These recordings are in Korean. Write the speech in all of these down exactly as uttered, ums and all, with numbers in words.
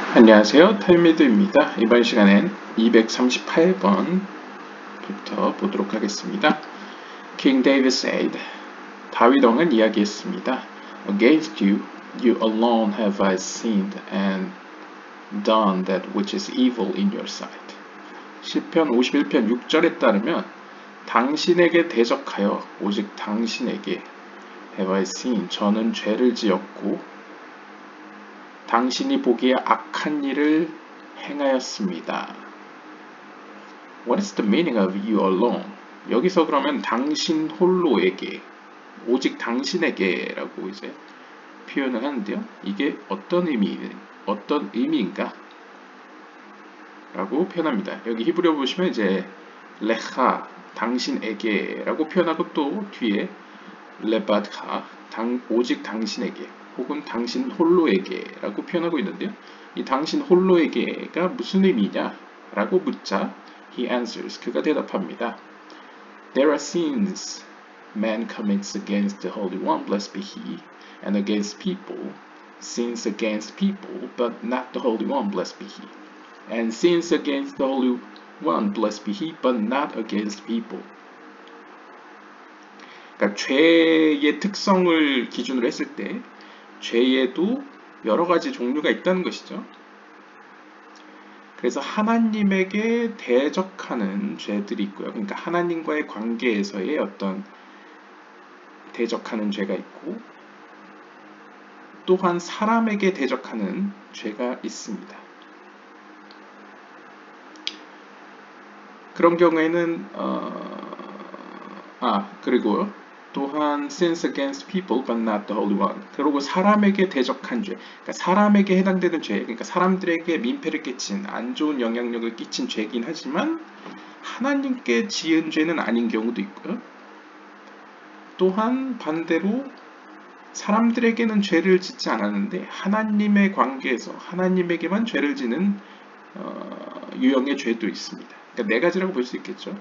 안녕하세요. 탈미드입니다. 이번 시간엔 이백삼십팔 번부터 보도록 하겠습니다. King David said, 다윗 왕은 이야기했습니다. Against you, you alone have I sinned and done that which is evil in your sight. 시편 오십일 편 육 절에 따르면 당신에게 대적하여 오직 당신에게 have I sinned, 저는 죄를 지었고 당신이 보기에 악한 일을 행하였습니다. What is the meaning of you alone? 여기서 그러면 당신 홀로에게, 오직 당신에게 라고 이제 표현을 하는데요. 이게 어떤 의미, 어떤 의미인가? 라고 표현합니다. 여기 히브리어 보시면 이제 레하, 당신에게 라고 표현하고 또 뒤에 레바드하, 당, 오직 당신에게 혹은 당신 홀로에게 라고 표현하고 있는데요. 이 당신 홀로에게가 무슨 의미냐 라고 묻자 he answers, 그가 대답합니다. There are sins man commits against the Holy One, blessed be he, and against people, sins against people, but not the Holy One, blessed be he, and sins against the Holy One, blessed be he, but not against people. 그러니까 죄의 특성을 기준으로 했을 때 죄에도 여러 가지 종류가 있다는 것이죠. 그래서 하나님에게 대적하는 죄들이 있고요. 그러니까 하나님과의 관계에서의 어떤 대적하는 죄가 있고 또한 사람에게 대적하는 죄가 있습니다. 그런 경우에는 어, 아 그리고 또한 sins against people but not the Holy One. 그리고 사람에게 대적한 죄, 그러니까 사람에게 해당되는 죄, 그러니까 사람들에게 민폐를 끼친 안 좋은 영향력을 끼친 죄긴 하지만 하나님께 지은 죄는 아닌 경우도 있고요. 또한 반대로 사람들에게는 죄를 짓지 않았는데 하나님의 관계에서 하나님에게만 죄를 지는 어, 유형의 죄도 있습니다. 그러니까 네 가지라고 볼 수 있겠죠.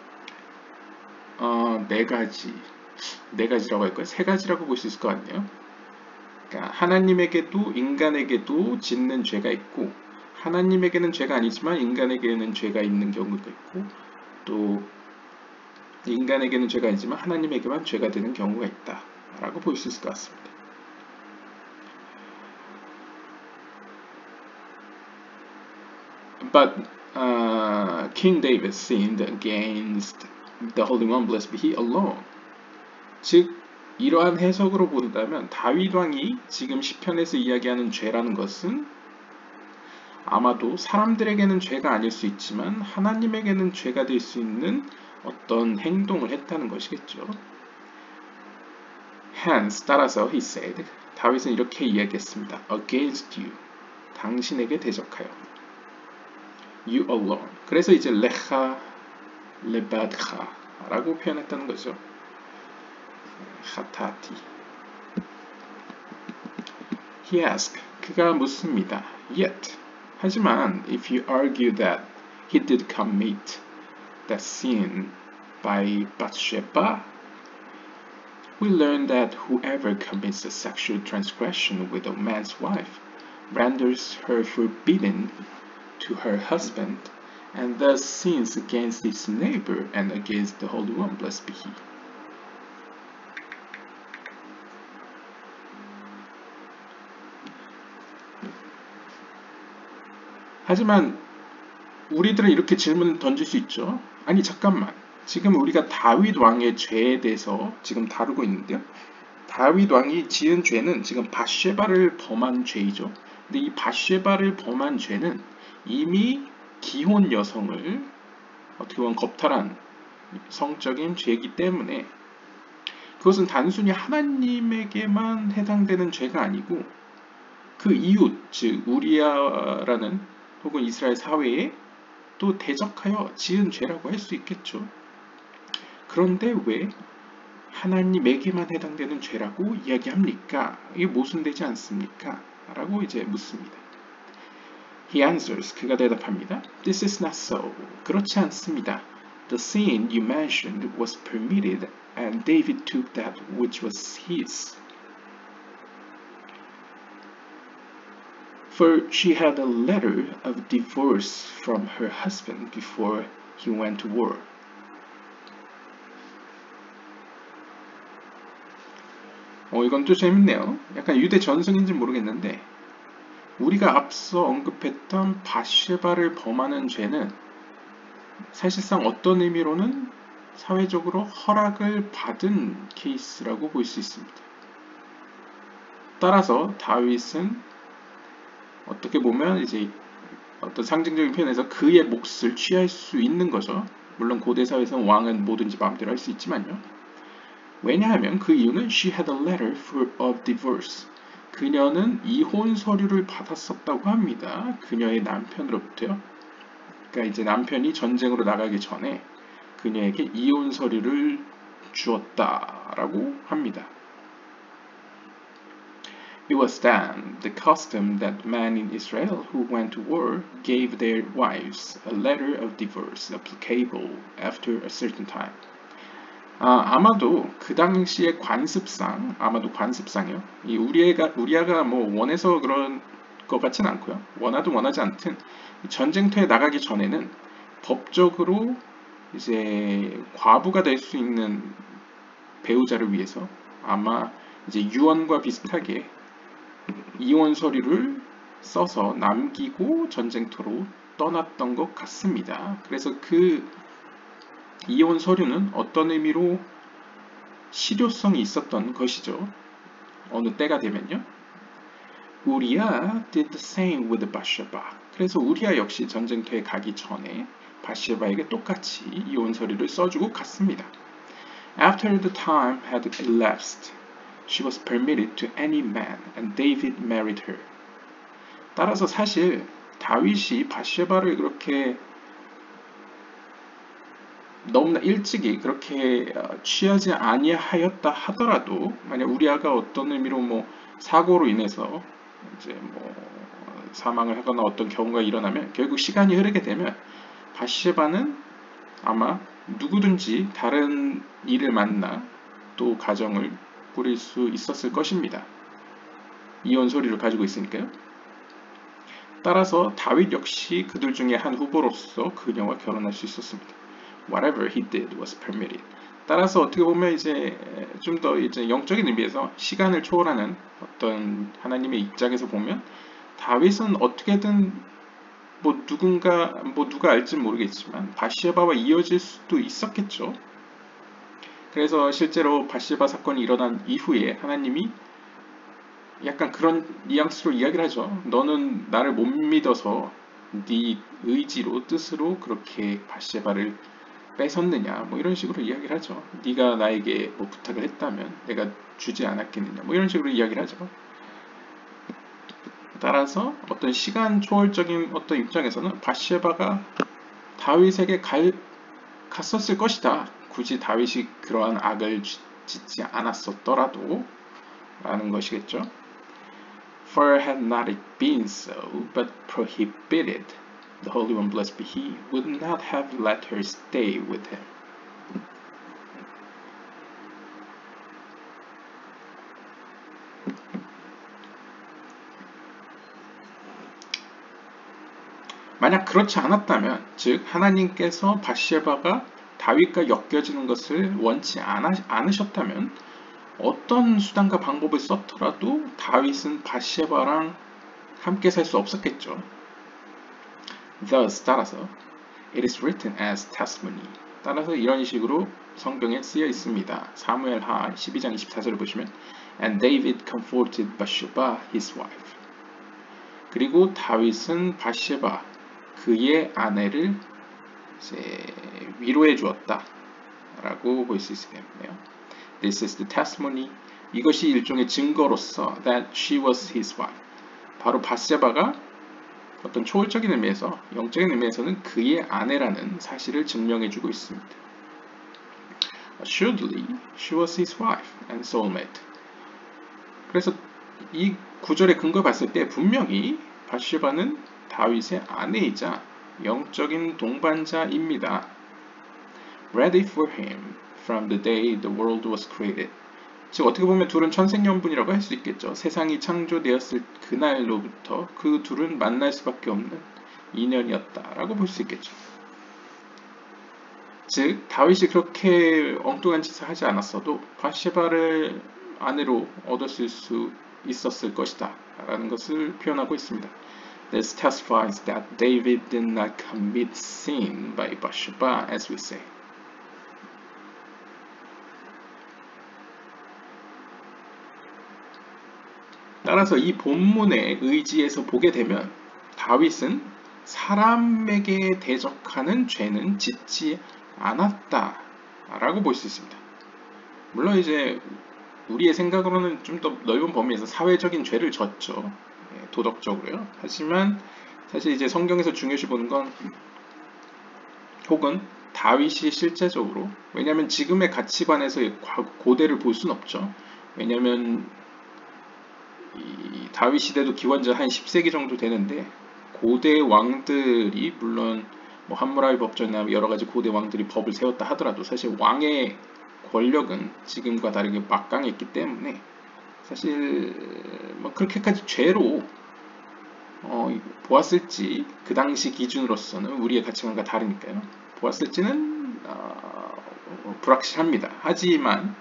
어, 네 가지. 네 가지라고 할까요? 세 가지라고 볼 수 있을 것 같네요. 그러니까 하나님에게도 인간에게도 짓는 죄가 있고 하나님에게는 죄가 아니지만 인간에게는 죄가 있는 경우가 있고 또 인간에게는 죄가 아니지만 하나님에게만 죄가 되는 경우가 있다 라고 볼 수 있을 것 같습니다. But uh, King David sinned against the Holy One, blessed be he alone. 즉 이러한 해석으로 본다면 다윗 왕이 지금 시편에서 이야기하는 죄라는 것은 아마도 사람들에게는 죄가 아닐 수 있지만 하나님에게는 죄가 될 수 있는 어떤 행동을 했다는 것이겠죠. Hence, 따라서 he said, 다윗은 이렇게 이야기했습니다. Against you, 당신에게 대적하여. You alone. 그래서 이제 레하, 레바드하 라고 표현했다는 거죠. 하타티. He asked, 그가 묻습니다. Yet, 하지만 if you argue that he did commit that sin by Bathsheba, we learn that whoever commits a sexual transgression with a man's wife renders her forbidden to her husband and thus sins against his neighbor and against the Holy One, blessed be he. 하지만 우리들은 이렇게 질문을 던질 수 있죠. 아니 잠깐만, 지금 우리가 다윗 왕의 죄에 대해서 지금 다루고 있는데요. 다윗 왕이 지은 죄는 지금 바쉐바를 범한 죄이죠. 근데 이 바쉐바를 범한 죄는 이미 기혼 여성을 어떻게 보면 겁탈한 성적인 죄이기 때문에 그것은 단순히 하나님에게만 해당되는 죄가 아니고 그 이웃, 즉 우리아라는 혹은 이스라엘 사회에 또 대적하여 지은 죄라고 할 수 있겠죠. 그런데 왜 하나님에게만 해당되는 죄라고 이야기합니까? 이게 모순되지 않습니까? 라고 이제 묻습니다. He answers, 그가 대답합니다. This is not so. 그렇지 않습니다. The sin you mentioned was permitted and David took that which was his. For she had a letter of divorce from her husband before he went to war. 어, 이건 또 재밌네요. 약간 유대 전승인지 모르겠는데 우리가 앞서 언급했던 바쉐바를 범하는 죄는 사실상 어떤 의미로는 사회적으로 허락을 받은 케이스라고 볼 수 있습니다. 따라서 다윗은 어떻게 보면 이제 어떤 상징적인 표현에서 그의 몫을 취할 수 있는 거죠. 물론 고대 사회에서는 왕은 뭐든지 마음대로 할 수 있지만요. 왜냐하면 그 이유는 she had a letter for of divorce. 그녀는 이혼 서류를 받았었다고 합니다. 그녀의 남편으로부터요. 그러니까 이제 남편이 전쟁으로 나가기 전에 그녀에게 이혼 서류를 주었다라고 합니다. It was then the custom that men in Israel who went to war gave their wives a letter of divorce applicable after a certain time. 아, 아마도 그 당시의 관습상, 아마도 관습상이요. 이 우리아가 우리아가 뭐 원해서 그런 것 같진 않고요. 원하든 원하지 않든 전쟁터에 나가기 전에는 법적으로 이제 과부가 될 수 있는 배우자를 위해서 아마 이제 유언과 비슷하게 이혼 서류를 써서 남기고 전쟁터로 떠났던 것 같습니다. 그래서 그 이혼 서류는 어떤 의미로 실효성이 있었던 것이죠. 어느 때가 되면요. 우리아 did the same with Bathsheba. 그래서 우리아 역시 전쟁터에 가기 전에 바시바에게 똑같이 이혼 서류를 써주고 갔습니다. After the time had elapsed, she was permitted to any man, and David married her. 따라서 사실 다윗이 바시바를 그렇게 너무나 일찍이 그렇게 취하지 아니하였다 하더라도 만약 우리아가 어떤 의미로 뭐 사고로 인해서 이제 뭐 사망을 하거나 어떤 경우가 일어나면 결국 시간이 흐르게 되면 바시바는 아마 누구든지 다른 일을 만나 또 가정을 꾸릴 수 있었을 것입니다. 이혼 서류를 가지고 있으니까요. 따라서 다윗 역시 그들 중에 한 후보로서 그녀와 결혼할 수 있었습니다. Whatever he did was permitted. 따라서 어떻게 보면 이제 좀 더 이제 영적인 의미에서 시간을 초월하는 어떤 하나님의 입장에서 보면 다윗은 어떻게든 뭐 누군가 뭐 누가 알지는 모르겠지만 바시바와 이어질 수도 있었겠죠. 그래서 실제로 바시바 사건이 일어난 이후에 하나님이 약간 그런 뉘앙스로 이야기를 하죠. 너는 나를 못 믿어서 네 의지로 뜻으로 그렇게 바시바를 뺏었느냐 뭐 이런 식으로 이야기를 하죠. 네가 나에게 뭐 부탁을 했다면 내가 주지 않았겠느냐 뭐 이런 식으로 이야기를 하죠. 따라서 어떤 시간 초월적인 어떤 입장에서는 바시바가 다윗에게 갈, 갔었을 것이다. 굳이 다윗이 그러한 악을 짓지 않았었더라도 라는 것이겠죠. For had not it been so, but prohibited, the Holy One, blessed be He, would not have let her stay with him. 만약 그렇지 않았다면, 즉 하나님께서 바시바가 다윗과 엮여지는 것을 원치 않아, 않으셨다면 어떤 수단과 방법을 썼더라도 다윗은 바시바랑 함께 살 수 없었겠죠. Thus, 따라서 it is written as testimony. 따라서 이런 식으로 성경에 쓰여 있습니다. 사무엘하 십이 장 이십사 절을 보시면 And David comforted Bathsheba, his wife. 그리고 다윗은 바시바, 그의 아내를 이제 위로해 주었다 라고 볼 수 있겠네요. This is the testimony. 이것이 일종의 증거로서 that she was his wife. 바로 바세바가 어떤 초월적인 의미에서, 영적인 의미에서는 그의 아내라는 사실을 증명해 주고 있습니다. Assuredly, she was his wife and soulmate. 그래서 이 구절의 근거 봤을 때 분명히 바세바는 다윗의 아내이자 영적인 동반자입니다. Ready for him from the day the world was created. 즉 어떻게 보면 둘은 천생연분이라고 할 수 있겠죠. 세상이 창조되었을 그날로부터 그 둘은 만날 수밖에 없는 인연이었다라고 볼 수 있겠죠. 즉 다윗이 그렇게 엉뚱한 짓을 하지 않았어도 바세바를 아내로 얻었을 수 있었을 것이다 라는 것을 표현하고 있습니다. This testifies that David did not commit sin by Bathsheba, as we say. 따라서 이 본문의 의지에서 보게 되면 다윗은 사람에게 대적하는 죄는 짓지 않았다라고 볼 수 있습니다. 물론 이제 우리의 생각으로는 좀 더 넓은 범위에서 사회적인 죄를 졌죠. 도덕적으로요. 하지만 사실 이제 성경에서 중요시 보는 건 혹은 다윗이 실제적으로, 왜냐하면 지금의 가치관에서 고대를 볼 수는 없죠. 왜냐하면 이 다윗 시대도 기원전 한 십 세기 정도 되는데 고대 왕들이 물론 뭐 함무라비 법전이나 여러 가지 고대 왕들이 법을 세웠다 하더라도 사실 왕의 권력은 지금과 다르게 막강했기 때문에 사실 뭐 그렇게까지 죄로 어, 보았을지 그 당시 기준으로서는 우리의 가치관과 다르니까요. 보았을지는 어, 불확실합니다. 하지만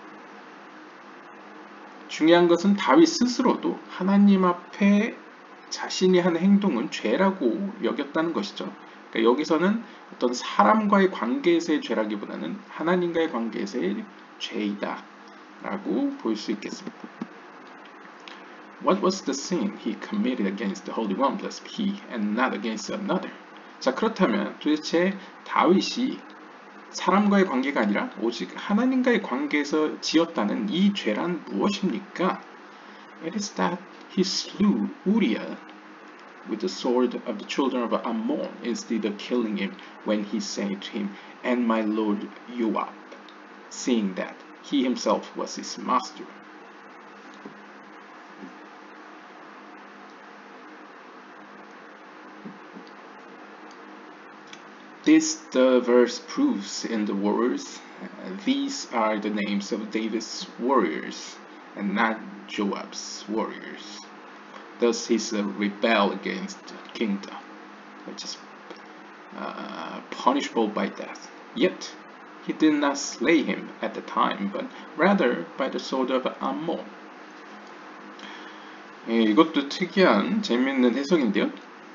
중요한 것은 다윗 스스로도 하나님 앞에 자신이 한 행동은 죄라고 여겼다는 것이죠. 그러니까 여기서는 어떤 사람과의 관계에서의 죄라기보다는 하나님과의 관계에서의 죄이다 라고 볼 수 있겠습니다. What was the sin he committed against the Holy One plus he and not against another? 자, 그렇다면 도대체 다윗이 사람과의 관계가 아니라 오직 하나님과의 관계에서 지었다는 이 죄란 무엇입니까? It is that he slew Uriah with the sword of the children of Ammon instead of killing him when he said to him, and my lord Joab, seeing that he himself was his master. This the verse proves in the words, these are the names of David's warriors and not Joab's warriors. Thus he's a rebel against the kingdom, which is uh, punishable by death. Yet he did not slay him at the time, but rather by the sword of Ammon. 예, 이것도 특이한 재미있는 해석인데요.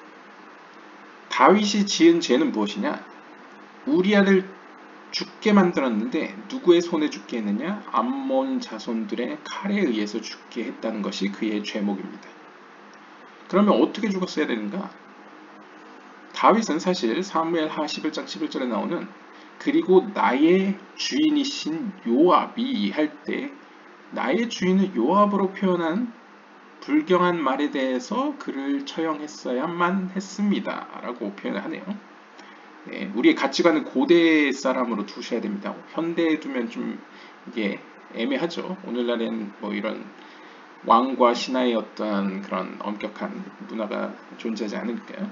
다윗이 지은 죄는 무엇이냐? 우리아를 죽게 만들었는데 누구의 손에 죽게 했느냐? 암몬 자손들의 칼에 의해서 죽게 했다는 것이 그의 죄목입니다. 그러면 어떻게 죽었어야 되는가? 다윗은 사실 사무엘하 십일 장 십일 절에 나오는 그리고 나의 주인이신 요압이 할 때 나의 주인은 요압으로 표현한 불경한 말에 대해서 그를 처형했어야만 했습니다 라고 표현을 하네요. 네, 우리의 가치관은 고대 사람으로 두셔야 됩니다. 현대에 두면 좀 이게 애매하죠. 오늘날엔 뭐 이런 왕과 신하의 어떤 그런 엄격한 문화가 존재하지 않으니까요.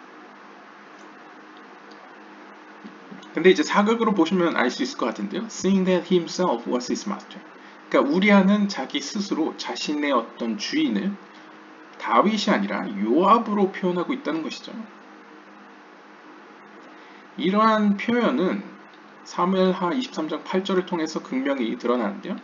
근데 이제 사극으로 보시면 알 수 있을 것 같은데요. Seeing that himself was his master. 그러니까 우리아는 자기 스스로 자신의 어떤 주인을 다윗이 아니라 요압으로 표현하고 있다는 것이죠. 이러한 표현은 사무엘하 이십삼 장 팔 절을 통해서 극명히 드러나는데요.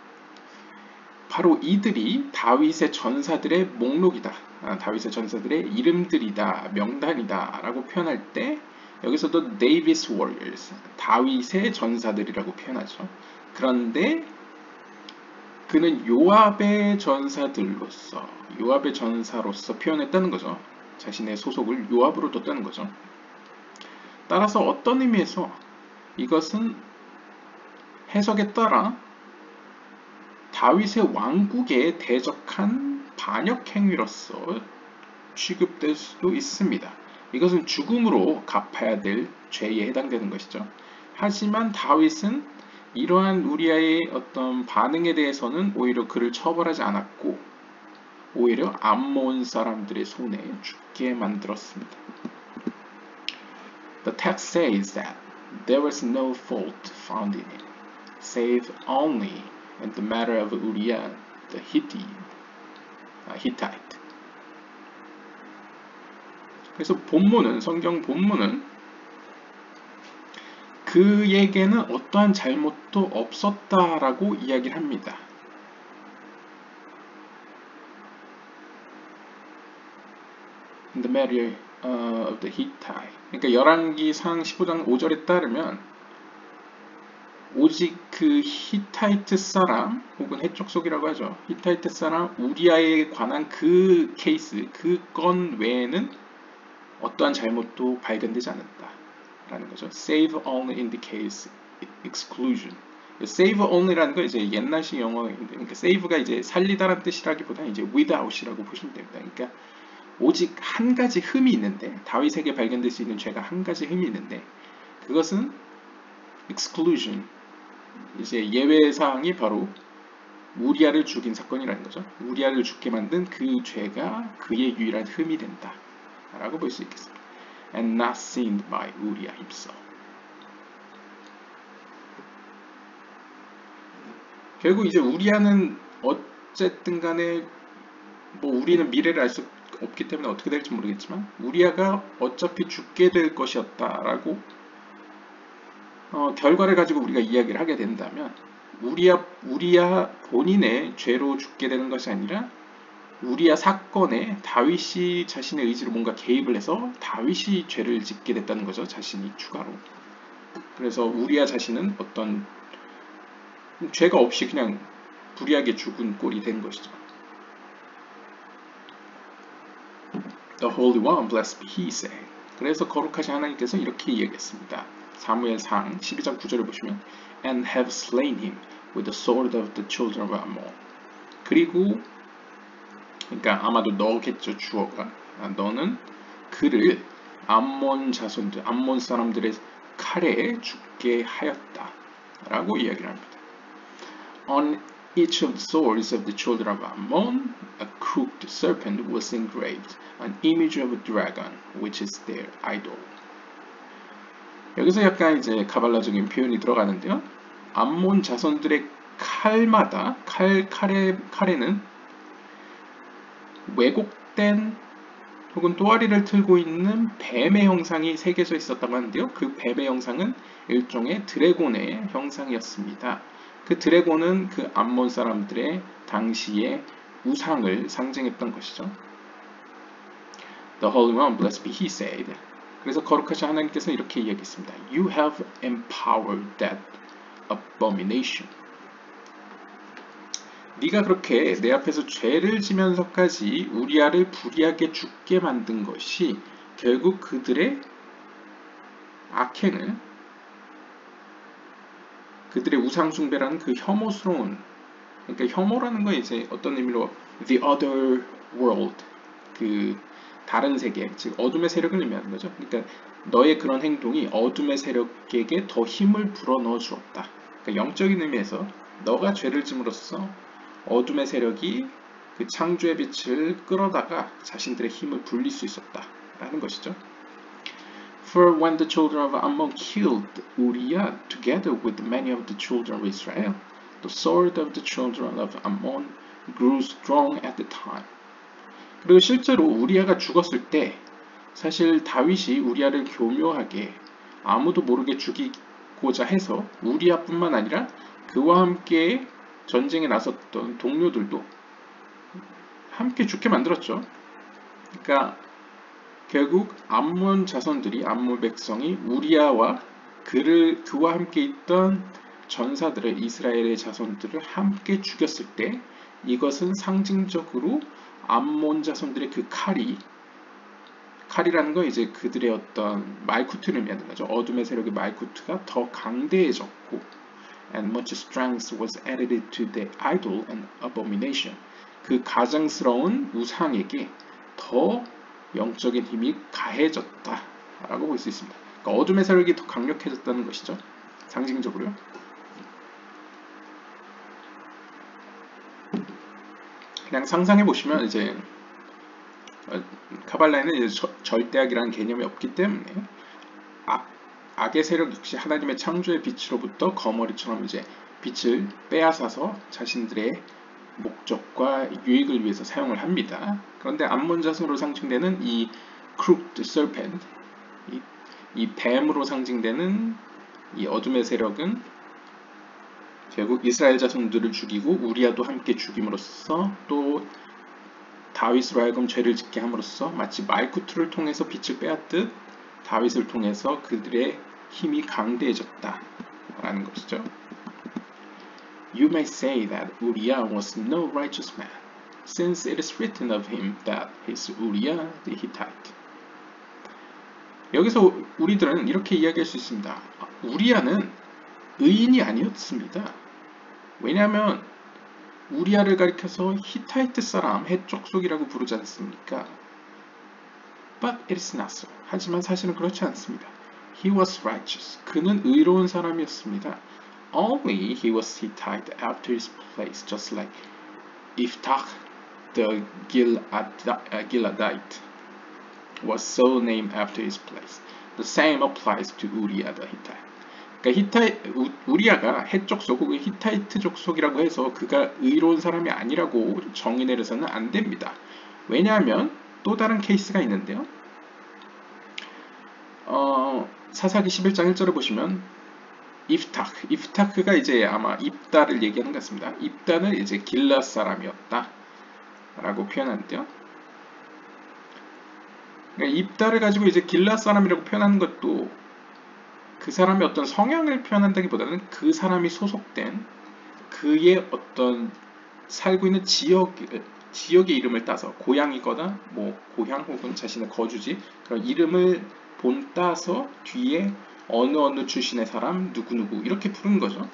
바로 이들이 다윗의 전사들의 목록이다. 아, 다윗의 전사들의 이름들이다. 명단이다. 라고 표현할 때 여기서도 David's warriors, 다윗의 전사들이라고 표현하죠. 그런데 그는 요압의 전사들로서, 요압의 전사로서 표현했다는 거죠. 자신의 소속을 요압으로 뒀다는 거죠. 따라서 어떤 의미에서 이것은 해석에 따라 다윗의 왕국에 대적한 반역 행위로서 취급될 수도 있습니다. 이것은 죽음으로 갚아야 될 죄에 해당되는 것이죠. 하지만 다윗은 이러한 우리아의 어떤 반응에 대해서는 오히려 그를 처벌하지 않았고 오히려 암몬 사람들의 손에 죽게 만들었습니다. The text says that there was no fault found in him, save only and the matter of Uriah the Hittite. 아, Hittite. 그래서 본문은 성경 본문은 그에게는 어떠한 잘못도 없었다라고 이야기를 합니다. In the matter uh, of the Hittite. 그러니까 열왕기상 십오 장 오 절에 따르면 오직 그 히타이트 사람 혹은 해족속이라고 하죠. 히타이트 사람 우리아에 관한 그 케이스, 그 건 외에는 어떠한 잘못도 발견되지 않았다라는 거죠. Save only in the case exclusion. Save only라는 거 이제 옛날식 영어인데, 그러니까 save가 이제 살리다라는 뜻이라기보다는 이제 without이라고 보시면 됩니다. 그러니까 오직 한 가지 흠이 있는데, 다윗에게 발견될 수 있는 죄가 한 가지 흠이 있는데, 그것은 exclusion, 이제 예외 사항이 바로 우리아를 죽인 사건이라는 거죠. 우리아를 죽게 만든 그 죄가 그의 유일한 흠이 된다 라고 볼 수 있겠습니다. And not sinned by Uriah himself. 결국 이제 우리아는 어쨌든 간에 뭐 우리는 미래를 알 수 없기 때문에 어떻게 될지 모르겠지만 우리아가 어차피 죽게 될 것이었다라고 어, 결과를 가지고 우리가 이야기를 하게 된다면 우리아, 우리아 본인의 죄로 죽게 되는 것이 아니라 우리아 사건에 다윗이 자신의 의지로 뭔가 개입을 해서 다윗이 죄를 짓게 됐다는 거죠. 자신이 추가로. 그래서 우리아 자신은 어떤 죄가 없이 그냥 불의하게 죽은 꼴이 된 것이죠. The Holy One, blessed be he, said. 그래서 거룩하신 하나님께서 이렇게 이야기했습니다. 사무엘상 십이 장 구 절을 보시면 And have slain him with the sword of the children of Ammon. 그리고 그러니까 아마도 너겠죠. 주어가 아, 너는 그를 암몬 자손들, 암몬 사람들의 칼에 죽게 하였다 라고 이야기를 합니다. On each of the swords of the children of Ammon a crooked serpent was engraved, an image of a dragon, which is their idol. 여기서 약간 이제 가발라적인 표현이 들어가는데요. 암몬 자손들의 칼마다 칼, 칼에, 칼에는 왜곡된 혹은 또아리를 틀고 있는 뱀의 형상이 새겨져 있었다고 하는데요. 그 뱀의 형상은 일종의 드래곤의 형상이었습니다. 그 드래곤은 그 암몬 사람들의 당시의 우상을 상징했던 것이죠. The Holy One, blessed be he, said. 그래서 거룩하신 하나님께서 이렇게 이야기했습니다. You have empowered that abomination. 네가 그렇게 내 앞에서 죄를 지면서까지 우리아를 불의하게 죽게 만든 것이 결국 그들의 악행을, 그들의 우상숭배라는 그 혐오스러운, 그러니까 혐오라는 건 이제 어떤 의미로 the other world, 그 다른 세계, 즉 어둠의 세력을 의미하는 거죠. 그러니까 너의 그런 행동이 어둠의 세력에게 더 힘을 불어넣어 주었다. 그러니까 영적인 의미에서 너가 죄를 짐으로써 어둠의 세력이 그 창조의 빛을 끌어다가 자신들의 힘을 불릴 수 있었다라는 것이죠. For when the children of Ammon killed Uriah together with many of the children of Israel, the sword of the children of Ammon grew strong at the time. 그리고 실제로 우리아가 죽었을 때 사실 다윗이 우리아를 교묘하게 아무도 모르게 죽이고자 해서 우리아뿐만 아니라 그와 함께 전쟁에 나섰던 동료들도 함께 죽게 만들었죠. 그러니까 결국 암몬 자손들이, 암몬 백성이 우리아와 그를 그와 함께 있던 전사들을, 이스라엘의 자손들을 함께 죽였을 때 이것은 상징적으로 암몬 자손들의 그 칼이, 칼이라는 건 이제 그들의 어떤 말쿠트를 의미하는 거죠. 어둠의 세력의 말쿠트가 더 강대해졌고, and much strength was added to the idol and abomination. 그 가증스러운 우상에게 더 영적인 힘이 가해졌다라고 볼 수 있습니다. 그러니까 어둠의 세력이 더 강력해졌다는 것이죠. 상징적으로요. 그냥 상상해 보시면 이제 카발라에는 이제 저, 절대악이라는 개념이 없기 때문에 악, 악의 세력 역시 하나님의 창조의 빛으로부터 거머리처럼 이제 빛을 빼앗아서 자신들의 목적과 유익을 위해서 사용을 합니다. 그런데 암몬 자손으로 상징되는 이 crooked serpent, 이, 이 뱀으로 상징되는 이 어둠의 세력은 결국 이스라엘 자손들을 죽이고 우리아도 함께 죽임으로써 또 다윗으로 하여금 죄를 짓게 함으로써 마치 말쿠트를 통해서 빛을 빼앗듯 다윗을 통해서 그들의 힘이 강대해졌다 라는 것이죠. You may say that Uriah was no righteous man, since it is written of him that he is Uriah the Hittite. 여기서 우리들은 이렇게 이야기할 수 있습니다. 우리아는 의인이 아니었습니다. 왜냐하면 우리아를 가리켜서 히타이트 사람, 해족속이라고 부르지 않습니까? But it is not so. 하지만 사실은 그렇지 않습니다. He was righteous. 그는 의로운 사람이었습니다. Only he was Hittite after his place, just like Iftach the Gileadite was so named after his place. The same applies to Uriah the Hittite. 그러니까 히타이, 우리아가 해족속 혹은 히타이트 족속이라고 해서 그가 의로운 사람이 아니라고 정의 내려서는 안 됩니다. 왜냐하면 또 다른 케이스가 있는데요. 어, 사사기 십일 장 일 절을 보시면 이프타크, 이프타크가 이제 아마 입다를 얘기하는 것 같습니다. 입다는 이제 길앗 사람이었다 라고 표현하는데요. 그러니까 입다를 가지고 이제 길앗 사람이라고 표현하는 것도 그 사람의 어떤 성향을 표현한다기보다는 그 사람이 소속된 그의 어떤 살고 있는 지역, 지역의 이름을 따서 고향이거나 뭐 고향 혹은 자신의 거주지 그런 이름을 본 따서 뒤에 어느 어느 출신의 사람 누구누구 이렇게 부르는 거죠.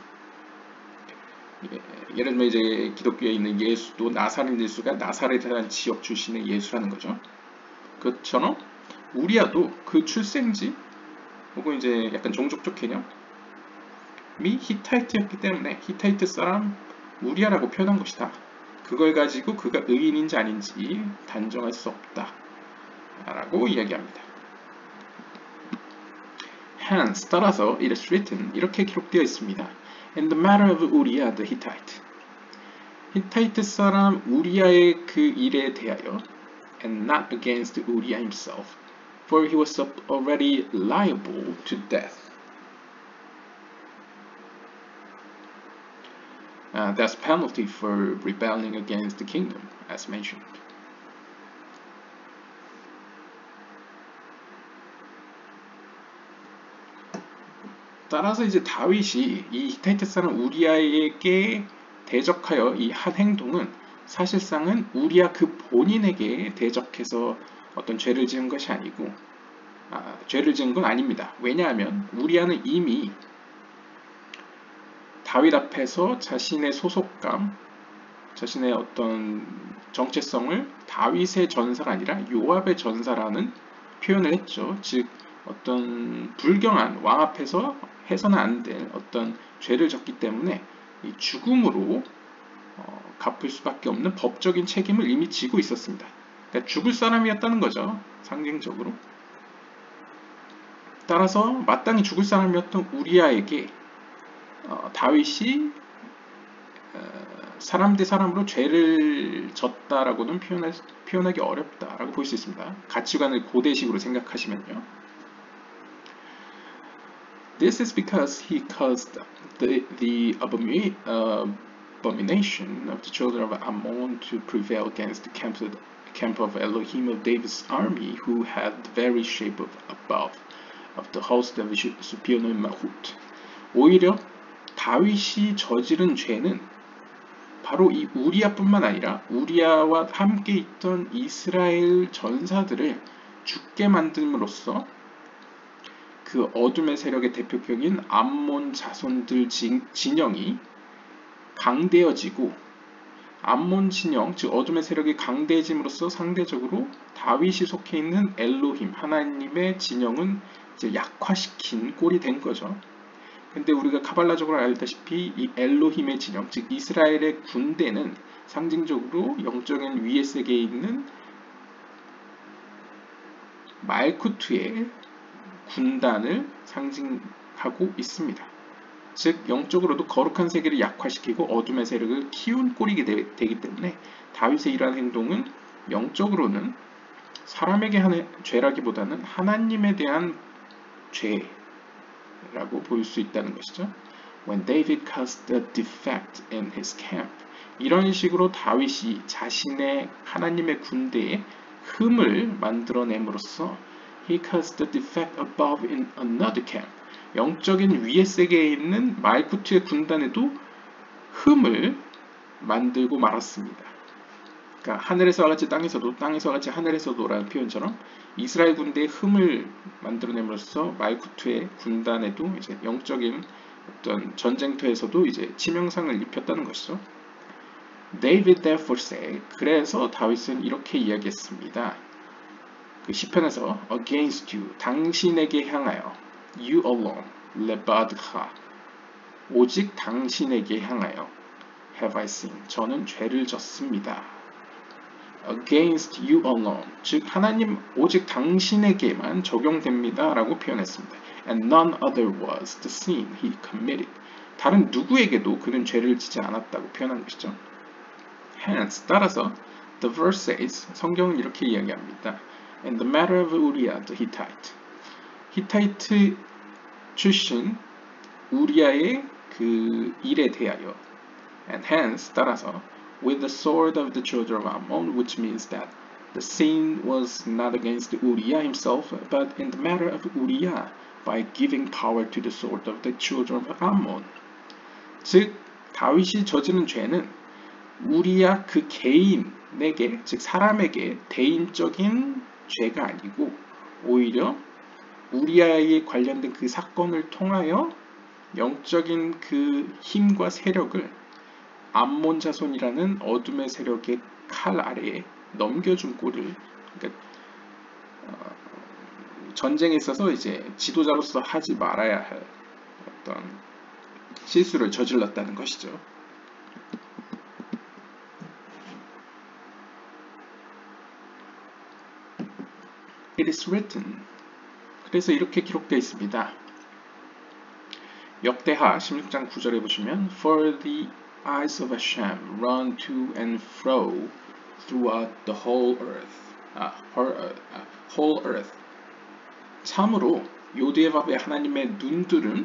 예를 들면 이제 기독교에 있는 예수도 나사렛 예수가 나사렛이라는 지역 출신의 예수라는 거죠. 그것처럼 우리아도 그 출생지 혹은 이제 약간 종족적 개념이 히타이트였기 때문에 히타이트 사람 우리아라고 표현한 것이다. 그걸 가지고 그가 의인인지 아닌지 단정할 수 없다 라고 이야기합니다. Hence, 따라서 it is written, 이렇게 기록되어 있습니다. In the matter of Uriah the Hittite. 히타이트 사람 우리아의 그 일에 대하여 and not against Uriah himself, for he was already liable to death. Uh, that's penalty for rebelling against the kingdom, as mentioned. 따라서 이제 다윗이 이 히타이트 사람 우리아에게 대적하여 이 한 행동은 사실상은 우리아 그 본인에게 대적해서 어떤 죄를 지은 것이 아니고 아, 죄를 지은 건 아닙니다. 왜냐하면 우리아는 이미 다윗 앞에서 자신의 소속감, 자신의 어떤 정체성을 다윗의 전사가 아니라 요압의 전사라는 표현을 했죠. 즉 어떤 불경한 왕 앞에서 해서는 안 될 어떤 죄를 졌기 때문에 이 죽음으로 어, 갚을 수밖에 없는 법적인 책임을 이미 지고 있었습니다. 그러니까 죽을 사람이었다는 거죠. 상징적으로. 따라서 마땅히 죽을 사람이었던 우리아에게 어, 다윗이 어, 사람 대 사람으로 죄를 졌다라고는 표현할, 표현하기 어렵다라고 볼 수 있습니다. 가치관을 고대식으로 생각하시면요. This is because he caused the, the abomi, uh, abomination of the children of Ammon to prevail against the camp of, camp of Elohim of David's army, who had the very shape of above of the host of Supionim Mahut. 오히려 다윗이 저지른 죄는 바로 이 우리아뿐만 아니라 우리아와 함께 있던 이스라엘 전사들을 죽게 만듦으로써 그 어둠의 세력의 대표격인 암몬 자손들 진영이 강대해지고 암몬 진영, 즉 어둠의 세력이 강대해짐으로써 상대적으로 다윗이 속해 있는 엘로힘, 하나님의 진영은 이제 약화시킨 꼴이 된 거죠. 근데 우리가 카발라적으로 알다시피 이 엘로힘의 진영, 즉 이스라엘의 군대는 상징적으로 영적인 위의 세계에 있는 말쿠트의 군단을 상징하고 있습니다. 즉 영적으로도 거룩한 세계를 약화시키고 어둠의 세력을 키운 꼴이 되기 때문에 다윗의 이러한 행동은 영적으로는 사람에게 하는 죄라기보다는 하나님에 대한 죄라고 볼 수 있다는 것이죠. When David caused a defect in his camp, 이런 식으로 다윗이 자신의 하나님의 군대에 흠을 만들어냄으로써 he caused a defect above in another camp, 영적인 위의 세계에 있는 말쿠트의 군단에도 흠을 만들고 말았습니다. 그러니까 하늘에서와 같이 땅에서도 땅에서와 같이 하늘에서도라는 표현처럼 이스라엘 군대의 흠을 만들어냄으로써 말쿠트의 군단에도 이제 영적인 어떤 전쟁터에서도 이제 치명상을 입혔다는 것이죠. David therefore said, 그래서 다윗은 이렇게 이야기했습니다. 그 시편에서 against you, 당신에게 향하여, you alone, lebadcha, 오직 당신에게 향하여, have I sinned, 저는 죄를 졌습니다. against you alone, 즉 하나님 오직 당신에게만 적용됩니다 라고 표현했습니다. and none other was the sin he committed, 다른 누구에게도 그는 죄를 지지 않았다고 표현한 것이죠. hence, 따라서 the verse says, 성경은 이렇게 이야기합니다. in the matter of Uriah the Hittite, 히타이트 출신 우리아의 그 일에 대하여, and hence, 따라서 with the sword of the children of Ammon, which means that the sin was not against Uriah himself, but in the matter of Uriah, by giving power to the sword of the children of Ammon. 즉, 다윗이 저지른 죄는 우리야 그 개인에게, 즉 사람에게 대인적인 죄가 아니고 오히려 우리아에 관련된 그 사건을 통하여 영적인 그 힘과 세력을 암몬 자손이라는 어둠의 세력의 칼 아래에 넘겨준 꼴을, 그러니까 어, 전쟁에 있어서 이제 지도자로서 하지 말아야 할 어떤 실수를 저질렀다는 것이죠. It is written. 그래서 이렇게 기록되어 있습니다. 역대하 십육 장 구 절에 보시면 For the eyes of Hashem run to and fro throughout the whole earth. 아, whole earth. 아, whole earth. 참으로 요디에밥의 하나님의 눈들은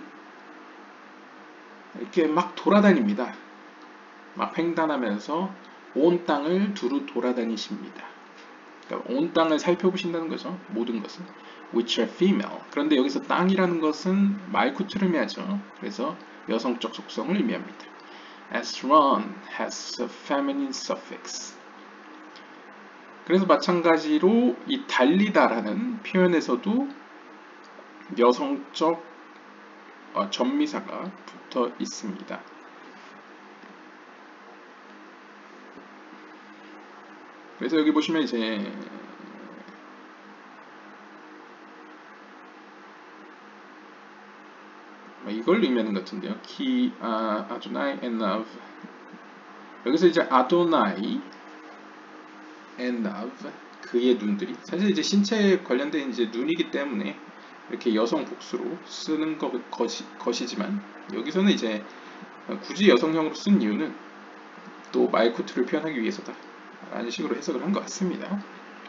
이렇게 막 돌아다닙니다. 막 횡단하면서 온 땅을 두루 돌아다니십니다. 그러니까 온 땅을 살펴보신다는 거죠. 모든 것은. Which are female. 그런데 여기서 땅이라는 것은 말쿠트를 의미하죠. 그래서 여성적 속성을 의미합니다. As run has a feminine suffix. 그래서 마찬가지로 이 달리다라는 표현에서도 여성적 어, 전미사가 붙어 있습니다. 그래서 여기 보시면 이제 이걸 의미하는 것 같은데요. 키 아, 아도나이 and love. 여기서 이제 아도나이 and love, 그의 눈들이 사실 이제 신체에 관련된 이제 눈이기 때문에 이렇게 여성 복수로 쓰는 것, 것이, 것이지만 여기서는 이제 굳이 여성형으로 쓴 이유는 또 말쿠트를 표현하기 위해서다 라는 식으로 해석을 한 것 같습니다.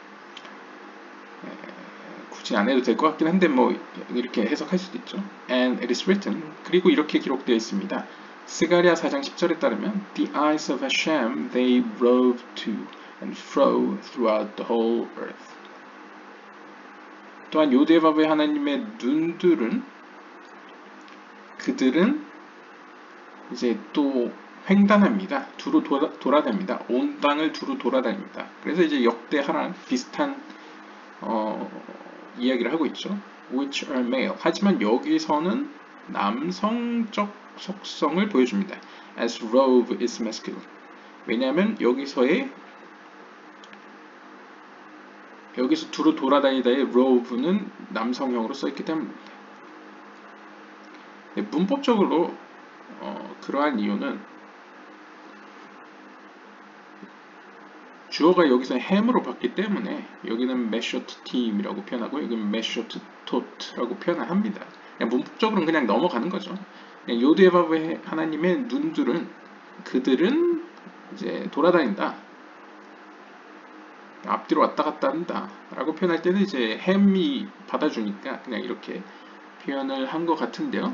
에, 굳이 안 해도 될 것 같긴 한데 뭐 이렇게 해석할 수도 있죠. And it is written, 그리고 이렇게 기록되어 있습니다. 스가랴 사 장 십 절에 따르면 The eyes of Hashem they rove to and fro throughout the whole earth. 또한 요데바브의 하나님의 눈들은 그들은 이제 또 횡단합니다. 두루 돌아, 돌아다닙니다. 온 땅을 두루 돌아다닙니다. 그래서 이제 역대하랑 비슷한 어, 이야기를 하고 있죠. Which are male. 하지만 여기서는 남성적 속성을 보여줍니다. As rove is masculine. 왜냐하면 여기서의 여기서 두루 돌아다니다의 rove는 남성형으로 써있기 때문입니다. 문법적으로 어, 그러한 이유는 주어가 여기서 ham으로 봤기 때문에 여기는 measured team이라고 표현하고 여기는 measured tot라고 표현을 합니다. 그냥 문법적으로는 그냥 넘어가는 거죠. 요드에바브의 하나님의 눈들은 그들은 이제 돌아다닌다. 앞뒤로 왔다 갔다 한다. 라고 표현할 때는 이제 햄이 받아주니까 그냥 이렇게 표현을 한 것 같은데요.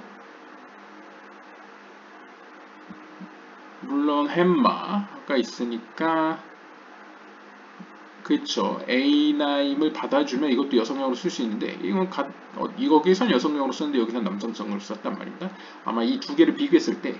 물론 햄마가 있으니까 그쵸. 에이나임을 받아주면 이것도 여성형으로 쓸 수 있는데 이건 가, 어, 이거기선 여성형으로 쓰는데 여기선 남성성으로 썼단 말입니다. 아마 이 두 개를 비교했을 때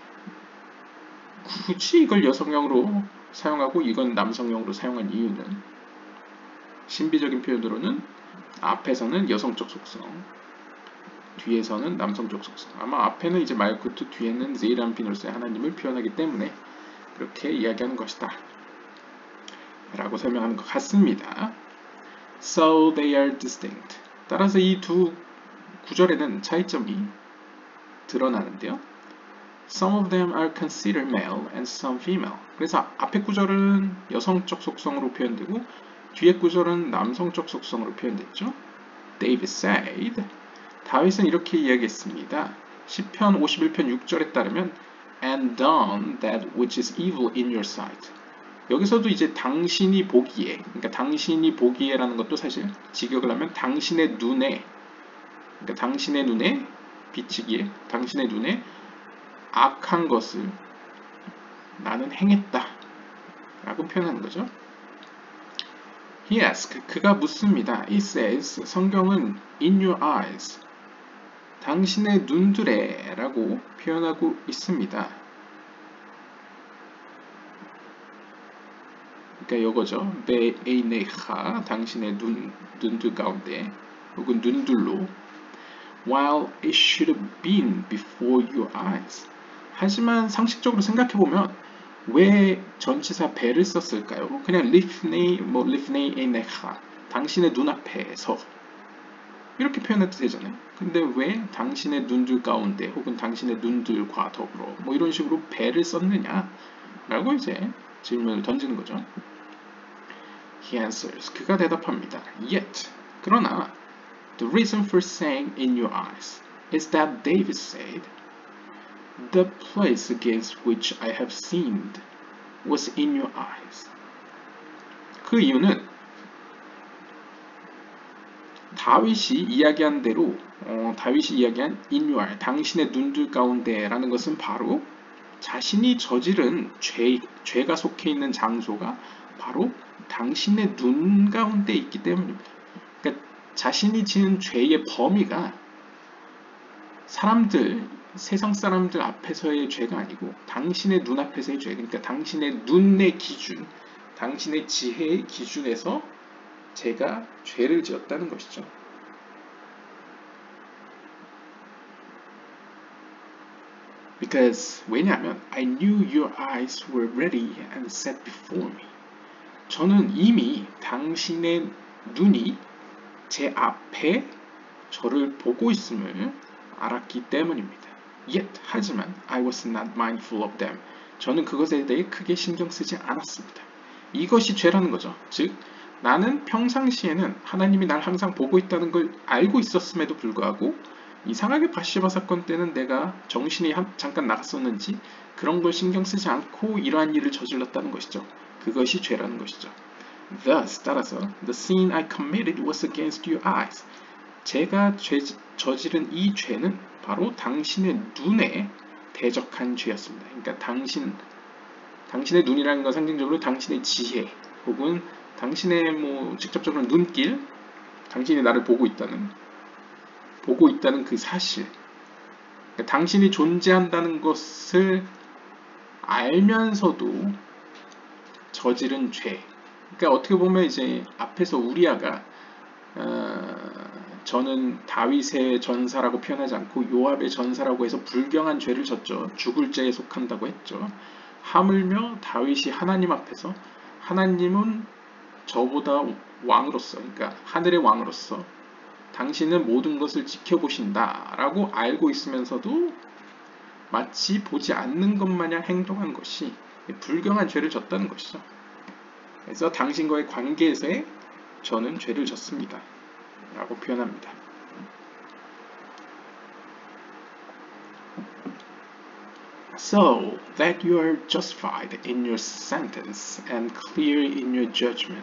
굳이 이걸 여성형으로 사용하고 이건 남성형으로 사용한 이유는 신비적인 표현으로는 앞에서는 여성적 속성, 뒤에서는 남성적 속성. 아마 앞에는 이제 말쿠트, 뒤에는 제이람피노스의 하나님을 표현하기 때문에 그렇게 이야기하는 것이다 라고 설명하는 것 같습니다. So they are distinct. 따라서 이 두 구절에는 차이점이 드러나는데요. Some of them are considered male and some female. 그래서 앞에 구절은 여성적 속성으로 표현되고 뒤에 구절은 남성적 속성으로 표현됐죠. David said. 다윗은 이렇게 이야기했습니다. 시편 오십일 편 육 절에 따르면 And done that which is evil in your sight. 여기서도 이제 당신이 보기에, 그러니까 당신이 보기에라는 것도 사실 직역을 하면 당신의 눈에, 그러니까 당신의 눈에 비치기에, 당신의 눈에 악한 것을 나는 행했다 라고 표현하는 거죠. He asks, 그가 묻습니다. It says, 성경은 in your eyes, 당신의 눈들에 라고 표현하고 있습니다. 그러니까 이거죠. 베에이네하, 당신의 눈, 눈들 가운데 혹은 눈들로 while it should have been before your eyes. 하지만 상식적으로 생각해보면 왜 전치사 베를 썼을까요? 그냥 리프네이, 뭐 리프네이 에네하, 당신의 눈앞에서 이렇게 표현해도 되잖아요. 근데 왜 당신의 눈들 가운데 혹은 당신의 눈들과 더불어 뭐 이런 식으로 베를 썼느냐 라고 이제 질문을 던지는 거죠. He answers, 그가 대답합니다. Yet, 그러나 the reason for saying in your eyes is that David said, The place against which I have sinned was in your eyes. 그 이유는 다윗이 이야기한 대로 어, 다윗이 이야기한 in your eye, 당신의 눈들 가운데라는 것은 바로 자신이 저지른 죄, 죄가 속해 있는 장소가 바로 당신의 눈 가운데 있기 때문입니다. 그러니까 자신이 지은 죄의 범위가 사람들, 세상 사람들 앞에서의 죄가 아니고 당신의 눈앞에서의 죄, 그러니까 당신의 눈의 기준, 당신의 지혜의 기준에서 제가 죄를 지었다는 것이죠. Because, 왜냐하면 I knew your eyes were ready and set before me. 저는 이미 당신의 눈이 제 앞에 저를 보고 있음을 알았기 때문입니다. Yet, 하지만 I was not mindful of them. 저는 그것에 대해 크게 신경 쓰지 않았습니다. 이것이 죄라는 거죠. 즉, 나는 평상시에는 하나님이 날 항상 보고 있다는 걸 알고 있었음에도 불구하고 이상하게 바시바 사건 때는 내가 정신이 잠깐 나갔었는지 그런 걸 신경 쓰지 않고 이러한 일을 저질렀다는 것이죠. 그것이 죄라는 것이죠. Thus, 따라서 the sin I committed was against your eyes. 제가 죄, 저지른 이 죄는 바로 당신의 눈에 대적한 죄였습니다. 그러니까 당신, 당신의 눈이라는 건 상징적으로 당신의 지혜 혹은 당신의 뭐 직접적으로 눈길, 당신이 나를 보고 있다는 보고 있다는 그 사실, 그러니까 당신이 존재한다는 것을 알면서도 저지른 죄. 그러니까 어떻게 보면 이제 앞에서 우리아가 어, 저는 다윗의 전사라고 표현하지 않고 요압의 전사라고 해서 불경한 죄를 졌죠. 죽을 죄에 속한다고 했죠. 하물며 다윗이 하나님 앞에서 하나님은 저보다 왕으로서, 그러니까 하늘의 왕으로서 당신은 모든 것을 지켜보신다 라고 알고 있으면서도 마치 보지 않는 것 마냥 행동한 것이 불경한 죄를 졌다는 것이죠. 그래서 당신과의 관계에서의 저는 죄를 졌습니다 라고 표현합니다. So that you are justified in your sentence and clear in your judgment.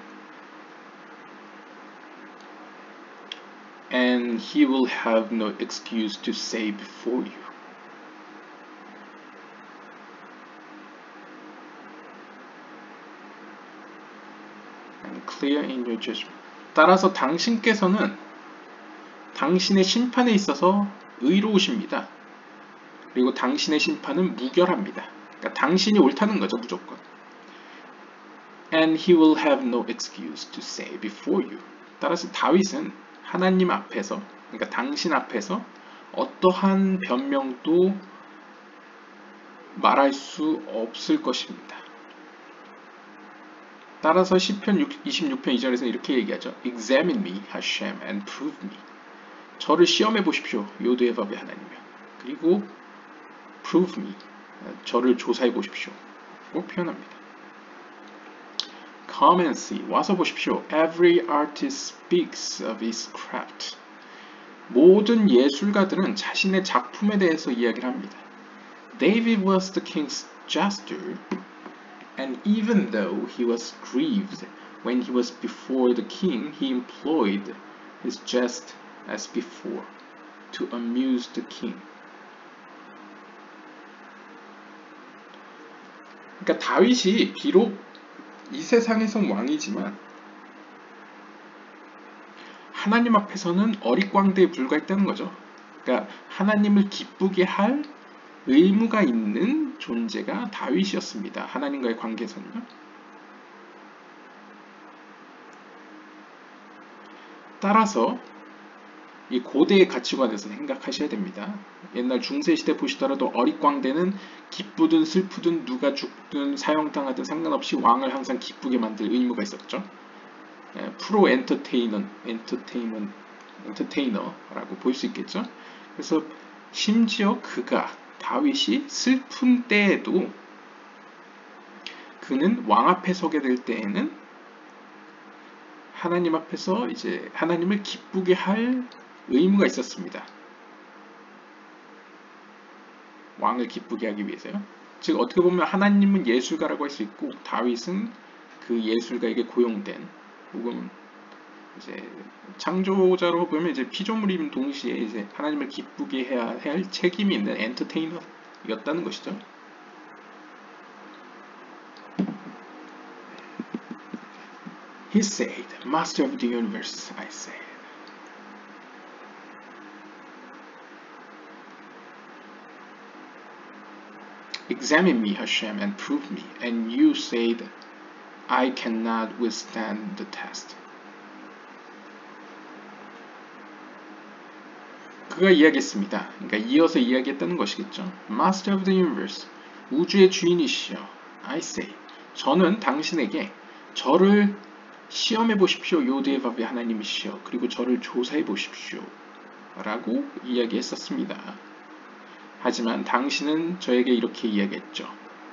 And he will have no excuse to say before you. And clear in your judgment. 따라서 당신께서는 당신의 심판에 있어서 의로우십니다. 그리고 당신의 심판은 무결합니다. 그러니까 당신이 옳다는 거죠, 무조건. And he will have no excuse to say before you. 따라서 다윗은 하나님 앞에서, 그러니까 당신 앞에서 어떠한 변명도 말할 수 없을 것입니다. 따라서 시편 이십육 편 이 절에서 이렇게 얘기하죠. Examine me, Hashem, and prove me. 저를 시험해 보십시오, 요드의 법의 하나님이여. 그리고 prove me, 저를 조사해 보십시오. 꼭 표현합니다. Come and see, 와서 보십시오. Every artist speaks of his craft. 모든 예술가들은 자신의 작품에 대해서 이야기를 합니다. David was the king's jester, and even though he was grieved when he was before the king, he employed his jest as before to amuse the king. 그러니까 다윗이 비록 이 세상에선 왕이지만 하나님 앞에서는 어릿광대에 불과했다는 거죠. 그러니까 하나님을 기쁘게 할 의무가 있는 존재가 다윗이었습니다. 하나님과의 관계에서는요. 따라서 이 고대의 가치관에서 생각하셔야 됩니다. 옛날 중세시대 보시더라도 어릿광대는 기쁘든 슬프든 누가 죽든 사형당하든 상관없이 왕을 항상 기쁘게 만들 의무가 있었죠. 예, 프로 엔터테이너, 엔터테이먼, 엔터테이너라고 볼 수 있겠죠. 그래서 심지어 그가 다윗이 슬픈 때에도 그는 왕 앞에 서게 될 때에는 하나님 앞에서 이제 하나님을 기쁘게 할 의무가 있었습니다. 왕을 기쁘게 하기 위해서요. 즉 어떻게 보면 하나님은 예술가라고 할 수 있고 다윗은 그 예술가에게 고용된 혹은 이제 창조자로 보면 이제 피조물인 동시에 이제 하나님을 기쁘게 해야 할 책임이 있는 엔터테이너였다는 것이죠. He said, Master of the universe, I said. Examine me, Hashem, and prove me. And you said, I cannot withstand the test. 그가 이야기했습니다. 그러니까 이어서 이야기했다는 것이겠죠. Master of the universe, 우주의 주인이시여. I say, 저는 당신에게 저를 시험해 보십시오. 요드의 밥의 하나님이시여. 그리고 저를 조사해 보십시오. 라고 이야기했었습니다. 하지만 당신은 저에게 이렇게 이야기했죠.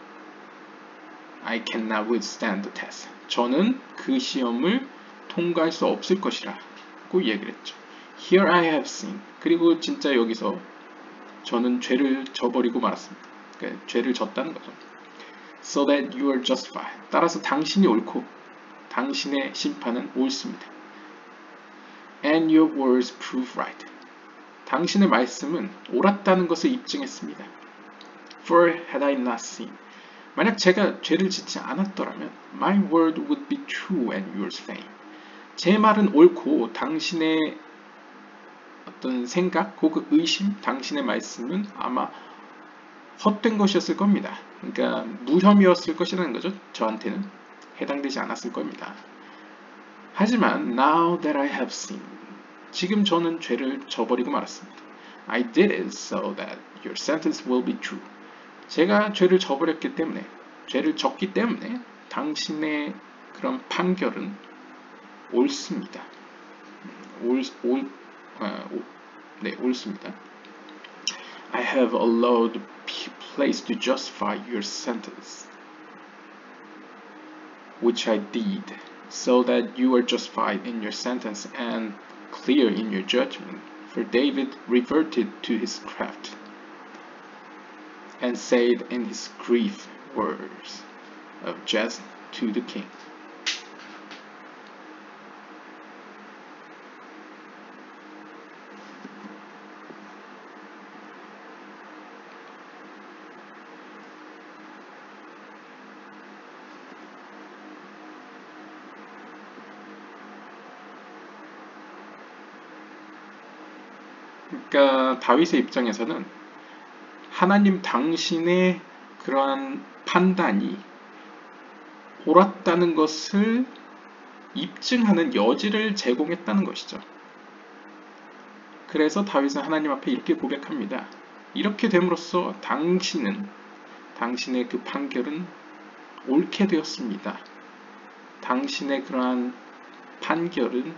I cannot withstand the test. 저는 그 시험을 통과할 수 없을 것이라고 이야기를 했죠. Here I have sinned. 그리고 진짜 여기서 저는 죄를 저버리고 말았습니다. 그러니까 죄를 졌다는 거죠. So that you are justified. 따라서 당신이 옳고 당신의 심판은 옳습니다. And your words prove right. 당신의 말씀은 옳았다는 것을 입증했습니다. For had I not sinned. 만약 제가 죄를 짓지 않았더라면 my word would be true and yours vain. 제 말은 옳고 당신의 어떤 생각 혹은 의심, 당신의 말씀은 아마 헛된 것이었을 겁니다. 그러니까 무혐의였을 것이라는 거죠. 저한테는 해당되지 않았을 겁니다. 하지만 now that I have sinned, 지금 저는 죄를 저버리고 말았습니다. I did it so that your sentence will be true. 제가 죄를 저버렸기 때문에, 죄를 졌기 때문에 당신의 그런 판결은 옳습니다. 올, 올, 아, 오, 네, 옳습니다. I have allowed place to justify your sentence, which I did, so that you are justified in your sentence and clear in your judgment. For David reverted to his craft. and said in his grief words of jest to the king. 그러니까 다윗의 입장에서는 하나님 당신의 그러한 판단이 옳았다는 것을 입증하는 여지를 제공했다는 것이죠. 그래서 다윗은 하나님 앞에 이렇게 고백합니다. 이렇게 됨으로써 당신은 당신의 그 판결은 옳게 되었습니다. 당신의 그러한 판결은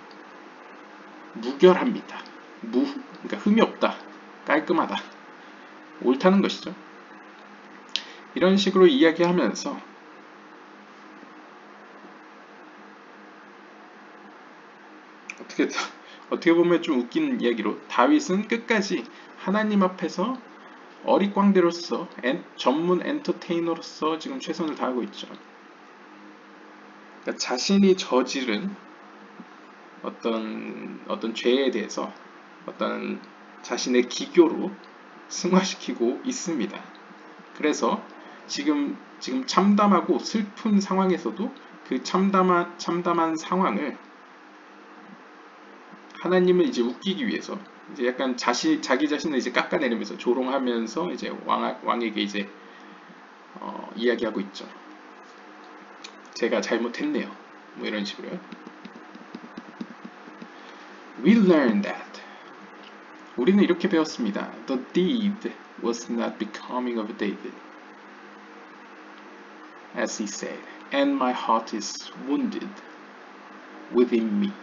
무결합니다. 무, 그러니까 흠이 없다. 깔끔하다. 옳다는 것이죠. 이런 식으로 이야기하면서 어떻게 어떻게 보면 좀 웃긴 이야기로 다윗은 끝까지 하나님 앞에서 어릿광대로서 엔, 전문 엔터테이너로서 지금 최선을 다하고 있죠. 그러니까 자신이 저지른 어떤 어떤 죄에 대해서 어떤 자신의 기교로 승화시키고 있습니다. 그래서 지금 지금 참담하고 슬픈 상황에서도 그 참담한 참담한 상황을 하나님을 이제 웃기기 위해서 이제 약간 자시, 자기 자신을 이제 깎아내리면서 조롱하면서 이제 왕, 왕에게 이제 어, 이야기하고 있죠. 제가 잘못했네요. 뭐 이런 식으로요. We learned that. 우리는 이렇게 배웠습니다. The deed was not becoming of David, as he said, and my heart is wounded within me.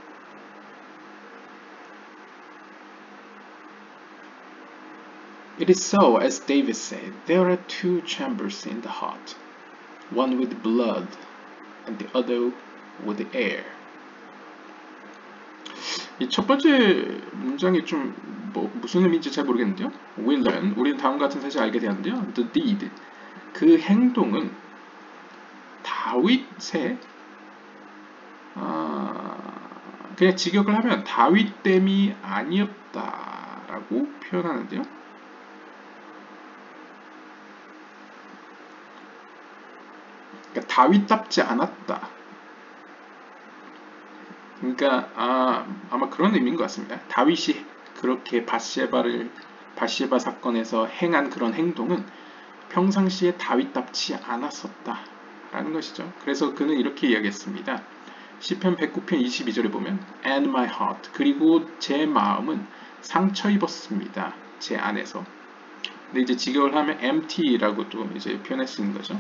It is so, as David said, there are two chambers in the heart, one with blood and the other with the air. 이 첫 번째 문장이 좀 뭐 무슨 의미인지 잘 모르겠는데요. We learn, 우리는 다음과 같은 사실을 알게 되었는데요. The deed, 그 행동은 다윗의 아, 그냥 직역을 하면 다윗됨이 아니었다라고 표현하는데요. 그러니까 다윗답지 않았다. 그러니까 아, 아마 그런 의미인 것 같습니다. 다윗이 그렇게 바세바를 바세바 사건에서 행한 그런 행동은 평상시에 다윗답지 않았었다라는 것이죠. 그래서 그는 이렇게 이야기했습니다. 시편 백구 편 이십이 절에 보면 And my heart, 그리고 제 마음은 상처 입었습니다. 제 안에서. 근데 이제 직역을 하면 empty라고도 이제 표현할 수 있는 거죠.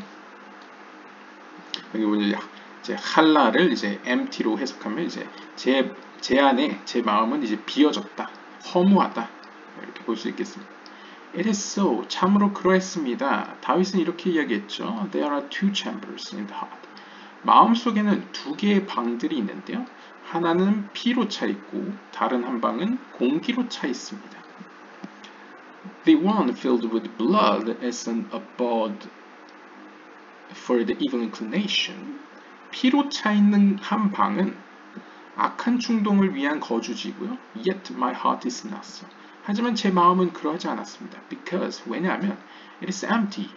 여기 보면 이제 할라를 이제 empty로 해석하면 이제 제, 제 안에 제 마음은 이제 비어졌다, 허무하다 이렇게 볼 수 있겠습니다. It is so, 참으로 그러했습니다. 다윗은 이렇게 이야기했죠. There are two chambers in the heart. 마음 속에는 두 개의 방들이 있는데요. 하나는 피로 차 있고 다른 한 방은 공기로 차 있습니다. The one filled with blood is an abode for the evil inclination. 피로 차 있는 한 방은 악한 충동을 위한 거주지고요. Yet my heart is not so. 하지만 제 마음은 그러하지 않았습니다. Because, 왜냐하면 it is empty.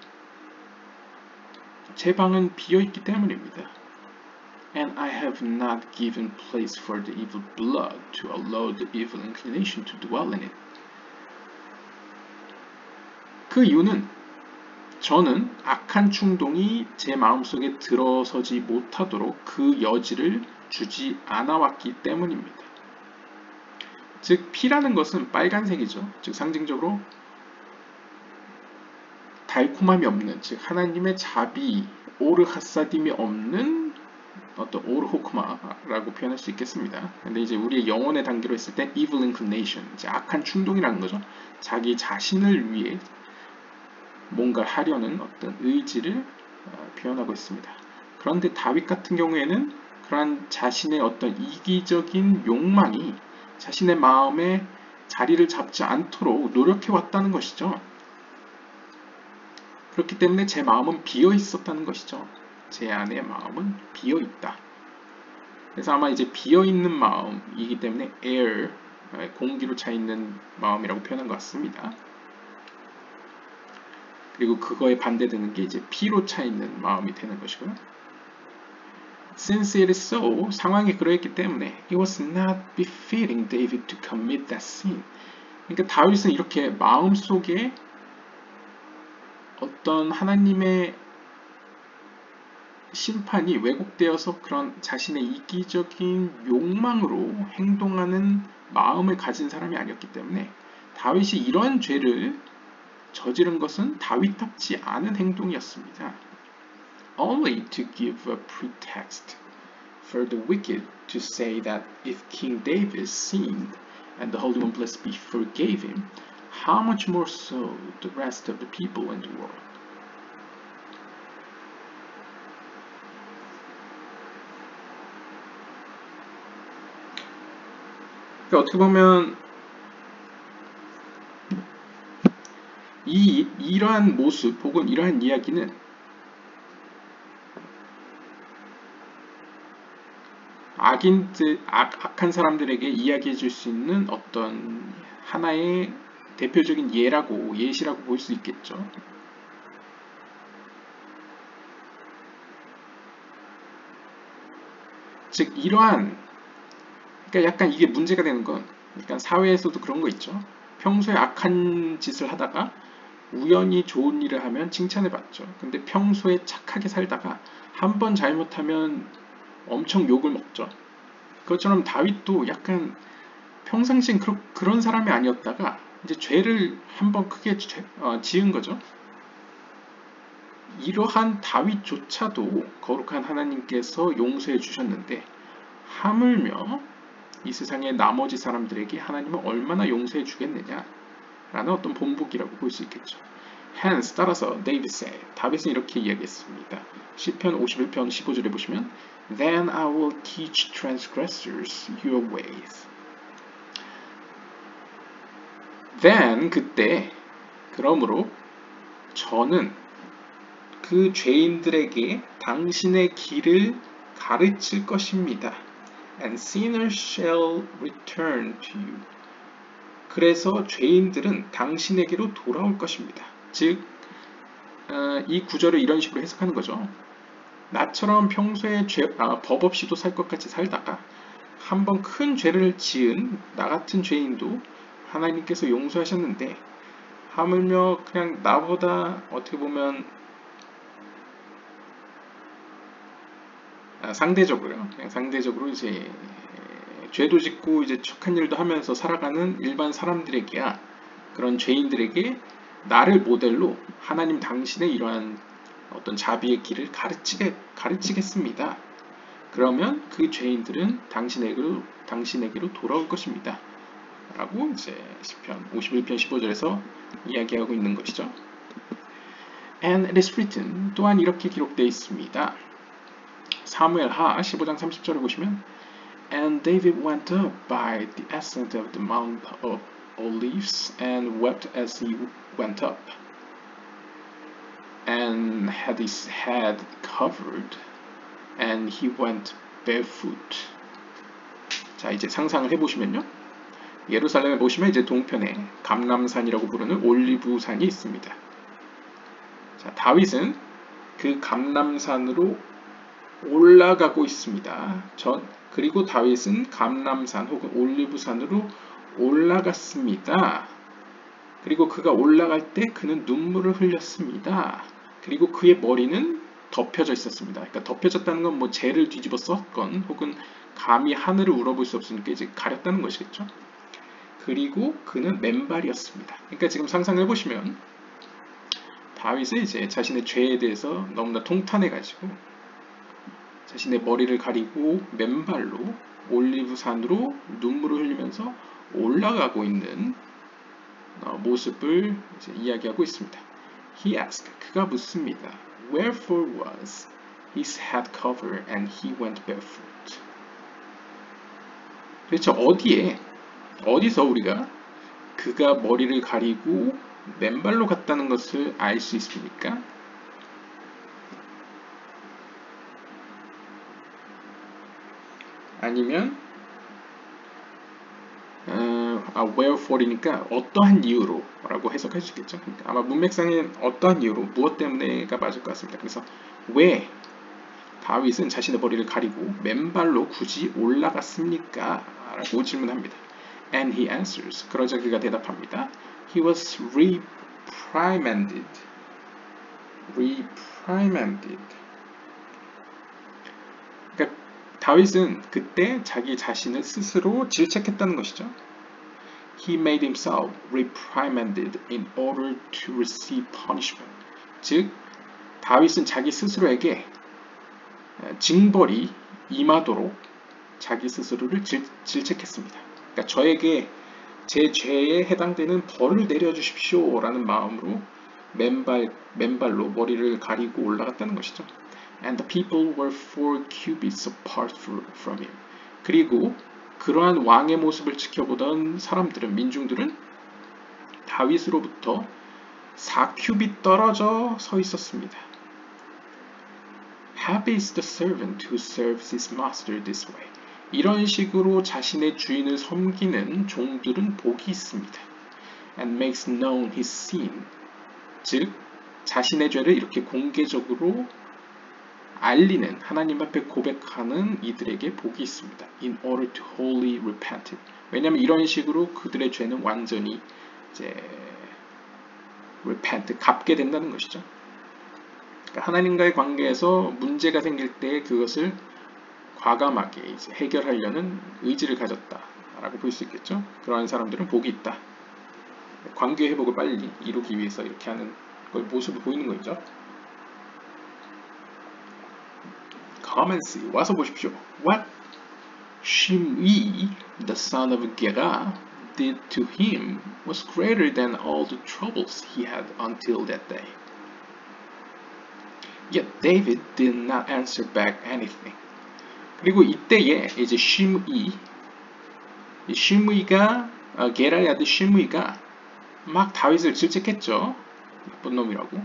제 방은 비어있기 때문입니다. And I have not given place for the evil blood to allow the evil inclination to dwell in it. 그 이유는 저는 악한 충동이 제 마음속에 들어서지 못하도록 그 여지를 주지 않아왔기 때문입니다. 즉 피라는 것은 빨간색이죠. 즉 상징적으로 달콤함이 없는, 즉 하나님의 자비, 오르하사딤이 없는 어떤 오르호크마라고 표현할 수 있겠습니다. 근데 이제 우리의 영혼의 단계로 했을 때 evil inclination, 이제 악한 충동이라는 거죠. 자기 자신을 위해 뭔가를 하려는 어떤 의지를 표현하고 있습니다. 그런데 다윗 같은 경우에는 그러한 자신의 어떤 이기적인 욕망이 자신의 마음에 자리를 잡지 않도록 노력해 왔다는 것이죠. 그렇기 때문에 제 마음은 비어 있었다는 것이죠. 제 안의 마음은 비어 있다. 그래서 아마 이제 비어 있는 마음이기 때문에 air, 공기로 차 있는 마음이라고 표현한 것 같습니다. 그리고 그거에 반대되는 게 이제 피로 차 있는 마음이 되는 것이고요. Since it is so, 상황이 그러했기 때문에 it was not befitting David to commit that sin. 그러니까 다윗은 이렇게 마음속에 어떤 하나님의 심판이 왜곡되어서 그런 자신의 이기적인 욕망으로 행동하는 마음을 가진 사람이 아니었기 때문에 다윗이 이러한 죄를 저지른 것은 다윗답지 않은 행동이었습니다. Only to give a pretext for the wicked to say that if King David sinned and the Holy One blessed be forgave him, how much more so the rest of the people in the world. 그러니까 어떻게 보면 이 이러한 모습 혹은 이러한 이야기는 악인들, 악, 악한 사람들에게 이야기해 줄 수 있는 어떤 하나의 대표적인 예라고, 예시라고 볼 수 있겠죠. 즉, 이러한, 그러니까 약간 이게 문제가 되는 건, 약간 사회에서도 그런 거 있죠. 평소에 악한 짓을 하다가 우연히 좋은 일을 하면 칭찬을 받죠. 근데 평소에 착하게 살다가 한 번 잘못하면 엄청 욕을 먹죠. 그것처럼 다윗도 약간 평상시엔 그러, 그런 사람이 아니었다가 이제 죄를 한번 크게 죄, 어, 지은 거죠. 이러한 다윗조차도 거룩한 하나님께서 용서해 주셨는데 하물며 이 세상의 나머지 사람들에게 하나님은 얼마나 용서해 주겠느냐 라는 어떤 본보기라고 볼 수 있겠죠. Hence, 따라서 David said, 다윗은 이렇게 이야기했습니다. 시편 오십일 편 십오 절에 보시면 Then I will teach transgressors your ways. Then, 그때, 그러므로 저는 그 죄인들에게 당신의 길을 가르칠 것입니다. And sinners shall return to you. 그래서 죄인들은 당신에게로 돌아올 것입니다. 즉, 어, 이 구절을 이런 식으로 해석하는 거죠. 나처럼 평소에 죄, 아, 법 없이도 살 것 같이 살다가 한번 큰 죄를 지은 나 같은 죄인도 하나님께서 용서하셨는데 하물며 그냥 나보다 어떻게 보면 아, 상대적으로요. 그냥 상대적으로 이제 죄도 짓고 이제 착한 일도 하면서 살아가는 일반 사람들에게야 그런 죄인들에게 나를 모델로 하나님 당신의 이러한 어떤 자비의 길을 가르치게, 가르치겠습니다. 그러면 그 죄인들은 당신에게로, 당신에게로 돌아올 것입니다. 라고 이제 시편 오십일 편 십오 절에서 이야기하고 있는 것이죠. And it is written, 또한 이렇게 기록되어 있습니다. 사무엘하 십오 장 삼십 절을 보시면 And David went up by the ascent of the Mount of Olives and wept as he went up. And had his head covered, and he went barefoot. 자, 이제 상상을 해보시면요. 예루살렘에 보시면 이제 동편에 감람산이라고 부르는 올리브산이 있습니다. 자, 다윗은 그 감람산으로 올라가고 있습니다. 전, 그리고 다윗은 감람산 혹은 올리브산으로 올라갔습니다. 그리고 그가 올라갈 때 그는 눈물을 흘렸습니다. 그리고 그의 머리는 덮여져 있었습니다. 그러니까 덮여졌다는 건 뭐 재를 뒤집어 썼건 혹은 감히 하늘을 우러볼 수 없으니까 이제 가렸다는 것이겠죠. 그리고 그는 맨발이었습니다. 그러니까 지금 상상해 보시면 다윗은 이제 자신의 죄에 대해서 너무나 통탄해가지고 자신의 머리를 가리고 맨발로 올리브산으로 눈물을 흘리면서 올라가고 있는 모습을 이제 이야기하고 있습니다. He asked, 그가 묻습니다. Wherefore was his head covered and he went barefoot? 그렇죠. 어디에, 어디서 우리가 그가 머리를 가리고 맨발로 갔다는 것을 알 수 있습니까? 아니면 어, 아, wherefore이니까 어떠한 이유로 라고 해석할 수 있겠죠. 그러니까 아마 문맥상엔 어떠한 이유로, 무엇 때문에가 맞을 것 같습니다. 그래서 왜 다윗은 자신의 머리를 가리고 맨발로 굳이 올라갔습니까? 라고 질문합니다. And he answers. 그러자 그가 대답합니다. He was reprimanded. reprimanded. 그러니까 다윗은 그때 자기 자신을 스스로 질책했다는 것이죠. He made himself reprimanded in order to receive punishment. 즉, 다윗은 자기 스스로에게 징벌이 임하도록 자기 스스로를 질, 질책했습니다. 그러니까 저에게 제 죄에 해당되는 벌을 내려주십시오 라는 마음으로 맨발, 맨발로 머리를 가리고 올라갔다는 것이죠. And the people were four cubits apart from him. 그리고 그러한 왕의 모습을 지켜보던 사람들은, 민중들은 다윗으로부터 사 큐빗 떨어져 서 있었습니다. Happy is the servant who serves his master this way. 이런 식으로 자신의 주인을 섬기는 종들은 복이 있습니다. And makes known his sin. 즉, 자신의 죄를 이렇게 공개적으로 알리는, 하나님 앞에 고백하는 이들에게 복이 있습니다. In order to wholly repent it. 왜냐하면 이런 식으로 그들의 죄는 완전히 이제 repent, 갚게 된다는 것이죠. 그러니까 하나님과의 관계에서 문제가 생길 때 그것을 과감하게 이제 해결하려는 의지를 가졌다라고 볼 수 있겠죠. 그러한 사람들은 복이 있다. 관계 회복을 빨리 이루기 위해서 이렇게 하는 걸 모습을 보이는 거죠. Come and see. 와서 보십시오. What Shimei, the son of Gera, did to him was greater than all the troubles he had until that day. Yet David did not answer back anything. 그리고 이때에 이제 시므이, 시므이가 어, 게라의 아들 시므이가 막 다윗을 질책했죠. 나쁜 놈이라고.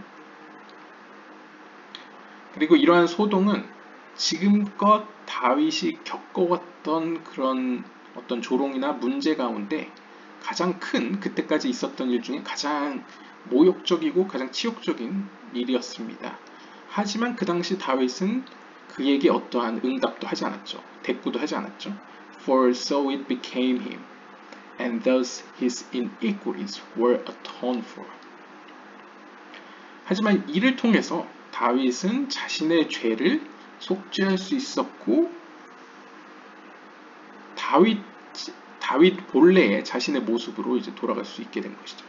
그리고 이러한 소동은 지금껏 다윗이 겪어왔던 그런 어떤 조롱이나 문제 가운데 가장 큰, 그때까지 있었던 일 중에 가장 모욕적이고 가장 치욕적인 일이었습니다. 하지만 그 당시 다윗은 그에게 어떠한 응답도 하지 않았죠. 대꾸도 하지 않았죠. For so it became him, and thus his iniquities were atoned for. 하지만 이를 통해서 다윗은 자신의 죄를 속죄할 수 있었고, 다윗, 다윗 본래의 자신의 모습으로 이제 돌아갈 수 있게 된 것이죠.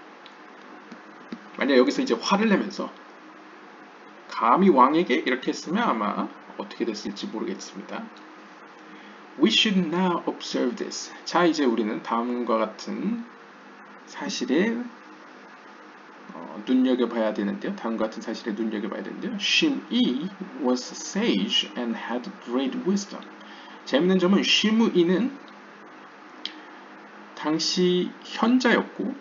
만약 여기서 이제 화를 내면서 감히 왕에게 이렇게 했으면 아마 어떻게 됐을지 모르겠습니다. We should now observe this. 자, 이제 우리는 다음과 같은 사실에 어, 눈여겨봐야 되는데요. 다음과 같은 사실에 눈여겨봐야 되는데요. Shimei was sage and had great wisdom. 재밌는 점은 시므이는 당시 현자였고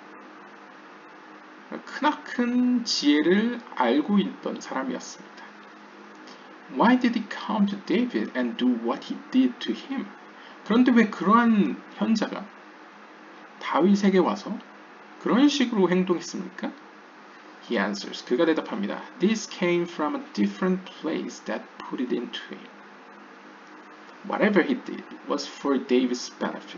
크나큰 지혜를 알고 있던 사람이었습니다. Why did he come to David and do what he did to him? 그런데 왜 그러한 현자가 다윗에게 와서 그런 식으로 행동했습니까? He answers. 그가 대답합니다. This came from a different place that put it into him. Whatever he did was for David's benefit.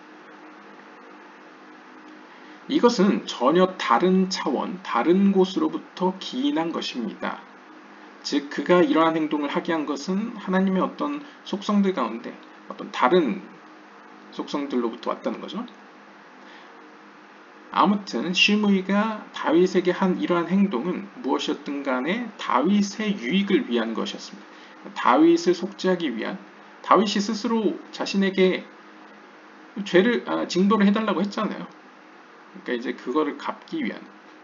이것은 전혀 다른 차원, 다른 곳으로부터 기인한 것입니다. 즉, 그가 이러한 행동을 하게 한 것은 하나님의 어떤 속성들 가운데 어떤 다른 속성들로부터 왔다는 거죠. 아무튼 시므이가 다윗에게 한 이러한 행동은 무엇이었든 간에 다윗의 유익을 위한 것이었습니다. 다윗을 속죄하기 위한, 다윗이 스스로 자신에게 죄를 아, 징벌을 해달라고 했잖아요. 그러니까 이제 그거를 갚기 위한,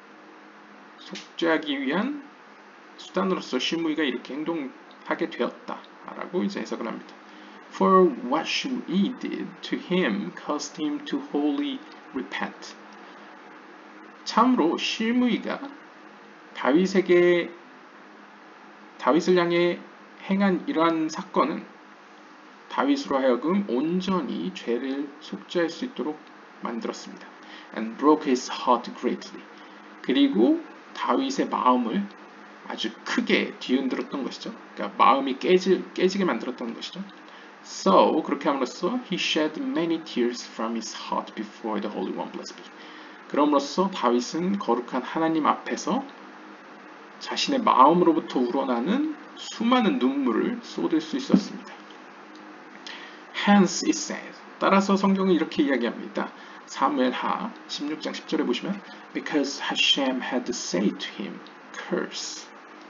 속죄하기 위한 수단으로서 시므이가 이렇게 행동하게 되었다라고 이제 해석을 합니다. For what Shimei did to him caused him to wholly repent. 참으로 시므이가 다윗에게 다윗을 향해 행한 이러한 사건은 다윗으로 하여금 온전히 죄를 속죄할 수 있도록 만들었습니다. And broke his heart greatly. 그리고 다윗의 마음을 아주 크게 뒤흔들었던 것이죠. 그러니까 마음이 깨지, 깨지게 만들었던 것이죠. So 그렇게 함으로써 he shed many tears from his heart before the Holy One blessed be. 그럼으로써 다윗은 거룩한 하나님 앞에서 자신의 마음으로부터 우러나는 수많은 눈물을 쏟을 수 있었습니다. Hence it says. 따라서 성경은 이렇게 이야기합니다. 사무엘하 십육 장 십 절에 보시면 Because Hashem had said to him, curse.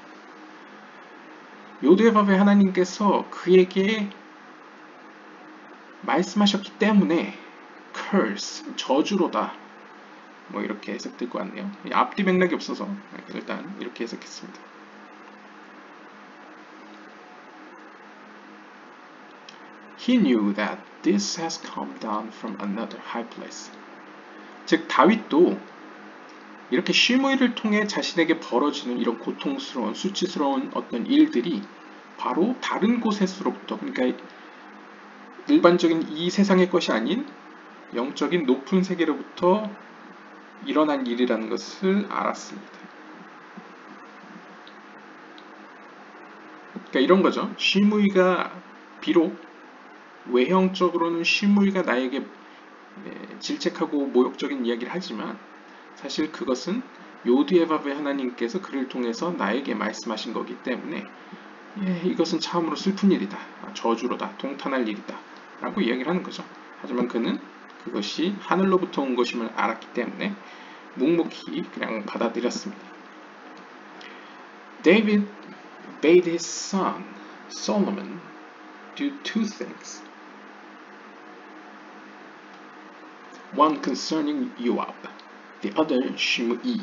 요드바벨 하나님께서 그에게 말씀하셨기 때문에 curse, 저주로다. 뭐 이렇게 해석될 것 같네요. 앞뒤 맥락이 없어서 일단 이렇게 해석했습니다. He knew that this has come down from another high place. 즉 다윗도 이렇게 시므이를 통해 자신에게 벌어지는 이런 고통스러운 수치스러운 어떤 일들이 바로 다른 곳에서로부터, 그러니까 일반적인 이 세상의 것이 아닌 영적인 높은 세계로부터 일어난 일이라는 것을 알았습니다. 그러니까 이런 거죠. 시므이가 비록 외형적으로는 시므이가 나에게 질책하고 모욕적인 이야기를 하지만 사실 그것은 요드바벨 하나님께서 그를 통해서 나에게 말씀하신 거기 때문에 예, 이것은 참으로 슬픈 일이다, 저주로다, 동탄할 일이다 라고 이야기를 하는 거죠. 하지만 그는 그것이 하늘로부터 온 것임을 알았기 때문에 묵묵히 그냥 받아들였습니다. David bade his son Solomon do two things. One concerning Yoab, the other Shimei.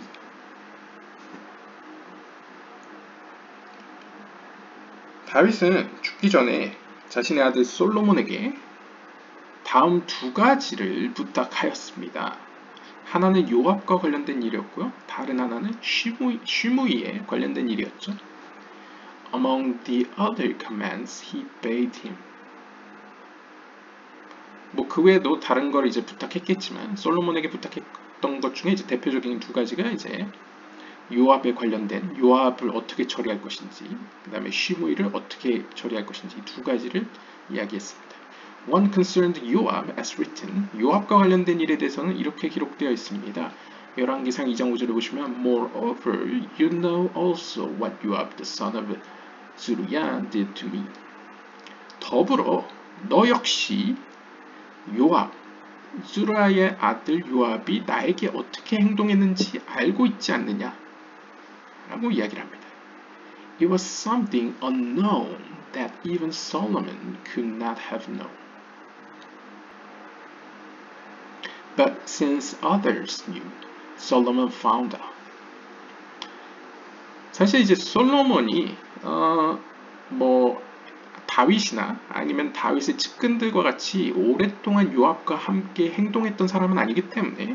다윗은 죽기 전에 자신의 아들 솔로몬에게 다음 두 가지를 부탁하였습니다. 하나는 요압과 관련된 일이었고요. 다른 하나는 쉬무이, 쉬무이에 관련된 일이었죠. Among the other commands he bade him. 뭐 그 외에도 다른 걸 이제 부탁했겠지만 솔로몬에게 부탁했던 것 중에 이제 대표적인 두 가지가 이제 요압에 관련된 요압을 어떻게 처리할 것인지, 그 다음에 쉬무이를 어떻게 처리할 것인지 두 가지를 이야기했습니다. One concerned Yoab as written. 요압과 관련된 일에 대해서는 이렇게 기록되어 있습니다. 열왕기상 이 장 오 절에 보시면 Moreover, you know also what Yoab the son of Zeruiah did to me. 더불어 너 역시 요압, 수라의 아들 요압이 나에게 어떻게 행동했는지 알고 있지 않느냐 라고 이야기를 합니다. It was something unknown that even Solomon could not have known. But since others knew, Solomon found out. 사실 이제 솔로몬이 어, 뭐 다윗이나 아니면 다윗의 측근들과 같이 오랫동안 요압과 함께 행동했던 사람은 아니기 때문에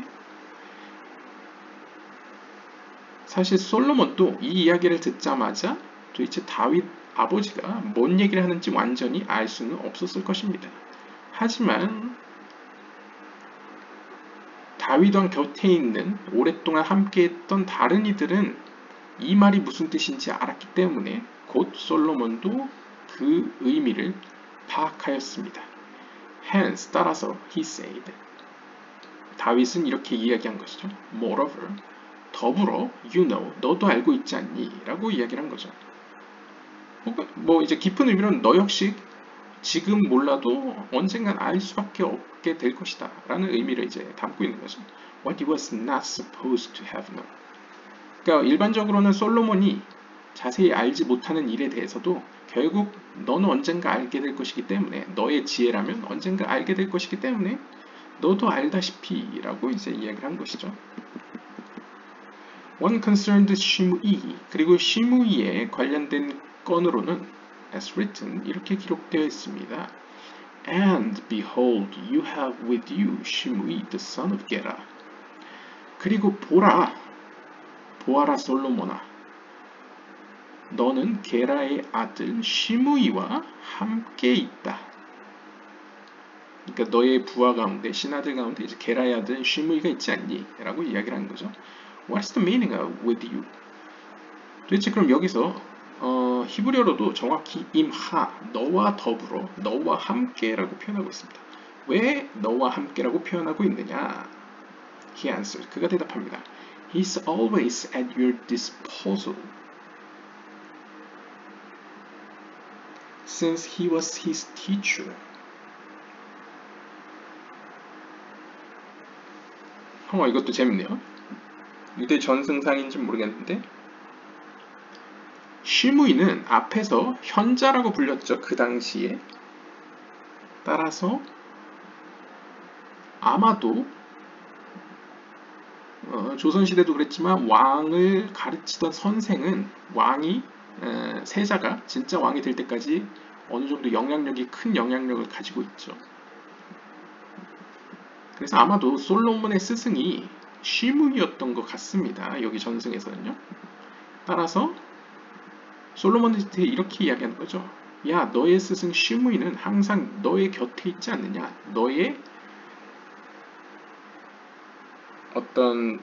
사실 솔로몬도 이 이야기를 듣자마자 도대체 다윗 아버지가 뭔 얘기를 하는지 완전히 알 수는 없었을 것입니다. 하지만 다윗왕 곁에 있는 오랫동안 함께했던 다른 이들은 이 말이 무슨 뜻인지 알았기 때문에 곧 솔로몬도 그 의미를 파악하였습니다. Hence, 따라서 he said. 다윗은 이렇게 이야기한 것이죠. Moreover, 더불어 you know, 너도 알고 있지 않니? 라고 이야기를 한 거죠. 뭐 이제 깊은 의미로는 너 역시 지금 몰라도 언젠간 알 수밖에 없게 될 것이다 라는 의미를 이제 담고 있는 거죠. What he was not supposed to have known. 그러니까 일반적으로는 솔로몬이 자세히 알지 못하는 일에 대해서도 결국 너는 언젠가 알게 될 것이기 때문에, 너의 지혜라면 언젠가 알게 될 것이기 때문에 너도 알다시피 라고 이제 이야기를 한 것이죠. One concerned Shimei, 그리고 시므이에 관련된 건으로는 as written 이렇게 기록되어 있습니다. And behold, you have with you Shimei the son of Gera. 그리고 보라, 보아라 솔로몬아, 너는 게라의 아들 시므이와 함께 있다. 그러니까 너의 부하 가운데, 신하들 가운데 이제 게라의 아들 시므이가 있지 않니? 라고 이야기를 하는 거죠. What's the meaning of with you? 도대체 그럼 여기서 어, 히브리어로도 정확히 임하, 너와 더불어, 너와 함께라고 표현하고 있습니다. 왜 너와 함께라고 표현하고 있느냐? He answered. 그가 대답합니다. He's always at your disposal. Since he was his teacher. 어, 이것도 재밌네요. 유대 전승상인지 모르겠는데 시므이는 앞에서 현자라고 불렸죠. 그 당시에. 따라서 아마도 어, 조선시대도 그랬지만 왕을 가르치던 선생은 왕이 에, 세자가 진짜 왕이 될 때까지 어느 정도 영향력이 큰 영향력을 가지고 있죠. 그래서 아마도 솔로몬의 스승이 시므이였던 것 같습니다. 여기 전승에서는요. 따라서 솔로몬한테 이렇게 이야기하는 거죠. 야, 너의 스승 시므이는 항상 너의 곁에 있지 않느냐. 너의 어떤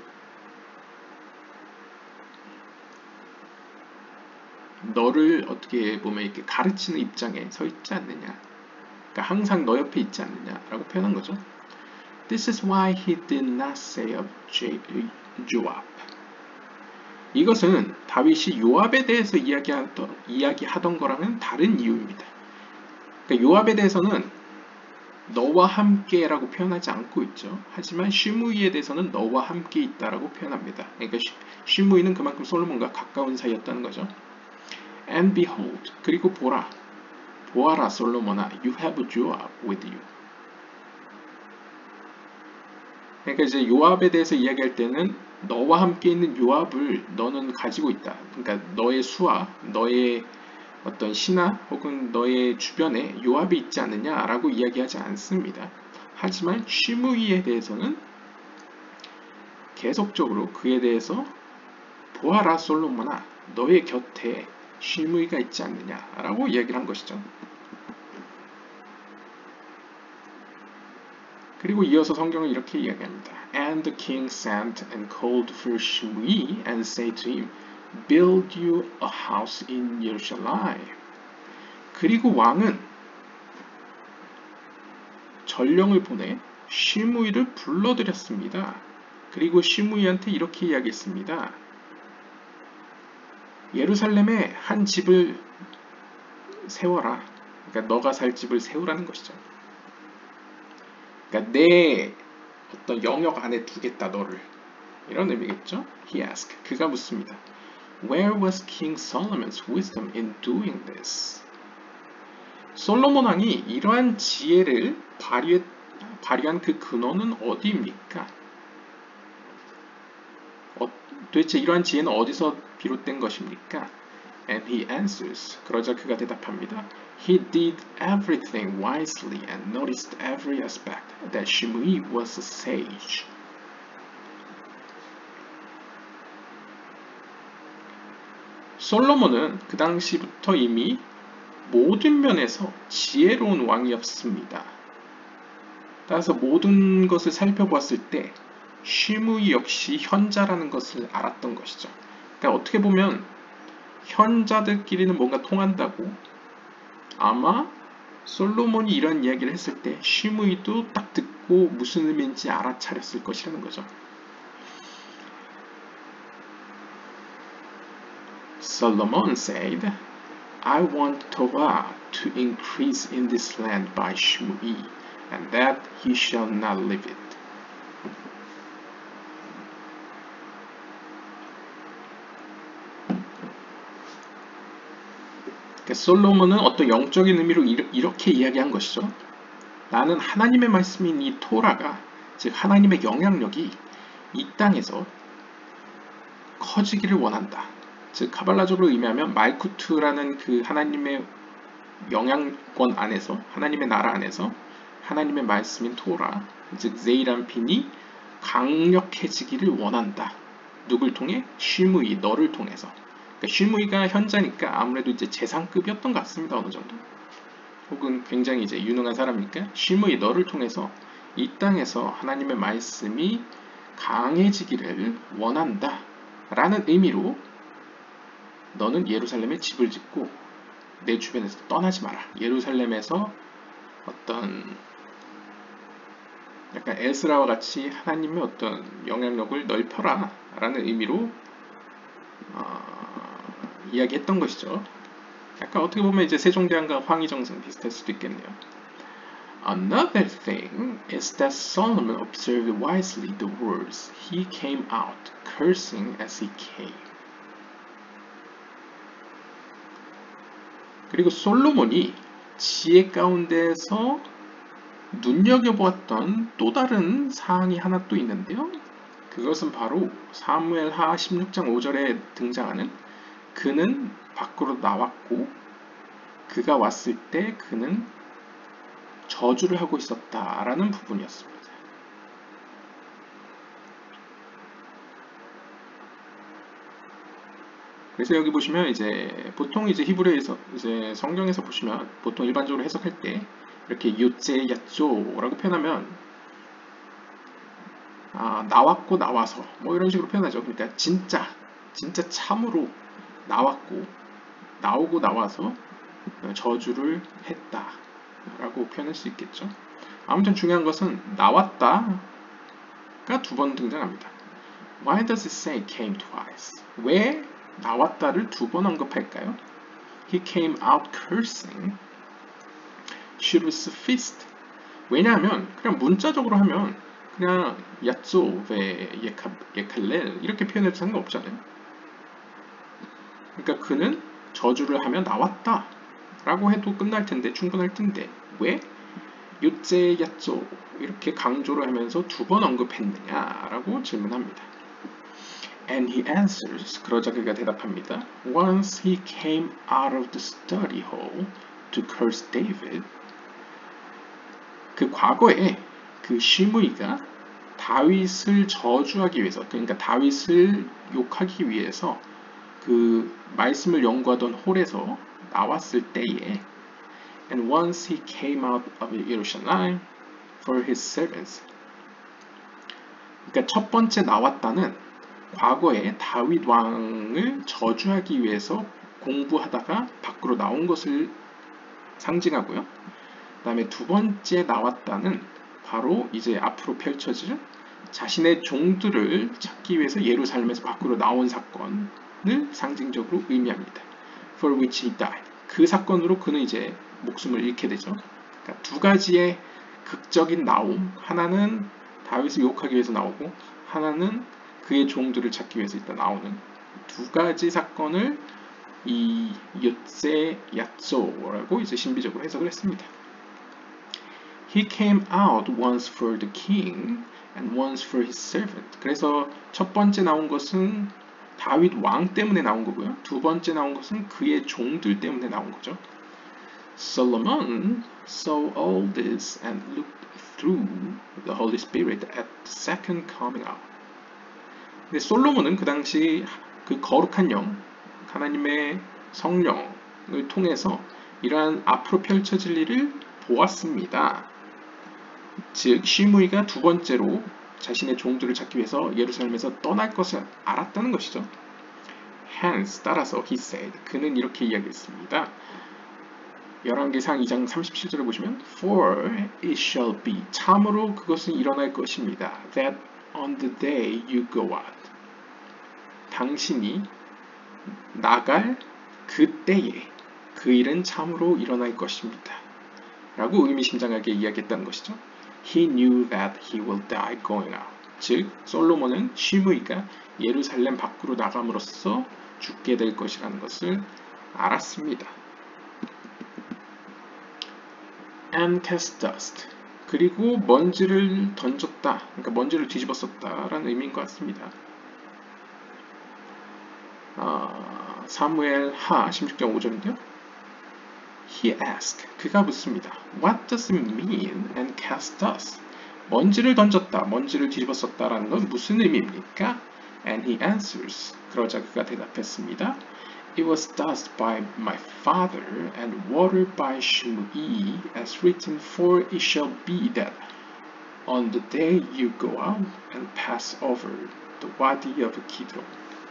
너를 어떻게 보면 이렇게 가르치는 입장에 서 있지 않느냐. 그러니까 항상 너 옆에 있지 않느냐라고 표현한 거죠. This is why he did not say of Joab. 이것은 다윗이 요압에 대해서 이야기하던, 이야기하던 거랑은 다른 이유입니다. 그러니까 요압에 대해서는 너와 함께라고 표현하지 않고 있죠. 하지만 시므이에 대해서는 너와 함께 있다라고 표현합니다. 그러니까 시므이는 그만큼 솔로몬과 가까운 사이였다는 거죠. And behold, 그리고 보라, 보아라 솔로몬아, you have Joab with you. 그러니까 이제 요압에 대해서 이야기할 때는 너와 함께 있는 요압을 너는 가지고 있다. 그러니까 너의 수하, 너의 어떤 신하 혹은 너의 주변에 요압이 있지 않느냐라고 이야기하지 않습니다. 하지만 시므이에 대해서는 계속적으로 그에 대해서 보아라 솔로몬아, 너의 곁에 시므이가 있지 않느냐라고 이야기를 한 것이죠. 그리고 이어서 성경은 이렇게 이야기합니다. And the king sent and called for Shimei and said to him, Build you a house in Jerusalem. 그리고 왕은 전령을 보내 시므이를 불러들였습니다. 그리고 시므이한테 이렇게 이야기했습니다. 예루살렘에 한 집을 세워라. 그러니까 너가 살 집을 세우라는 것이죠. 그러니까 내 어떤 영역 안에 두겠다 너를. 이런 의미겠죠? He asked. 그가 묻습니다. Where was King Solomon's wisdom in doing this? 솔로몬 왕이 이러한 지혜를 발휘, 발휘한 그 근원은 어디입니까? 어, 도대체 이러한 지혜는 어디서 비롯된 것입니까? And he answers. 그러자 그가 대답합니다. He did everything wisely and noticed every aspect that Shimei was a sage. 솔로몬은 그 당시부터 이미 모든 면에서 지혜로운 왕이었습니다. 따라서 모든 것을 살펴보았을 때 시므이 역시 현자라는 것을 알았던 것이죠. 그러니까 어떻게 보면 현자들끼리는 뭔가 통한다고 아마 솔로몬이 이런 이야기를 했을 때 시므이도 딱 듣고 무슨 의미인지 알아차렸을 것이라는 거죠. Solomon said, I want Torah to increase in this land by Shimei, and that he shall not leave it. 솔로몬은 어떤 영적인 의미로 이렇게 이야기한 것이죠. 나는 하나님의 말씀인 이 토라가, 즉 하나님의 영향력이 이 땅에서 커지기를 원한다. 즉 카발라적으로 의미하면 말쿠트라는 그 하나님의 영향권 안에서, 하나님의 나라 안에서 하나님의 말씀인 토라, 즉 제이란핀이 강력해지기를 원한다. 누굴 통해? 쉬무이, 너를 통해서. 그러니까 쉬무이가 현자니까 아무래도 이제 재상급이었던 것 같습니다. 어느 정도. 혹은 굉장히 이제 유능한 사람이니까 쉬무이, 너를 통해서 이 땅에서 하나님의 말씀이 강해지기를 원한다. 라는 의미로 너는 예루살렘에 집을 짓고 내 주변에서 떠나지 마라. 예루살렘에서 어떤 약간 에스라와 같이 하나님의 어떤 영향력을 넓혀라 라는 의미로 어, 이야기했던 것이죠. 약간 어떻게 보면 이제 세종대왕과 황희정승 비슷할 수도 있겠네요. Another thing is that Solomon observed wisely the words he came out, cursing as he came. 그리고 솔로몬이 지혜 가운데서 눈여겨보았던 또 다른 사항이 하나 또 있는데요. 그것은 바로 사무엘하 십육 장 오 절에 등장하는 그는 밖으로 나왔고 그가 왔을 때 그는 저주를 하고 있었다라는 부분이었습니다. 그래서 여기 보시면 이제 보통 이제 히브리에서 이제 성경에서 보시면 보통 일반적으로 해석할 때 이렇게 요제 야쪼라고 표현하면 아, 나왔고 나와서 뭐 이런 식으로 표현하죠. 그러니까 진짜 진짜 참으로 나왔고 나오고 나와서 저주를 했다 라고 표현할 수 있겠죠. 아무튼 중요한 것은 나왔다가 두 번 등장합니다. Why does it say came twice? 왜 나왔다를 두 번 언급할까요? He came out cursing should be sufficed. 왜냐하면 그냥 문자적으로 하면 그냥 야쪼 베 예칼렐 이렇게 표현해도 상관없잖아요. 그러니까 그는 저주를 하며 나왔다 라고 해도 끝날 텐데 충분할 텐데 왜 요제 야쪼 이렇게 강조를 하면서 두 번 언급했느냐 라고 질문합니다. And he answers, 그러자 그가 대답합니다. Once he came out of the study hall to curse David. 그 과거에 그 쉬무이가 다윗을 저주하기 위해서, 그러니까 다윗을 욕하기 위해서 그 말씀을 연구하던 홀에서 나왔을 때에 And once he came out of Jerusalem for his servants. 그러니까 첫 번째 나왔다는 과거에 다윗 왕을 저주하기 위해서 공부하다가 밖으로 나온 것을 상징하고요. 그 다음에 두 번째 나왔다는 바로 이제 앞으로 펼쳐질 자신의 종들을 찾기 위해서 예루살렘에서 밖으로 나온 사건을 상징적으로 의미합니다. For which he died. 그 사건으로 그는 이제 목숨을 잃게 되죠. 그러니까 두 가지의 극적인 나옴, 하나는 다윗을 욕하기 위해서 나오고 하나는 그의 종들을 찾기 위해서 일단 나오는 두 가지 사건을 이 요제 야쪼라고 이제 신비적으로 해석을 했습니다. He came out once for the king and once for his servant. 그래서 첫 번째 나온 것은 다윗 왕 때문에 나온 거고요. 두 번째 나온 것은 그의 종들 때문에 나온 거죠. Solomon saw all this and looked through the Holy Spirit at the second coming out. 근데 솔로몬은 그 당시 그 거룩한 영, 하나님의 성령을 통해서 이러한 앞으로 펼쳐질 일을 보았습니다. 즉 쉬무이가 두 번째로 자신의 종들을 찾기 위해서 예루살렘에서 떠날 것을 알았다는 것이죠. Hence, 따라서 he said, 그는 이렇게 이야기했습니다. 열왕기상 이 장 삼십칠 절을 보시면 For it shall be, 참으로 그것은 일어날 것입니다. That on the day you go out, 당신이 나갈 그때에 그 일은 참으로 일어날 것입니다. 라고 의미심장하게 이야기했다는 것이죠. He knew that he will die going out. 즉, 솔로몬은 쉬무이가 예루살렘 밖으로 나감으로써 죽게 될 것이라는 것을 알았습니다. And cast dust. 그리고 먼지를 던졌다. 그러니까 먼지를 뒤집었었다 라는 의미인 것 같습니다. 어, 사무엘 하 십육 장 오 절인데요. He asked. 그가 묻습니다. What does it mean and cast dust? 먼지를 던졌다, 먼지를 뒤집었었다라는 건 무슨 의미입니까? And he answers. 그러자 그가 대답했습니다. It was dust by my father and water by Shimui, as written, for it shall be that on the day you go out and pass over the Wadi of Kidron.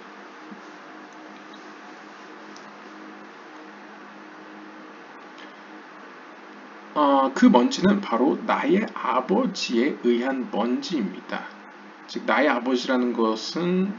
어, 그 먼지는 바로 나의 아버지에 의한 먼지입니다. 즉 나의 아버지라는 것은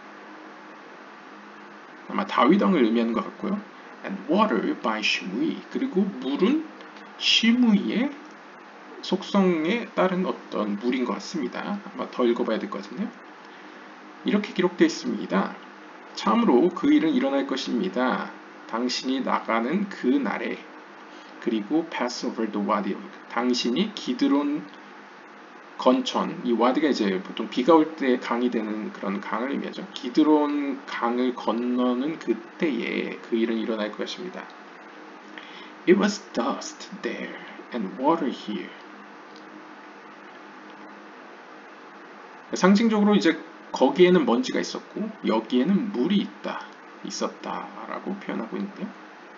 아마 다윗 왕을 의미하는 것 같고요. And water by Shimui. 그리고 물은 시무이의 속성에 따른 어떤 물인 것 같습니다. 아마 더 읽어봐야 될 것 같은데요. 이렇게 기록되어 있습니다. 참으로 그 일은 일어날 것입니다. 당신이 나가는 그 날에 그리고 pass over the wadi. 당신이 기드론 건천, 이 와디가 이제 보통 비가 올 때 강이 되는 그런 강을 의미하죠. 기드론 강을 건너는 그때에 그 일은 일어날 것입니다. It was dust there and water here. 상징적으로 이제 거기에는 먼지가 있었고 여기에는 물이 있다, 있었다라고 표현하고 있는데요.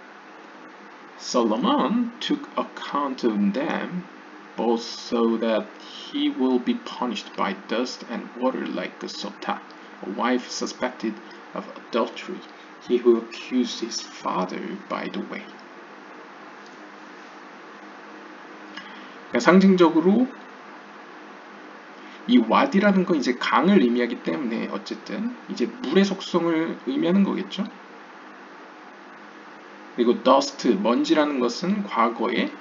Solomon took account of them both so that he will be punished by dust and water like a sota, a wife suspected of adultery, he who accused his father by the way. 그러니까 상징적으로 이 와디라는 건 이제 강을 의미하기 때문에 어쨌든 이제 물의 속성을 의미하는 거겠죠. 그리고 dust, 먼지라는 것은 과거에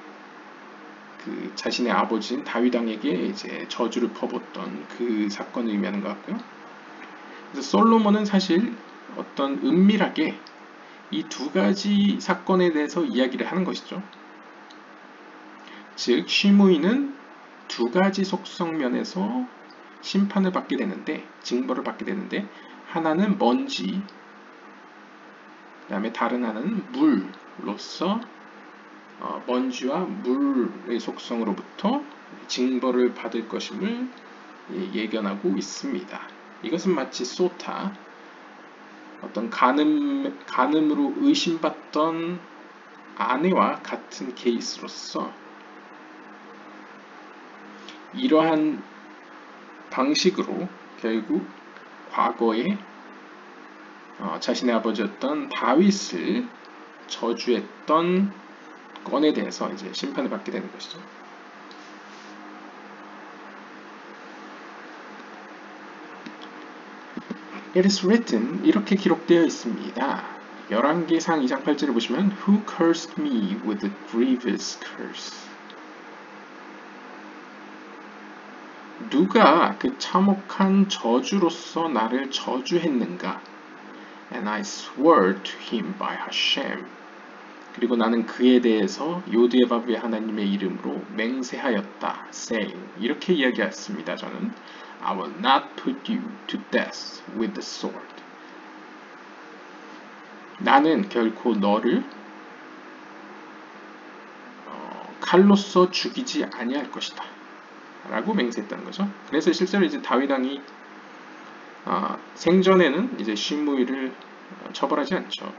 그 자신의 아버지인 다윗 왕에게 이제 저주를 퍼붓던 그 사건을 의미하는 것 같고요. 그래서 솔로몬은 사실 어떤 은밀하게 이 두 가지 사건에 대해서 이야기를 하는 것이죠. 즉 시므이는 두 가지 속성 면에서 심판을 받게 되는데, 징벌을 받게 되는데, 하나는 먼지, 그 다음에 다른 하나는 물로서 어, 먼지와 물의 속성으로부터 징벌을 받을 것임을 예견하고 있습니다. 이것은 마치 소타, 어떤 간음, 간음으로 의심받던 아내와 같은 케이스로서 이러한 방식으로 결국 과거에 어, 자신의 아버지였던 다윗을 저주했던 건에 대해서 이제 심판을 받게 되는 것이죠. It is written, 이렇게 기록되어 있습니다. 열왕기상 이 장 팔 절을 보시면 Who cursed me with a grievous curse? 누가 그 참혹한 저주로서 나를 저주했는가? And I swore to him by Hashem. 그리고 나는 그에 대해서 요드에바브의 하나님의 이름으로 맹세하였다. saying, 이렇게 이야기했습니다. 저는 I will not put you to death with the sword. 나는 결코 너를 어, 칼로써 죽이지 아니할 것이다. 라고 맹세했다는 거죠. 그래서 실제로 이제 다윗 왕이 어, 생전에는 이제 시므이를 처벌하지 않죠.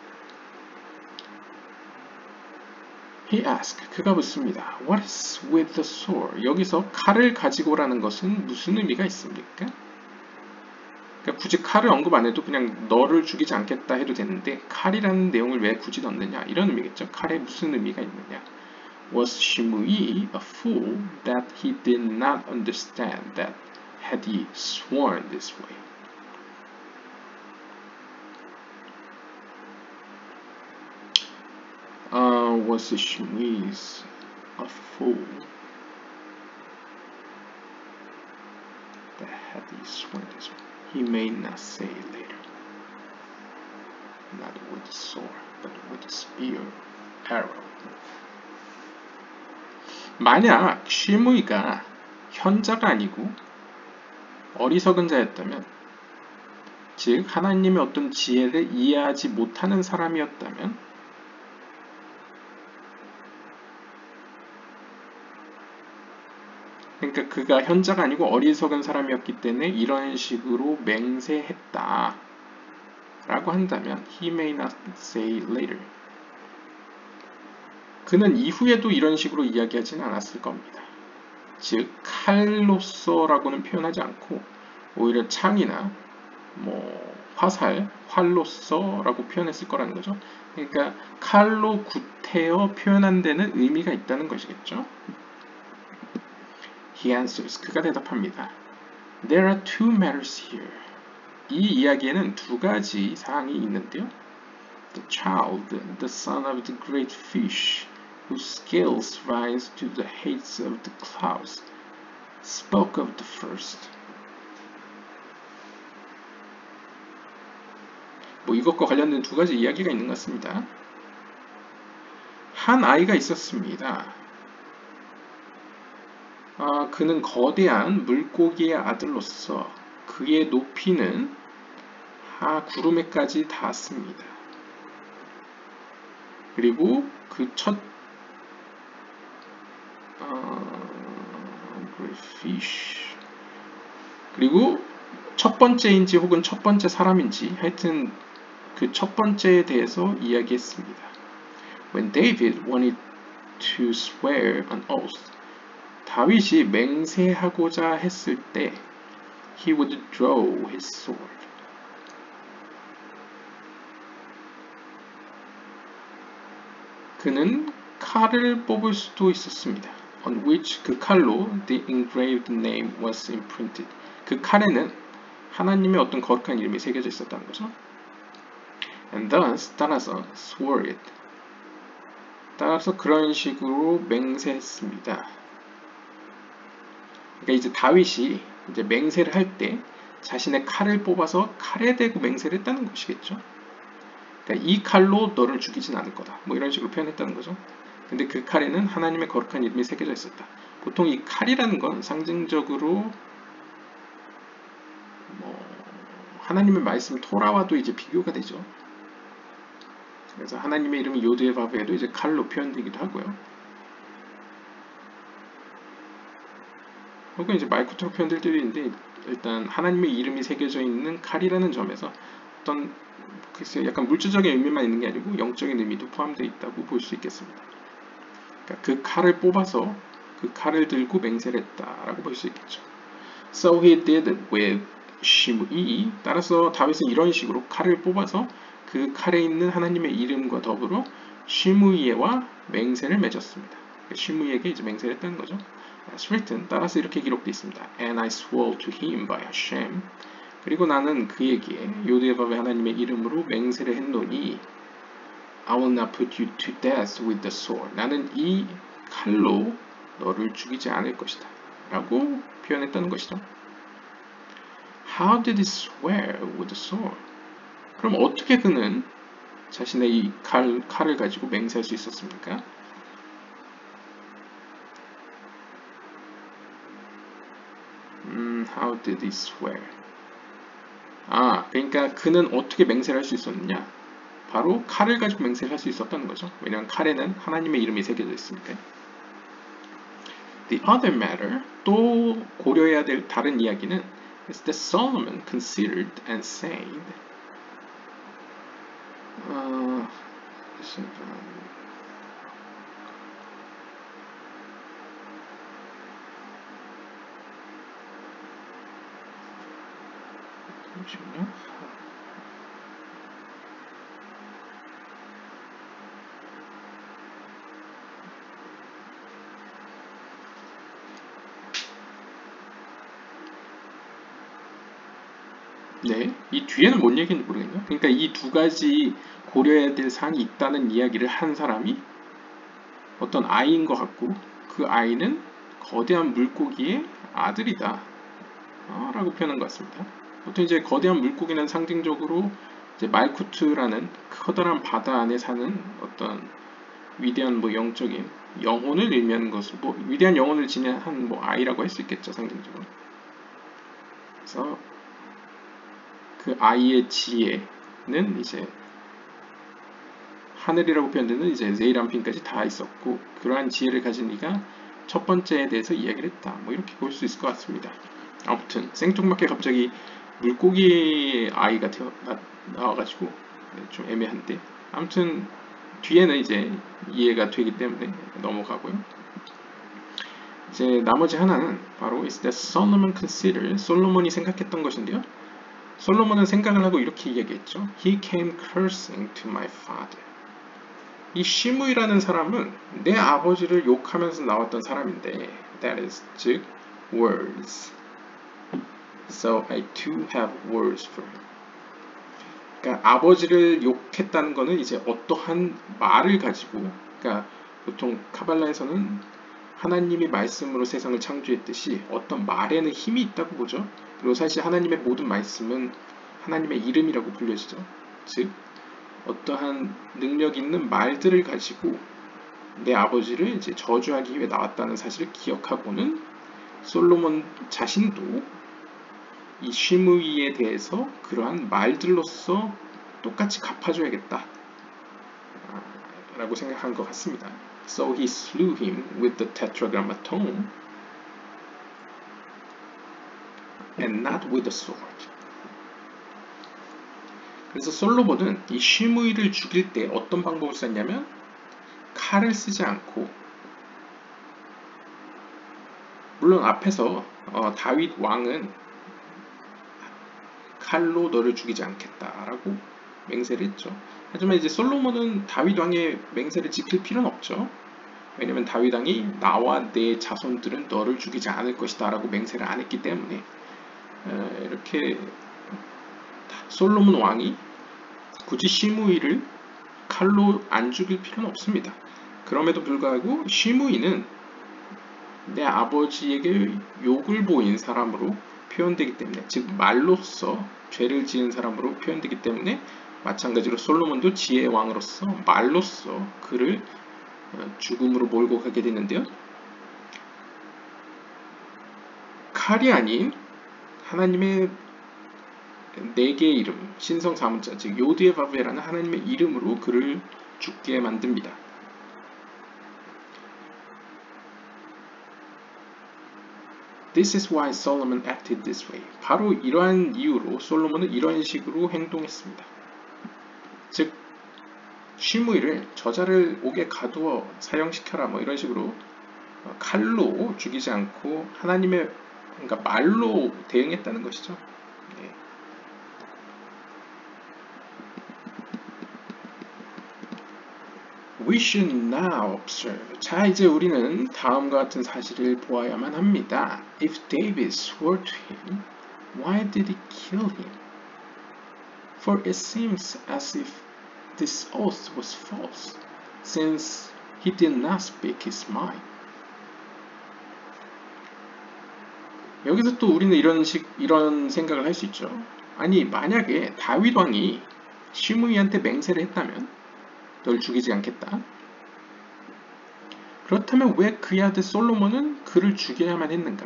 He asked, 그가 묻습니다. What is with the sword? 여기서 칼을 가지고라는 것은 무슨 의미가 있습니까? 그러니까 굳이 칼을 언급 안 해도 그냥 너를 죽이지 않겠다 해도 되는데 칼이라는 내용을 왜 굳이 넣느냐 이런 의미겠죠. 칼에 무슨 의미가 있느냐. Was Shimui a fool that he did not understand that had he sworn this way? Uh, was Shimui a fool that had he sworn this way? He may not say it later. Not with the sword, but with the spear, arrow. 만약 시므이가 현자가 아니고 어리석은 자였다면, 즉 하나님의 어떤 지혜를 이해하지 못하는 사람이었다면 그러니까 그가 현자가 아니고 어리석은 사람이었기 때문에 이런 식으로 맹세했다 라고 한다면 he may not say later. 그는 이후에도 이런 식으로 이야기하지는 않았을 겁니다. 즉 칼로서라고는 표현하지 않고 오히려 창이나 뭐 화살, 활로서라고 표현했을 거라는 거죠. 그러니까 칼로 구태여 표현한 데는 의미가 있다는 것이겠죠. He answers. 그가 대답합니다. There are two matters here. 이 이야기에는 두 가지 사항이 있는데요. The child, the son of the great fish, whose scales rise to the heights of the clouds, spoke of the first. 뭐 이것과 관련된 두 가지 이야기가 있는 것 같습니다. 한 아이가 있었습니다. 아, 그는 거대한 물고기의 아들로서 그의 높이는 아, 구름에까지 닿았습니다. 그리고 그 첫 어, fish 그리고 첫 번째인지 혹은 첫 번째 사람인지 하여튼 그 첫 번째에 대해서 이야기했습니다. When David wanted to swear an oath, 다윗이 맹세하고자 했을 때 he would draw his sword. 그는 칼을 뽑을 수도 있었습니다. On which 그 칼로 the engraved name was imprinted. 그 칼에는 하나님의 어떤 거룩한 이름이 새겨져 있었다는 거죠. And thus 따라서 swore it. 따라서 그런 식으로 맹세했습니다. 그러니까 이제 다윗이 이제 맹세를 할 때 자신의 칼을 뽑아서 칼에 대고 맹세를 했다는 것이겠죠. 그러니까 이 칼로 너를 죽이진 않을 거다. 뭐 이런 식으로 표현했다는 거죠. 근데 그 칼에는 하나님의 거룩한 이름이 새겨져 있었다. 보통 이 칼이라는 건 상징적으로 뭐 하나님의 말씀 토라와도 이제 비교가 되죠. 그래서 하나님의 이름이 요드의 바브에도 이제 칼로 표현되기도 하고요. 혹은 이제 말쿠트로 표현될 때도 있는데 일단 하나님의 이름이 새겨져 있는 칼이라는 점에서 어떤 글쎄요, 약간 물질적인 의미만 있는 게 아니고 영적인 의미도 포함되어 있다고 볼 수 있겠습니다. 그러니까 그 칼을 뽑아서 그 칼을 들고 맹세를 했다라고 볼 수 있겠죠. So he did with 시므이. 따라서 다윗은 이런 식으로 칼을 뽑아서 그 칼에 있는 하나님의 이름과 더불어 시므이와 맹세를 맺었습니다. 시므이에게 이제 맹세를 했다는 거죠. As written, 따라서 이렇게 기록되어 있습니다. And I swore to him by Hashem. 그리고 나는 그에게 요드의 밥의 하나님의 이름으로 맹세를 했노니 I will not put you to death with the sword. 나는 이 칼로 너를 죽이지 않을 것이다. 라고 표현했다는 것이죠. How did he swear with the sword? 그럼 어떻게 그는 자신의 이 칼, 칼을 가지고 맹세할 수 있었습니까? 음, how did he swear? 아, 그러니까 그는 어떻게 맹세를 할 수 있었느냐? 바로 칼을 가지고 맹세를 할 수 있었다는 거죠. 왜냐하면 칼에는 하나님의 이름이 새겨져 있으니까요. The other matter, 또 고려해야 될 다른 이야기는 is that Solomon considered and said, 어, 잠시만요. 네, 이 뒤에는 뭔 얘기인지 모르겠네요. 그러니까 이 두 가지 고려해야 될 사항이 있다는 이야기를 한 사람이 어떤 아이인 것 같고 그 아이는 거대한 물고기의 아들이다 어, 라고 표현한 것 같습니다. 보통 이제 거대한 물고기는 상징적으로 이제 말쿠트라는 커다란 바다 안에 사는 어떤 위대한 뭐 영적인 영혼을 의미하는 것을 뭐 위대한 영혼을 지닌 한 뭐 아이라고 할 수 있겠죠, 상징적으로. 그래서 그 아이의 지혜는 이제 하늘이라고 표현되는 이제 세일람핀까지 다 있었고 그러한 지혜를 가진 이가 첫 번째에 대해서 이야기를 했다. 뭐 이렇게 볼 수 있을 것 같습니다. 아무튼 생뚱맞게 갑자기 물고기 아이가 태어, 나, 나와가지고 좀 애매한데 아무튼 뒤에는 이제 이해가 되기 때문에 넘어가고요. 이제 나머지 하나는 바로 is that Solomon considered 솔로몬이 생각했던 것인데요. 솔로몬은 생각을 하고 이렇게 이야기했죠. He came cursing to my father. 이 시므이라는 사람은 내 아버지를 욕하면서 나왔던 사람인데 that is 즉 words. So I too have words for him. 그러니까 아버지를 욕했다는 것은 이제 어떠한 말을 가지고, 그러니까 보통 카발라에서는 하나님이 말씀으로 세상을 창조했듯이 어떤 말에는 힘이 있다고 보죠. 그리고 사실 하나님의 모든 말씀은 하나님의 이름이라고 불려지죠. 즉 어떠한 능력 있는 말들을 가지고 내 아버지를 이제 저주하기 위해 나왔다는 사실을 기억하고는 솔로몬 자신도 이 시므이에 대해서 그러한 말들로서 똑같이 갚아줘야겠다 라고 생각한 것 같습니다. So he slew him with the tetragrammaton and not with the sword. 그래서 솔로몬은 이 시므이를 죽일 때 어떤 방법을 썼냐면 칼을 쓰지 않고, 물론 앞에서 어, 다윗 왕은 칼로 너를 죽이지 않겠다라고 맹세를 했죠. 하지만 이제 솔로몬은 다윗 왕의 맹세를 지킬 필요는 없죠. 왜냐면 다윗 왕이 나와 내 자손들은 너를 죽이지 않을 것이다 라고 맹세를 안 했기 때문에 어, 이렇게 솔로몬 왕이 굳이 시므이를 칼로 안 죽일 필요는 없습니다. 그럼에도 불구하고 시므이는 내 아버지에게 욕을 보인 사람으로 표현되기 때문에, 즉 말로써 죄를 지은 사람으로 표현되기 때문에 마찬가지로 솔로몬도 지혜의 왕으로서 말로써 그를 죽음으로 몰고 가게 되는데요. 칼이 아닌 하나님의 네 개의 이름, 신성 사문자, 즉 요드에바브에라는 하나님의 이름으로 그를 죽게 만듭니다. This is why Solomon acted this way. 바로 이러한 이유로 솔로몬은 이런 식으로 행동했습니다. 즉 시므이를 저자를 옥에 가두어 사형시켜라 뭐 이런 식으로 칼로 죽이지 않고 하나님의 그러니까 말로 대응했다는 것이죠. 네. We should now observe. 자, 이제 우리는 다음과 같은 사실을 보아야만 합니다. If David swore to him, why did he kill him? For it seems as if this oath was false, since he did not speak his mind. 여기서 또 우리는 이런 식, 이런 생각을 할 수 있죠. 아니, 만약에 다윗 왕이 시므이한테 맹세를 했다면 널 죽이지 않겠다. 그렇다면 왜 그의 아들 솔로몬은 그를 죽여야만 했는가?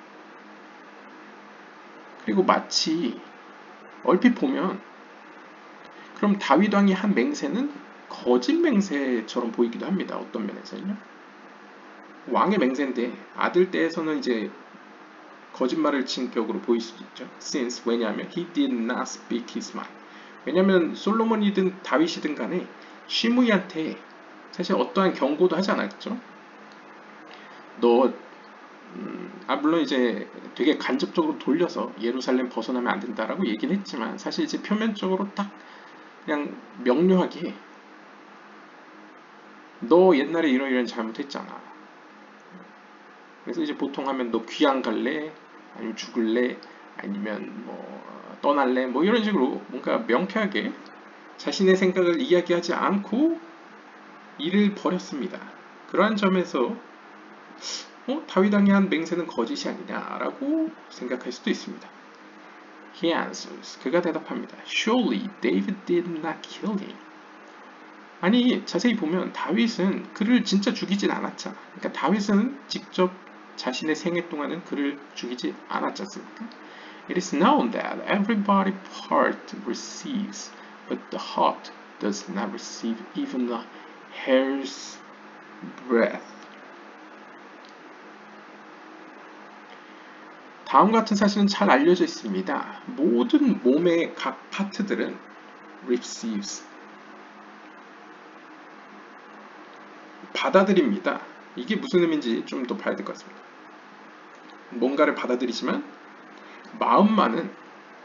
그리고 마치 얼핏 보면 그럼 다윗 왕이 한 맹세는 거짓 맹세처럼 보이기도 합니다. 어떤 면에서는요. 왕의 맹세인데 아들 때에서는 이제 거짓말을 친 격으로 보일 수도 있죠. Since 왜냐하면 he did not speak his mind. 왜냐하면 솔로몬이든 다윗이든 간에 시므이한테 사실 어떠한 경고도 하지 않았죠. 너, 음, 아 물론 이제 되게 간접적으로 돌려서 예루살렘 벗어나면 안 된다라고 얘기는 했지만 사실 이제 표면적으로 딱 그냥 명료하게 너 옛날에 이런 이런 잘못했잖아. 그래서 이제 보통 하면 너 귀양 갈래? 아니면 죽을래? 아니면 뭐 떠날래? 뭐 이런 식으로 뭔가 명쾌하게 자신의 생각을 이야기하지 않고 이를 버렸습니다. 그러한 점에서 어? 다윗 왕이 한 맹세는 거짓이 아니냐라고 생각할 수도 있습니다. He answers. 그가 대답합니다. Surely David did not kill him. 아니 자세히 보면 다윗은 그를 진짜 죽이진 않았잖아. 그러니까 다윗은 직접 자신의 생애 동안은 그를 죽이지 않았지 않습니까? It is known that every body part receives, but the heart does not receive even a hair's breadth. 다음 같은 사실은 잘 알려져 있습니다. 모든 몸의 각 파트들은 receives, 받아들입니다. 이게 무슨 의미인지 좀 더 봐야 될 것 같습니다. 뭔가를 받아들이지만 마음만은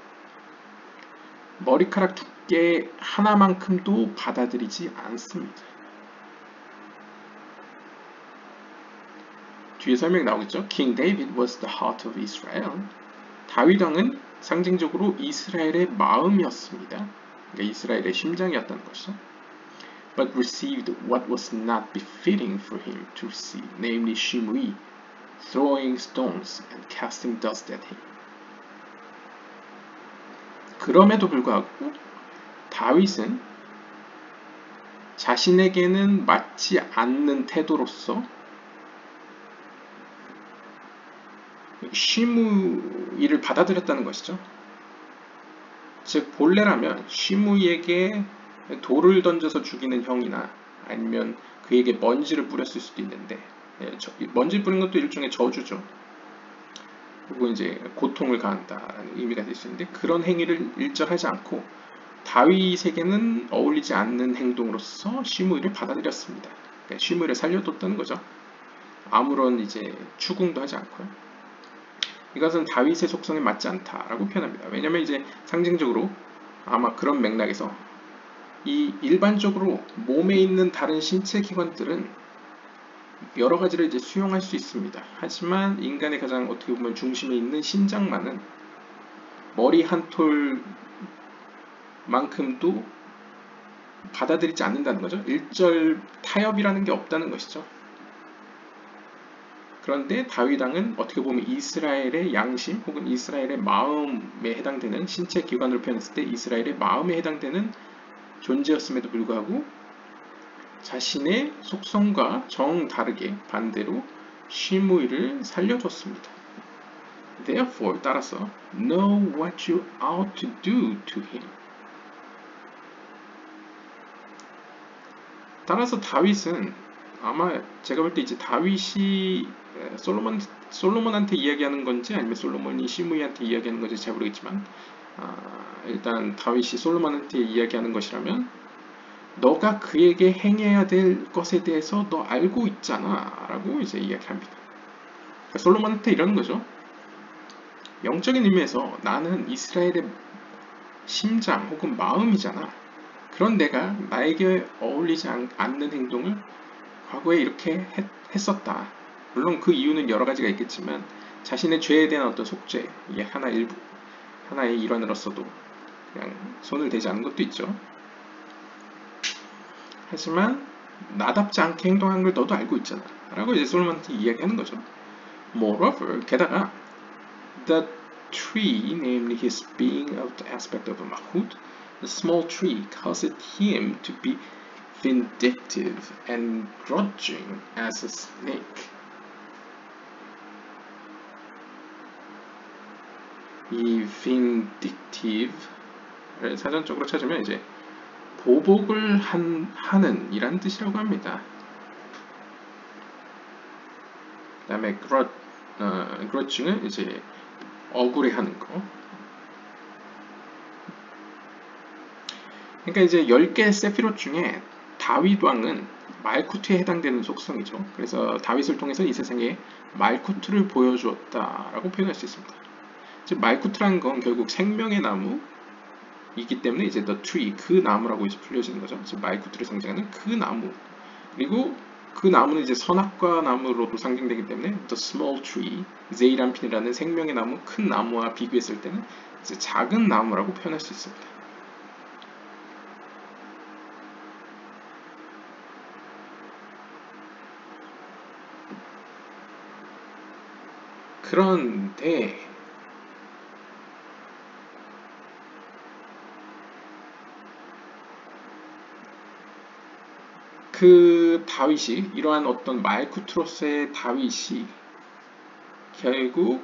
머리카락 두께 하나만큼도 받아들이지 않습니다. 뒤에 설명이 나오겠죠. King David was the heart of Israel. 다윗 왕은 상징적으로 이스라엘의 마음이었습니다. 그러니까 이스라엘의 심장이었다는 것이죠. But received what was not befitting for him to receive, namely Shimui, throwing stones and casting dust at him. 그럼에도 불구하고 다윗은 자신에게는 맞지 않는 태도로서 시므이를 받아들였다는 것이죠. 즉 본래라면 시므이에게 돌을 던져서 죽이는 형이나 아니면 그에게 먼지를 뿌렸을 수도 있는데, 먼지 뿌린 것도 일종의 저주죠. 그리고 이제 고통을 가한다라는 의미가 될 수 있는데, 그런 행위를 일절하지 않고 다윗에게는 어울리지 않는 행동으로서 시므이를 받아들였습니다. 그러니까 시므이를 살려뒀다는 거죠. 아무런 이제 추궁도 하지 않고요. 이것은 다윗의 속성에 맞지 않다라고 표현합니다. 왜냐하면 이제 상징적으로 아마 그런 맥락에서 이 일반적으로 몸에 있는 다른 신체 기관들은 여러 가지를 이제 수용할 수 있습니다. 하지만 인간의 가장 어떻게 보면 중심에 있는 심장만은 머리 한 톨만큼도 받아들이지 않는다는 거죠. 일절 타협이라는 게 없다는 것이죠. 그런데 다윗 왕은 어떻게 보면 이스라엘의 양심 혹은 이스라엘의 마음에 해당되는 신체 기관으로 표현했을 때 이스라엘의 마음에 해당되는 존재였음에도 불구하고 자신의 속성과 정다르게 반대로 시므이를 살려줬습니다. Therefore, 따라서 know what you ought to do to him. 따라서 다윗은 아마 제가 볼 때 이제 다윗이 솔로몬, 솔로몬한테 이야기하는 건지 아니면 솔로몬이 시므이한테 이야기하는 건지 잘 모르겠지만 아, 일단 다윗이 솔로몬한테 이야기하는 것이라면 너가 그에게 행해야 될 것에 대해서 너 알고 있잖아 라고 이제 이야기합니다. 그러니까 솔로몬한테 이러는 거죠. 영적인 의미에서 나는 이스라엘의 심장 혹은 마음이잖아. 그런 내가 나에게 어울리지 않는 행동을 과거에 이렇게 했, 했었다. 물론 그 이유는 여러 가지가 있겠지만 자신의 죄에 대한 어떤 속죄, 이게 하나 일부, 하나의 일환으로서도 그냥 손을 대지 않은 것도 있죠. 하지만 나답지 않게 행동한 걸 너도 알고 있잖아 라고 이제 솔로몬한테 이야기하는 거죠. Moreover, 게다가 the tree, namely his being of the aspect of a mahut, the small tree caused him to be vindictive and grudging as a snake. 이 vindictive를 사전적으로 찾으면 이제 보복을 한, 하는 이란 뜻이라고 합니다. 그 다음에 grudge, 어, grudging은 이제 억울해하는 거. 그러니까 이제 열 개의 세피롯 중에 다윗 왕은 말쿠트에 해당되는 속성이죠. 그래서 다윗을 통해서 이 세상에 말쿠트를 보여주었다라고 표현할 수 있습니다. 즉 말쿠트라는 건 결국 생명의 나무이기 때문에 이제 the tree, 그 나무라고 이제 불려지는 거죠. 즉 말쿠트를 상징하는 그 나무. 그리고 그 나무는 이제 선악과 나무로도 상징되기 때문에 the small tree, 제이람핀이라는 생명의 나무, 큰 나무와 비교했을 때는 이제 작은 나무라고 표현할 수 있습니다. 그런데 그 다윗이 이러한 어떤 말쿠트로서의 다윗이 결국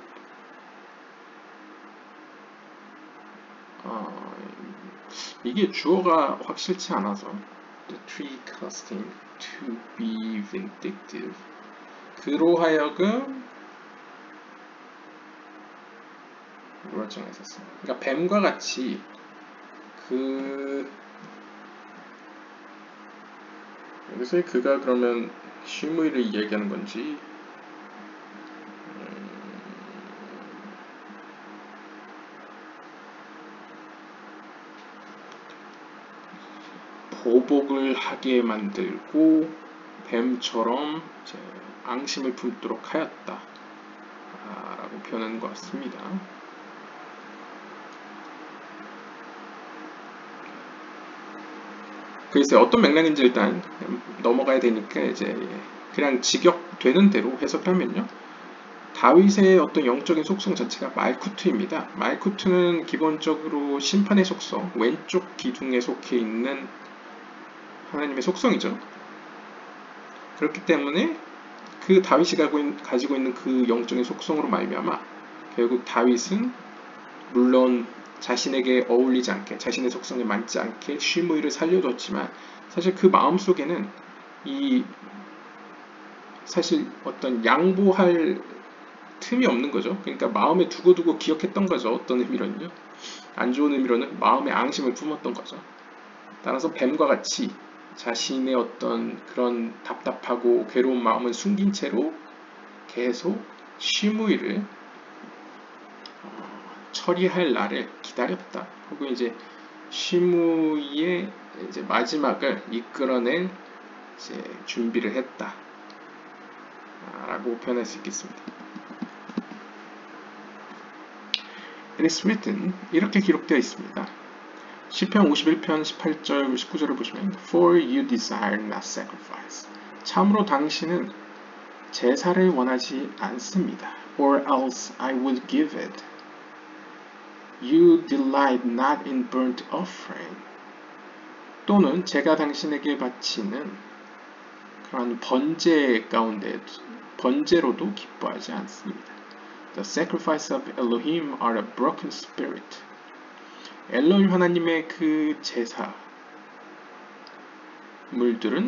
어, 이게 주어가 확실치 않아서 the tree caused him to be vindictive, 그로 하여금 이걸 정했었어요. 그러니까 뱀과 같이 그 여기서 그가 그러면 쉬무이를 이야기하는 건지 음, 보복을 하게 만들고 뱀처럼 이제 앙심을 품도록 하였다 아, 라고 표현하는 것 같습니다. 글쎄 어떤 맥락인지 일단 넘어가야 되니까 이제 그냥 직역되는 대로 해석하면요. 다윗의 어떤 영적인 속성 자체가 말쿠트입니다. 말쿠트는 기본적으로 심판의 속성, 왼쪽 기둥에 속해 있는 하나님의 속성이죠. 그렇기 때문에 그 다윗이 가지고 있는 그 영적인 속성으로 말미암아 결국 다윗은 물론 자신에게 어울리지 않게, 자신의 속성에 맞지 않게 쉬무이를 살려줬지만 사실 그 마음속에는 이 사실 어떤 양보할 틈이 없는 거죠. 그러니까 마음에 두고두고 기억했던 거죠. 어떤 의미로는요. 안 좋은 의미로는 마음에 앙심을 품었던 거죠. 따라서 뱀과 같이 자신의 어떤 그런 답답하고 괴로운 마음을 숨긴 채로 계속 쉬무이를 처리할 날을 기다렸다. 혹은 이제 쉬무이의 이제 마지막을 이끌어낼 이제 준비를 했다. 라고 표현할 수 있겠습니다. It is written 이렇게 기록되어 있습니다. 시편 오십일 편 십팔 절 십구 절을 보시면 For you desire not sacrifice 참으로 당신은 제사를 원하지 않습니다. Or else I would give it. You delight not in burnt offering. 또는 제가 당신에게 바치는 그런 번제 가운데 번제로도 기뻐하지 않습니다. The sacrifice of Elohim are a broken spirit. 엘로힘 하나님의 그 제사 물들은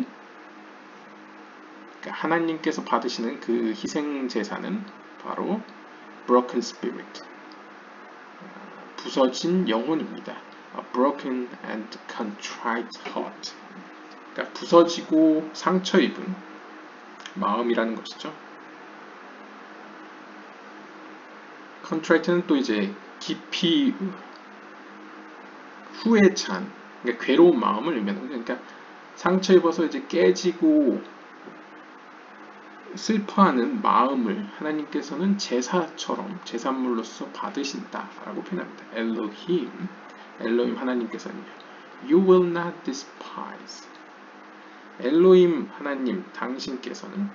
그러니까 하나님께서 받으시는 그 희생 제사는 바로 broken spirit. 부서진 영혼입니다. A broken and contrite heart. 그러니까 부서지고 상처 입은 마음이라는 것이죠. contrite는 또 이제 깊이 후에 찬, 그러니까 괴로운 마음을 의미하는 거죠. 그러니까 상처 입어서 이제 깨지고 슬퍼하는 마음을 하나님께서는 제사처럼 제산물로서 받으신다라고 표현합니다. 엘로힘, 엘로힘 하나님께서는요. You will not despise. 엘로힘 하나님 당신께서는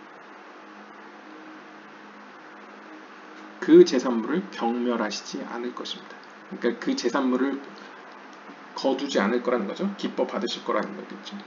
그 제산물을 경멸하시지 않을 것입니다. 그러니까 그 제산물을 거두지 않을 거라는 거죠. 기뻐 받으실 거라는 거겠죠.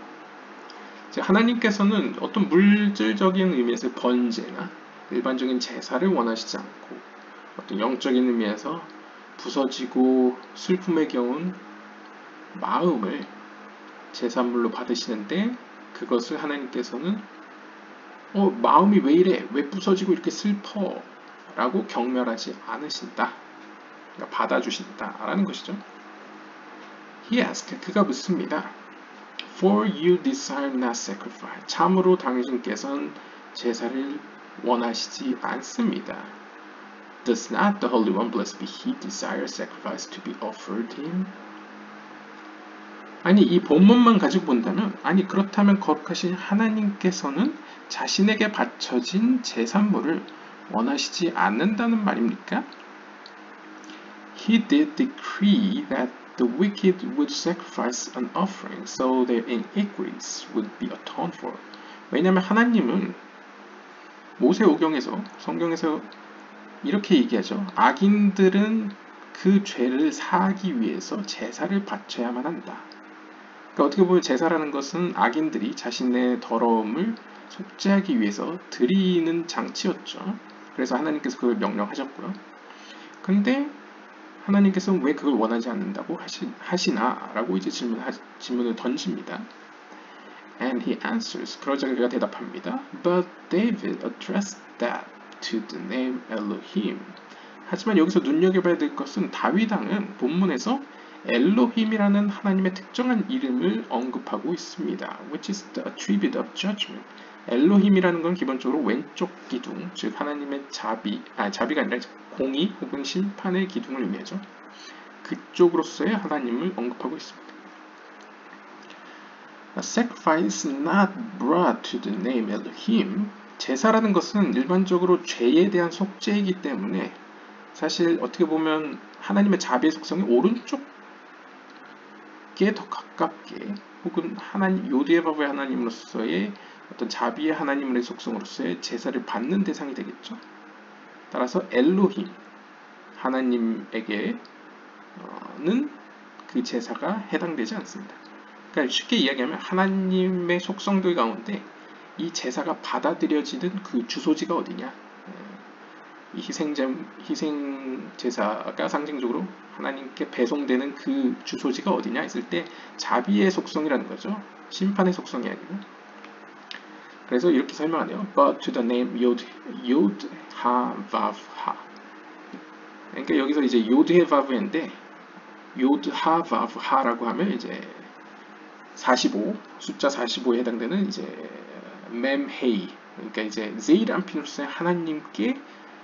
하나님께서는 어떤 물질적인 의미에서 번제나 일반적인 제사를 원하시지 않고 어떤 영적인 의미에서 부서지고 슬픔에 겨운 마음을 제산물로 받으시는데 그것을 하나님께서는 어, 마음이 왜 이래? 왜 부서지고 이렇게 슬퍼? 라고 경멸하지 않으신다. 그러니까 받아주신다라는 것이죠. He asked, 그가 묻습니다. For you desire not sacrifice. 참으로 당신께서는 제사를 원하시지 않습니다. Does not the Holy One, blessed be He, desire sacrifice to be offered Him? 아니 이 본문만 가지고 본다면 아니 그렇다면 거룩하신 하나님께서는 자신에게 바쳐진 제산물을 원하시지 않는다는 말입니까? He did decree that the wicked would sacrifice an offering so their iniquities would be atoned for. 왜냐하면 하나님은 모세오경에서 성경에서 이렇게 얘기하죠. 악인들은 그 죄를 사하기 위해서 제사를 바쳐야만 한다. 그러니까 어떻게 보면 제사라는 것은 악인들이 자신의 더러움을 속죄하기 위해서 드리는 장치였죠. 그래서 하나님께서 그걸 명령하셨고요. 그런데 하나님께서는 왜 그걸 원하지 않는다고 하시, 하시나? 라고 이제 질문, 질문을 던집니다. And he answers. 그러자 그가 대답합니다. But David addressed that to the name Elohim. 하지만 여기서 눈여겨봐야 될 것은 다윗 왕은 본문에서 엘로힘이라는 하나님의 특정한 이름을 언급하고 있습니다. Which is the attribute of judgment. 엘로힘이라는 건 기본적으로 왼쪽 기둥, 즉 하나님의 자비, 아 자비가 아니라 공의 혹은 심판의 기둥을 의미하죠. 그쪽으로서의 하나님을 언급하고 있습니다. A sacrifice not brought to the name Elohim. 제사라는 것은 일반적으로 죄에 대한 속죄이기 때문에 사실 어떻게 보면 하나님의 자비의 속성이 오른쪽에 더 가깝게 혹은 하나님 요드에바브의 하나님으로서의 어떤 자비의 하나님의 속성으로서의 제사를 받는 대상이 되겠죠. 따라서 엘로힘 하나님에게는 그 제사가 해당되지 않습니다. 그러니까 쉽게 이야기하면 하나님의 속성들 가운데 이 제사가 받아들여지는 그 주소지가 어디냐. 이 희생제, 희생제사가 상징적으로 하나님께 배송되는 그 주소지가 어디냐 했을 때 자비의 속성이라는 거죠. 심판의 속성이 아니고. 그래서 이렇게 설명하네요. But to the name Yod, Yod, Ha, Vav, Ha. 그러니까 여기서 이제 요드해 바브인데 요드, 하, 바브, 하라고 하면 이제 사십오, 숫자 사십오에 해당되는 이제 mem헤이, 그러니까 이제 제이람핀으로서의 하나님께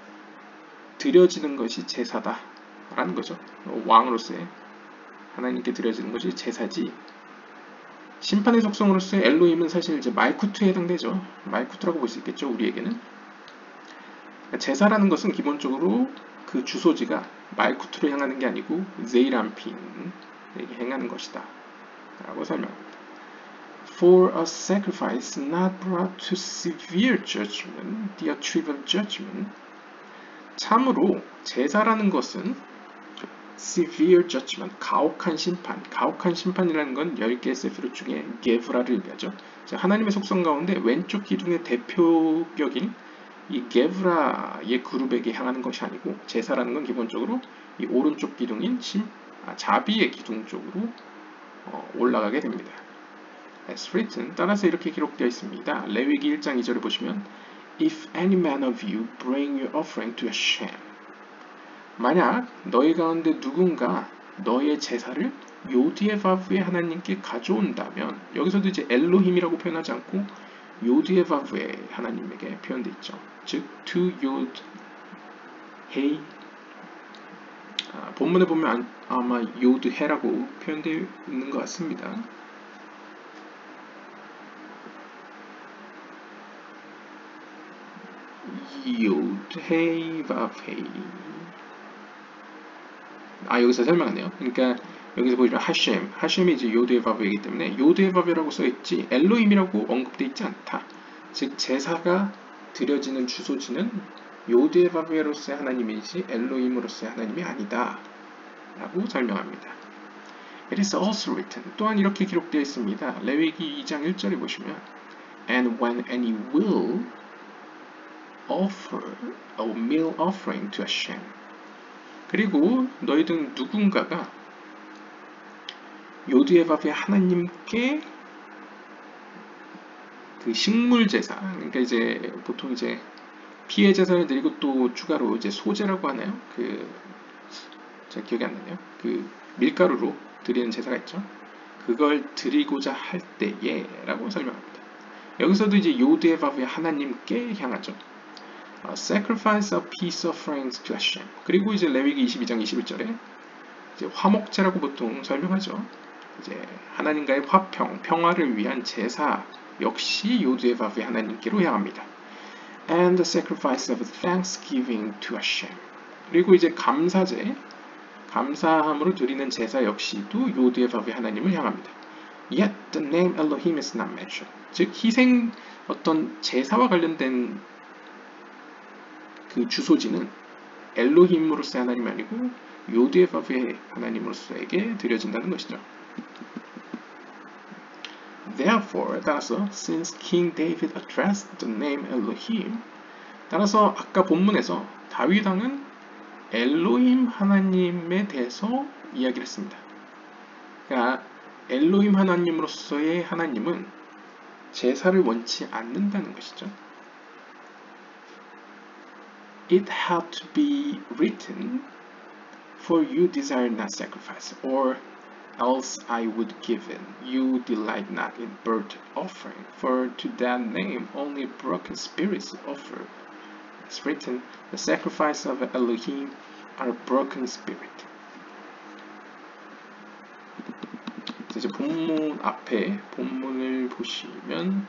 드려지는 것이 제사다라는 거죠. 왕으로서의 하나님께 드려지는 것이 제사지. 심판의 속성으로서의 엘로힘은 사실 이제 말쿠트에 해당되죠. 말쿠트라고 볼 수 있겠죠. 우리에게는. 그러니까 제사라는 것은 기본적으로 그 주소지가 말쿠트로 향하는 게 아니고 제이람핀에게 행하는 것이다 라고 설명합니다. For a sacrifice not brought to severe judgment, the attribute of judgment. 참으로 제사라는 것은 severe judgment, 가혹한 심판, 가혹한 심판이라는 건 열 개의 세피롯 중에 게브라를 의미하죠. 하나님의 속성 가운데 왼쪽 기둥의 대표격인 이 게브라의 그룹에게 향하는 것이 아니고 제사라는 건 기본적으로 이 오른쪽 기둥인 심, 아, 자비의 기둥 쪽으로 어, 올라가게 됩니다. As written, 따라서 이렇게 기록되어 있습니다. 레위기 일 장 이 절에 보시면 If any man of you bring your offering to Hashem. 만약 너희 가운데 누군가 너의 제사를 요드에바브의 하나님께 가져온다면, 여기서도 이제 엘로힘이라고 표현하지 않고 요드에바브의 하나님에게 표현되어 있죠. 즉 to 요드 헤이, 아, 본문에 보면 아마 요드헤라고 표현되어 있는 것 같습니다. 요드헤이 바브헤이. 아, 여기서 설명하네요. 그러니까 여기서 보시면 하셴, 하셴이 이제 요드에바브이기 때문에 요드에바브라고 써있지 엘로힘이라고 언급되어 있지 않다. 즉 제사가 드려지는 주소지는 요드에바브로서의 하나님이지 엘로힘으로서의 하나님이 아니다 라고 설명합니다. It is also written, 또한 이렇게 기록되어 있습니다. 레위기 이 장 일 절에 보시면 And when any will offer a meal offering to Hashem. 그리고 너희 등 누군가가 요드에바브의 하나님께 그 식물 제사, 그러니까 이제 보통 이제 피해 제사를 드리고 또 추가로 이제 소제라고 하나요? 그 제가 기억이 안 나네요. 그 밀가루로 드리는 제사가 있죠. 그걸 드리고자 할 때에라고 설명합니다. 여기서도 이제 요드에바브의 하나님께 향하죠. Uh, sacrifice a peace offerings to Hashem. 그리고 이제 레위기 이십이 장 이십일 절에 이제 화목제라고 보통 설명하죠. 이제 하나님과의 화평, 평화를 위한 제사 역시 요드에바브의 하나님께로 향합니다. And the sacrifice of thanksgiving to Hashem. 그리고 이제 감사제, 감사함으로 드리는 제사 역시도 요드에바브의 하나님을 향합니다. Yet the name Elohim is not mentioned. 즉 희생 어떤 제사와 관련된 그 주소지는 엘로힘으로서의 하나님이 아니고 요드에바브의 하나님으로서에게 드려진다는 것이죠. Therefore, 따라서 since King David addressed the name Elohim, 따라서 아까 본문에서 다윗 왕은 엘로힘 하나님에 대해서 이야기를 했습니다. 그러니까 엘로힘 하나님으로서의 하나님은 제사를 원치 않는다는 것이죠. it had to be written, for you desire not sacrifice, or else I would give it. You delight not in burnt offering, for to that name only broken spirits offer. It's written, the sacrifice of Elohim are broken spirit. 이제 본문 앞에 본문을 보시면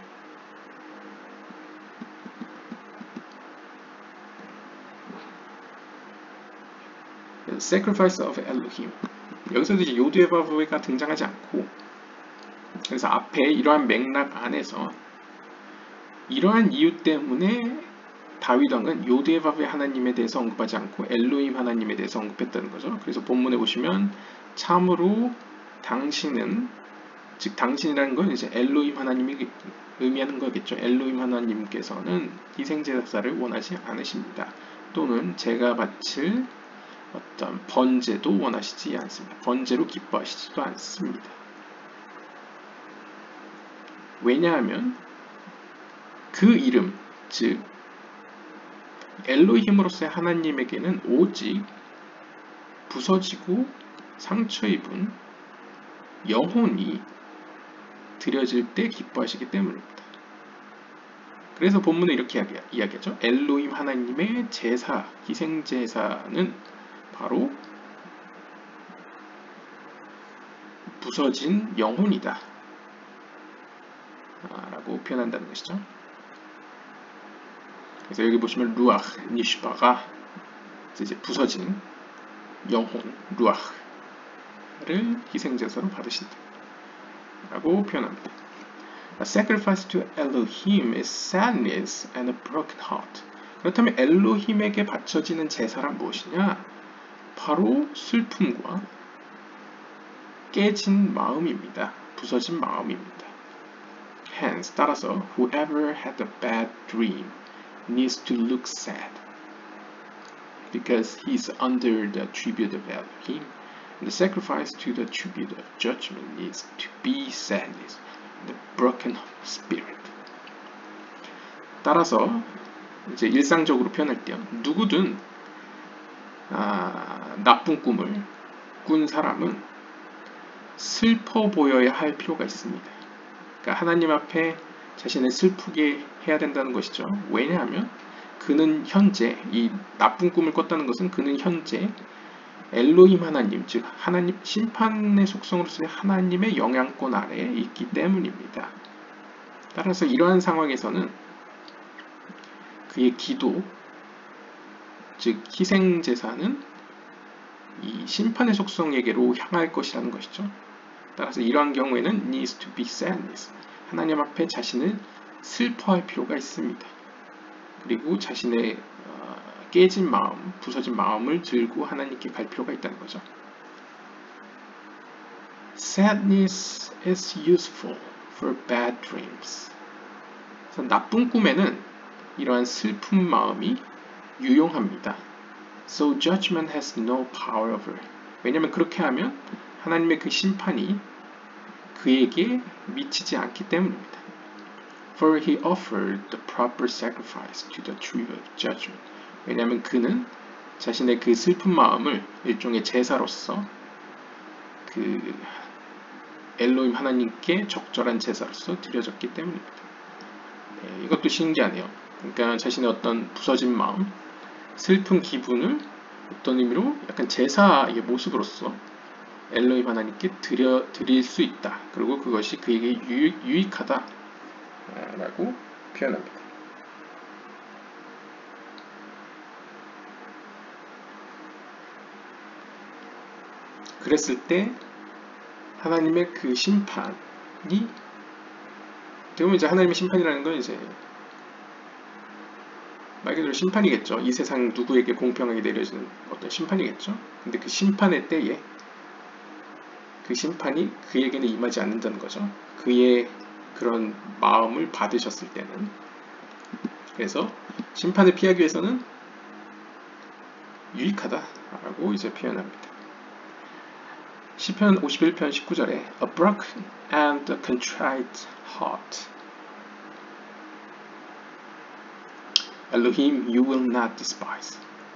Sacrifice of Elohim. 여기서도 이제 요드바브가 등장하지 않고, 그래서 앞에 이러한 맥락 안에서 이러한 이유 때문에 다윗 왕은 요드바브의 하나님에 대해서 언급하지 않고 엘로힘 하나님에 대해서 언급했다는 거죠. 그래서 본문에 보시면 참으로 당신은, 즉 당신이라는 건 이제 엘로힘 하나님이 의미하는 거겠죠. 엘로힘 하나님께서는 희생제사를 원하지 않으십니다. 또는 제가 바칠 어떤 번제도 원하시지 않습니다. 번제로 기뻐하시지도 않습니다. 왜냐하면 그 이름, 즉 엘로힘으로서의 하나님에게는 오직 부서지고 상처 입은 영혼이 드려질 때 기뻐하시기 때문입니다. 그래서 본문은 이렇게 이야기하죠. 엘로힘 하나님의 제사, 희생제사는 바로 부서진 영혼이다 라고 표현한다는 것이죠. 그래서 여기 보시면 루아흐, 니슈바가 이제 부서진 영혼, 루아흐를 희생제사로 받으신다 라고 표현합니다. A sacrifice to Elohim is sadness and a broken heart. 그렇다면 엘로힘에게 바쳐지는 제사란 무엇이냐? 바로 슬픔과 깨진 마음입니다. 부서진 마음입니다. Hence, 따라서 whoever had a bad dream needs to look sad because he is under the tribute of Elohim. And the sacrifice to the tribute of judgment needs to be sadness, the broken spirit. 따라서 이제 일상적으로 표현할 때요. 누구든 아, 나쁜 꿈을 꾼 사람은 슬퍼 보여야 할 필요가 있습니다. 그러니까 하나님 앞에 자신을 슬프게 해야 된다는 것이죠. 왜냐하면 그는 현재, 이 나쁜 꿈을 꿨다는 것은 그는 현재 엘로힘 하나님, 즉 하나님 심판의 속성으로서의 하나님의 영향권 아래에 있기 때문입니다. 따라서 이러한 상황에서는 그의 기도, 즉 희생제사는 이 심판의 속성에게로 향할 것이라는 것이죠. 따라서 이러한 경우에는 needs to be sadness. 하나님 앞에 자신을 슬퍼할 필요가 있습니다. 그리고 자신의 어, 깨진 마음, 부서진 마음을 들고 하나님께 갈 필요가 있다는 거죠. Sadness is useful for bad dreams. 그래서 나쁜 꿈에는 이러한 슬픈 마음이 유용합니다. So judgment has no power over. 왜냐하면 그렇게 하면 하나님의 그 심판이 그에게 미치지 않기 때문입니다. For he offered the proper sacrifice to the tree of judgment. 왜냐하면 그는 자신의 그 슬픈 마음을 일종의 제사로서 그 엘로힘 하나님께 적절한 제사로서 드려졌기 때문입니다. 네, 이것도 신기하네요. 그러니까 자신의 어떤 부서진 마음, 슬픈 기분을 어떤 의미로 약간 제사의 모습으로서 엘로힘 하나님께 드려, 드릴 수 있다. 그리고 그것이 그에게 유익, 유익하다 라고 표현합니다. 그랬을 때 하나님의 그 심판이, 되면 이제 하나님의 심판이라는 건 이제 말 그대로 심판이겠죠. 이 세상 누구에게 공평하게 내려지는 어떤 심판이겠죠. 근데 그 심판의 때에 그 심판이 그에게는 임하지 않는다는 거죠. 그의 그런 마음을 받으셨을 때는. 그래서 심판을 피하기 위해서는 유익하다라고 이제 표현합니다. 시편 오십일 편 십구 절에 A broken and a contrite heart. Elohim, you will not despise.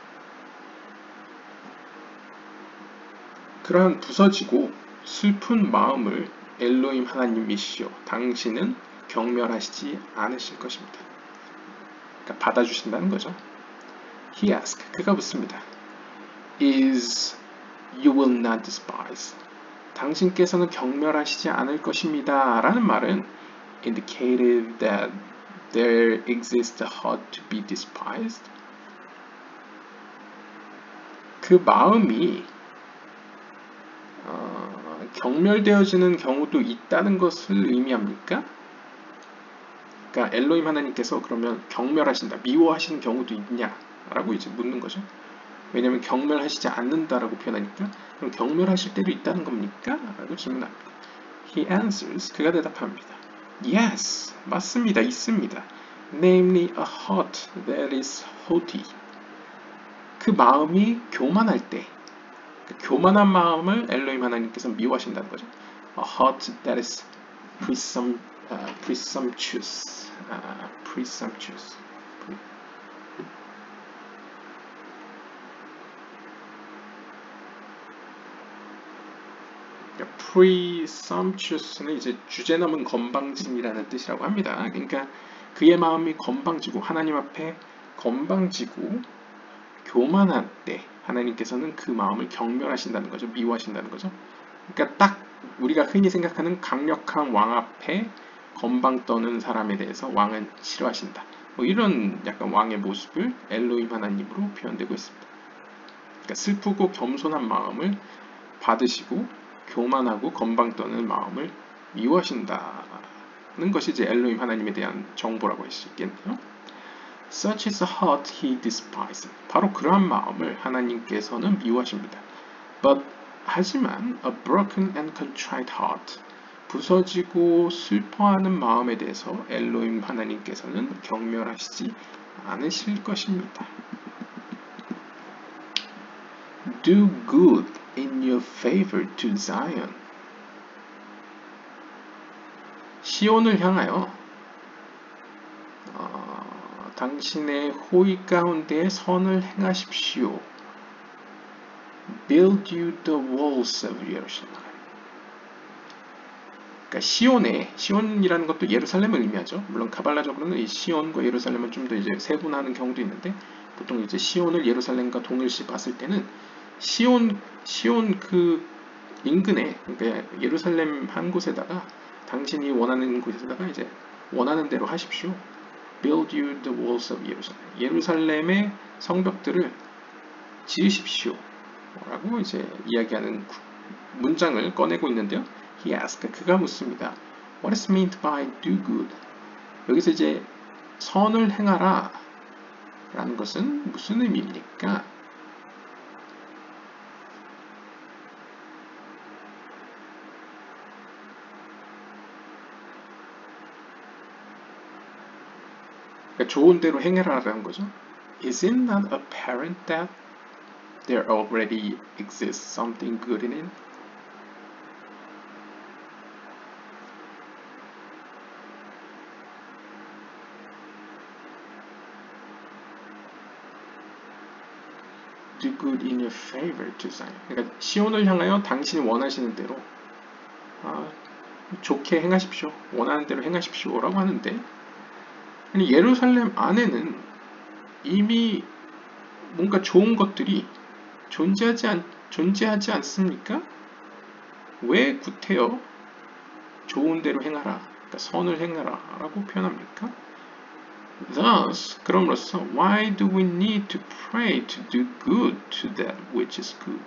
그러한 부서지고 슬픈 마음을 엘로힘 하나님이시여 당신은 경멸하시지 않으실 것입니다. 그러니까 받아주신다는 거죠. He asked, 그가 묻습니다. Is you will not despise. 당신께서는 경멸하시지 않을 것입니다. 라는 말은 indicated that there exists a heart to be despised. 그 마음이 어, 경멸되어지는 경우도 있다는 것을 의미합니까? 그러니까 엘로힘 하나님께서 그러면 경멸하신다, 미워하시는 경우도 있냐라고 이제 묻는 거죠. 왜냐하면 경멸하시지 않는다라고 표현하니까 그럼 경멸하실 때도 있다는 겁니까? 라고 질문합니다. He answers, 그가 대답합니다. Yes, 맞습니다. 있습니다. Namely a heart that is haughty. 그 마음이 교만할 때, 그 교만한 마음을 엘로힘 하나님께서 미워하신다는 거죠. A heart that is presum, uh, presumptuous. Uh, presumptuous. presumptuous는 이제 주제넘은 건방짐이라는 뜻이라고 합니다. 그러니까 그의 마음이 건방지고 하나님 앞에 건방지고 교만할 때 하나님께서는 그 마음을 경멸하신다는 거죠. 미워하신다는 거죠. 그러니까 딱 우리가 흔히 생각하는 강력한 왕 앞에 건방 떠는 사람에 대해서 왕은 싫어하신다. 뭐 이런 약간 왕의 모습을 엘로힘 하나님으로 표현되고 있습니다. 그러니까 슬프고 겸손한 마음을 받으시고 교만하고 건방 떠는 마음을 미워하신다는 것이 이제 엘로힘 하나님에 대한 정보라고 할 수 있겠네요. Such is a heart he despises. 바로 그러한 마음을 하나님께서는 미워하십니다. But 하지만 a broken and contrite heart, 부서지고 슬퍼하는 마음에 대해서 엘로힘 하나님께서는 경멸하시지 않으실 것입니다. Do good in your favor to Zion. 시온을 향하여 어, 당신의 호의 가운데 선을 행하십시오. Build you the walls of Jerusalem. 그러니까 시온에, 시온이라는 것도 예루살렘을 의미하죠. 물론 가발라적으로는 이 시온과 예루살렘은 좀 더 이제 세분화하는 경우도 있는데 보통 이제 시온을 예루살렘과 동일시 봤을 때는 시온, 시온 그 인근에, 그러니까 예루살렘 한 곳에다가 당신이 원하는 곳에다가 이제 원하는 대로 하십시오. Build you the walls of Jerusalem. 예루살렘의 성벽들을 지으십시오. 라고 이제 이야기하는 문장을 꺼내고 있는데요. He asked, 그가 묻습니다. What is meant by do good? 여기서 이제 선을 행하라 라는 것은 무슨 의미입니까? 그러니까 좋은 대로 행해라라는 거죠. Is it not apparent that there already exists something good in it? Do good in your favor to Zion. 그러니까 시온을 향하여 당신이 원하시는 대로 아, 좋게 행하십시오. 원하는 대로 행하십시오. 라고 하는데 아니, 예루살렘 안에는 이미 뭔가 좋은 것들이 존재하지, 않, 존재하지 않습니까? 왜 구태여 좋은 대로 행하라, 그러니까 선을 행하라 라고 표현합니까? Thus, 그럼으로써 why do we need to pray to do good to that which is good?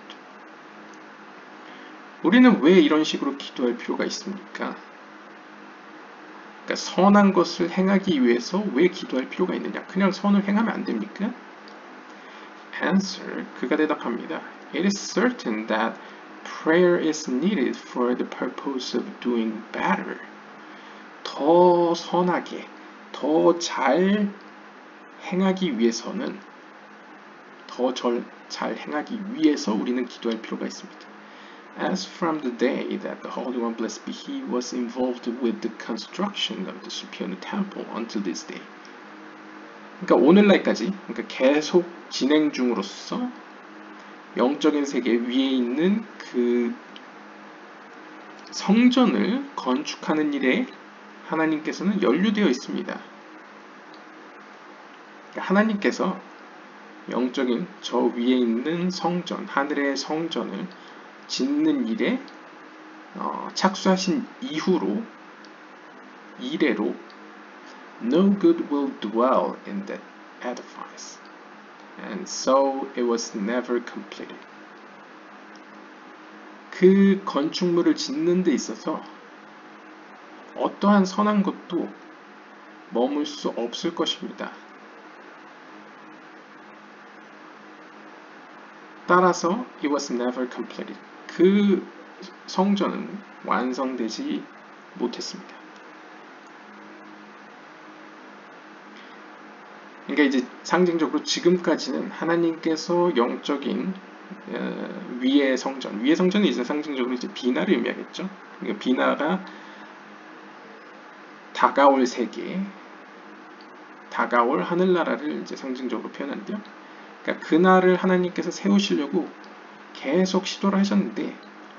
우리는 왜 이런 식으로 기도할 필요가 있습니까? 그러니까 선한 것을 행하기 위해서 왜 기도할 필요가 있느냐? 그냥 선을 행하면 안 됩니까? Answer, 그가 대답합니다. It is certain that prayer is needed for the purpose of doing better. 더 선하게, 더 잘 행하기 위해서는, 더 잘 행하기 위해서 우리는 기도할 필요가 있습니다. As from the day that the Holy One, blessed be He, was involved with the construction of the Superior Temple until this day. 그러니까 오늘날까지 그러니까 계속 진행 중으로서 영적인 세계 위에 있는 그 성전을 건축하는 일에 하나님께서는 연루되어 있습니다. 그러니까 하나님께서 영적인 저 위에 있는 성전, 하늘의 성전을 짓는 일에 어, 착수하신 이후로 이래로 No good will dwell in that edifice, and so it was never completed. 그 건축물을 짓는 데 있어서 어떠한 선한 것도 머물 수 없을 것입니다. 따라서 it was never completed. 그 성전은 완성되지 못했습니다. 그러니까 이제 상징적으로 지금까지는 하나님께서 영적인 어, 위의 성전, 위의 성전이 이제 상징적으로 이제 비나를 의미하겠죠. 그러니까 비나가 다가올 세계, 다가올 하늘나라를 이제 상징적으로 표현하는데요. 그러니까 그날을 하나님께서 세우시려고 계속 시도를 하셨는데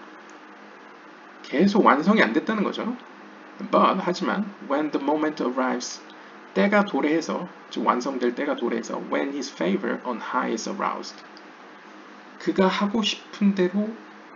계속 완성이 안 됐다는 거죠. But 하지만 when the moment arrives, 때가 도래해서, 즉 완성될 때가 도래해서 when his favor on high is aroused, 그가 하고 싶은 대로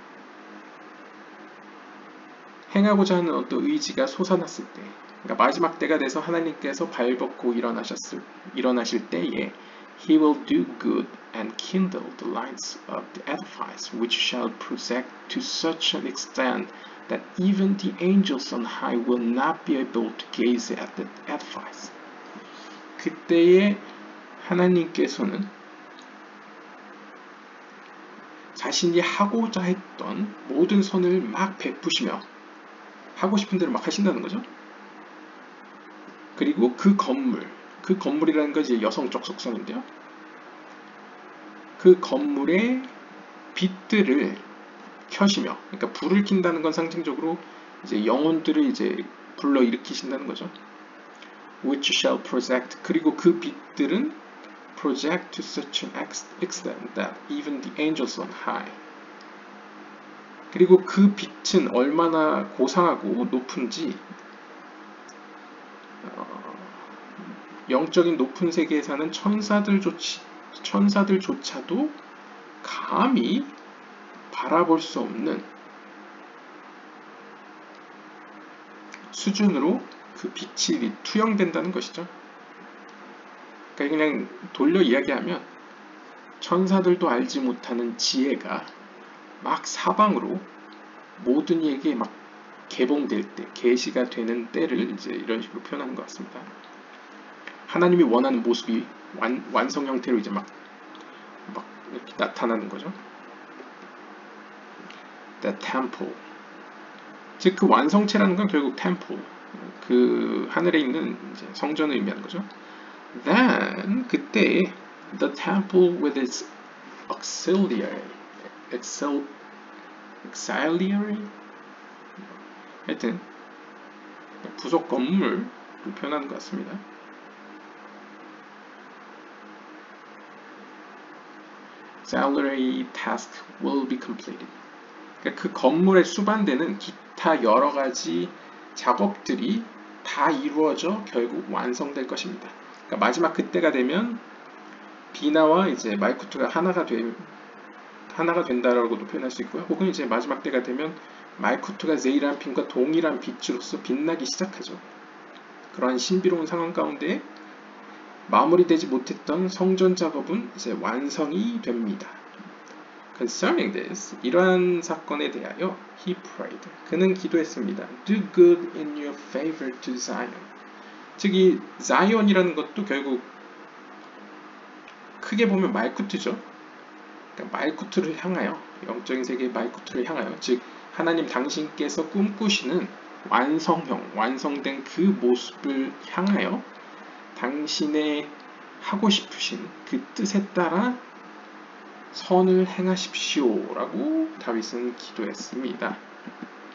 행하고자 하는 어떤 의지가 솟아났을 때, 그러니까 마지막 때가 돼서 하나님께서 발벗고 일어나셨을, 일어나실 때에 He will do good and kindle the lights of the edifice, which shall project to such an extent that even the angels on high will not be able to gaze at the edifice. 그때에 하나님께서는 자신이 하고자 했던 모든 선을 막 베푸시며 하고 싶은 대로 막 하신다는 거죠. 그리고 그 건물, 그 건물이라는 건 이제 여성적 속성인데요. 그 건물의 빛들을 켜시며, 그러니까 불을 킨다는 건 상징적으로 이제 영혼들을 이제 불러 일으키신다는 거죠. Which shall project, 그리고 그 빛들은 project to such an extent that even the angels on high, 그리고 그 빛은 얼마나 고상하고 높은지 어, 영적인 높은 세계에 사는 천사들조치, 천사들조차도 감히 바라볼 수 없는 수준으로 그 빛이 투영된다는 것이죠. 그러니까 그냥 돌려 이야기하면 천사들도 알지 못하는 지혜가 막 사방으로 모든 이에게 막 개봉될 때, 계시가 되는 때를 이제 이런 식으로 표현하는 것 같습니다. 하나님이 원하는 모습이 완, 완성 형태로 이제 막, 막 이렇게 나타나는 거죠. The temple. 즉 그 완성체라는 건 결국 temple, 그 하늘에 있는 이제 성전을 의미하는 거죠. Then 그때 the temple with its auxiliary, excel, auxiliary, 하여튼 부속 건물을 표현하는 것 같습니다. Auxiliary task will be completed. 그러니까 그 건물에 수반되는 기타 여러 가지 작업들이 다 이루어져 결국 완성될 것입니다. 그러니까 마지막 그때가 되면 비나와 이제 말쿠트가 하나가 되, 하나가 된다라고도 표현할 수 있고요. 혹은 이제 마지막 때가 되면 말쿠트가 세이란핀과 동일한 빛으로서 빛나기 시작하죠. 그러한 신비로운 상황 가운데 마무리되지 못했던 성전 작업은 이제 완성이 됩니다. Concerning this, 이러한 사건에 대하여 he prayed, 그는 기도했습니다. Do good in your favor to Zion. 즉 이 자이온이라는 것도 결국 크게 보면 말쿠트죠. 그러니까 말쿠트를 향하여, 영적인 세계의 말쿠트를 향하여, 즉 하나님 당신께서 꿈꾸시는 완성형, 완성된 그 모습을 향하여 당신의 하고 싶으신 그 뜻에 따라 선을 행하십시오 라고 다윗은 기도했습니다.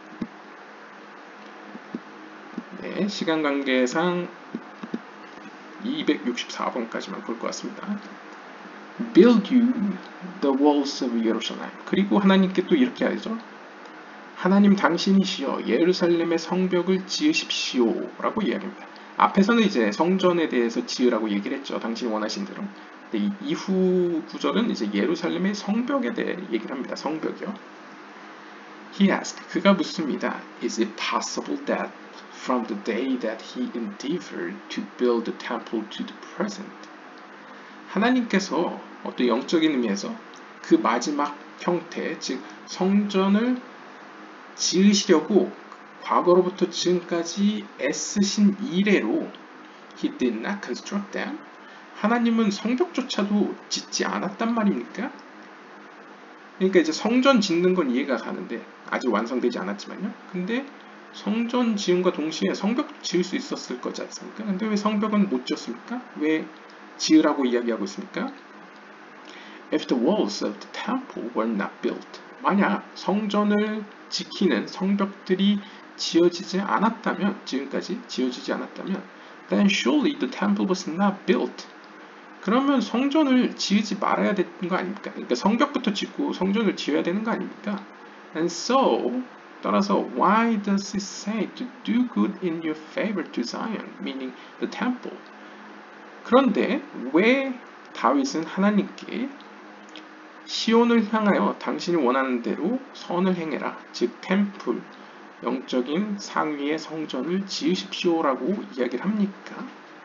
네, 시간 관계상 이백육십사 번까지만 볼 것 같습니다. Build you the walls of Jerusalem. 그리고 하나님께 또 이렇게 하죠. 하나님 당신이시여 예루살렘의 성벽을 지으십시오 라고 이야기합니다. 앞에서는 이제 성전에 대해서 지으라고 얘기를 했죠. 당신이 원하신 대로. 근데 이 이후 구절은 이제 예루살렘의 성벽에 대해 얘기를 합니다. 성벽이요. He asked, 그가 묻습니다. Is it possible that from the day that he endeavored to build the temple to the present, 하나님께서 어떤 영적인 의미에서 그 마지막 형태, 즉 성전을 지으시려고 과거로부터 지금까지 애쓰신 이래로 he did not construct them, 하나님은 성벽조차도 짓지 않았단 말입니까? 그러니까 이제 성전 짓는 건 이해가 가는데 아직 완성되지 않았지만요. 근데 성전 지음과 동시에 성벽 지을 수 있었을 거지 않습니까? 근데 왜 성벽은 못 지었습니까? 왜 지으라고 이야기하고 있습니까? If the walls of the temple were not built, 만약 성전을 지키는 성벽들이 지어지지 않았다면, 지금까지 지어지지 않았다면, then surely the temple was not built. 그러면 성전을 지으지 말아야 되는 거 아닙니까? 그러니까 성벽부터 짓고 성전을 지어야 되는 거 아닙니까? And so, 따라서 why does it say to do good in your favor to Zion, meaning the temple? 그런데 왜 다윗은 하나님께 시온을 향하여 당신이 원하는 대로 선을 행해라, 즉 템플, 영적인 상위의 성전을 지으십시오라고 이야기를 합니까?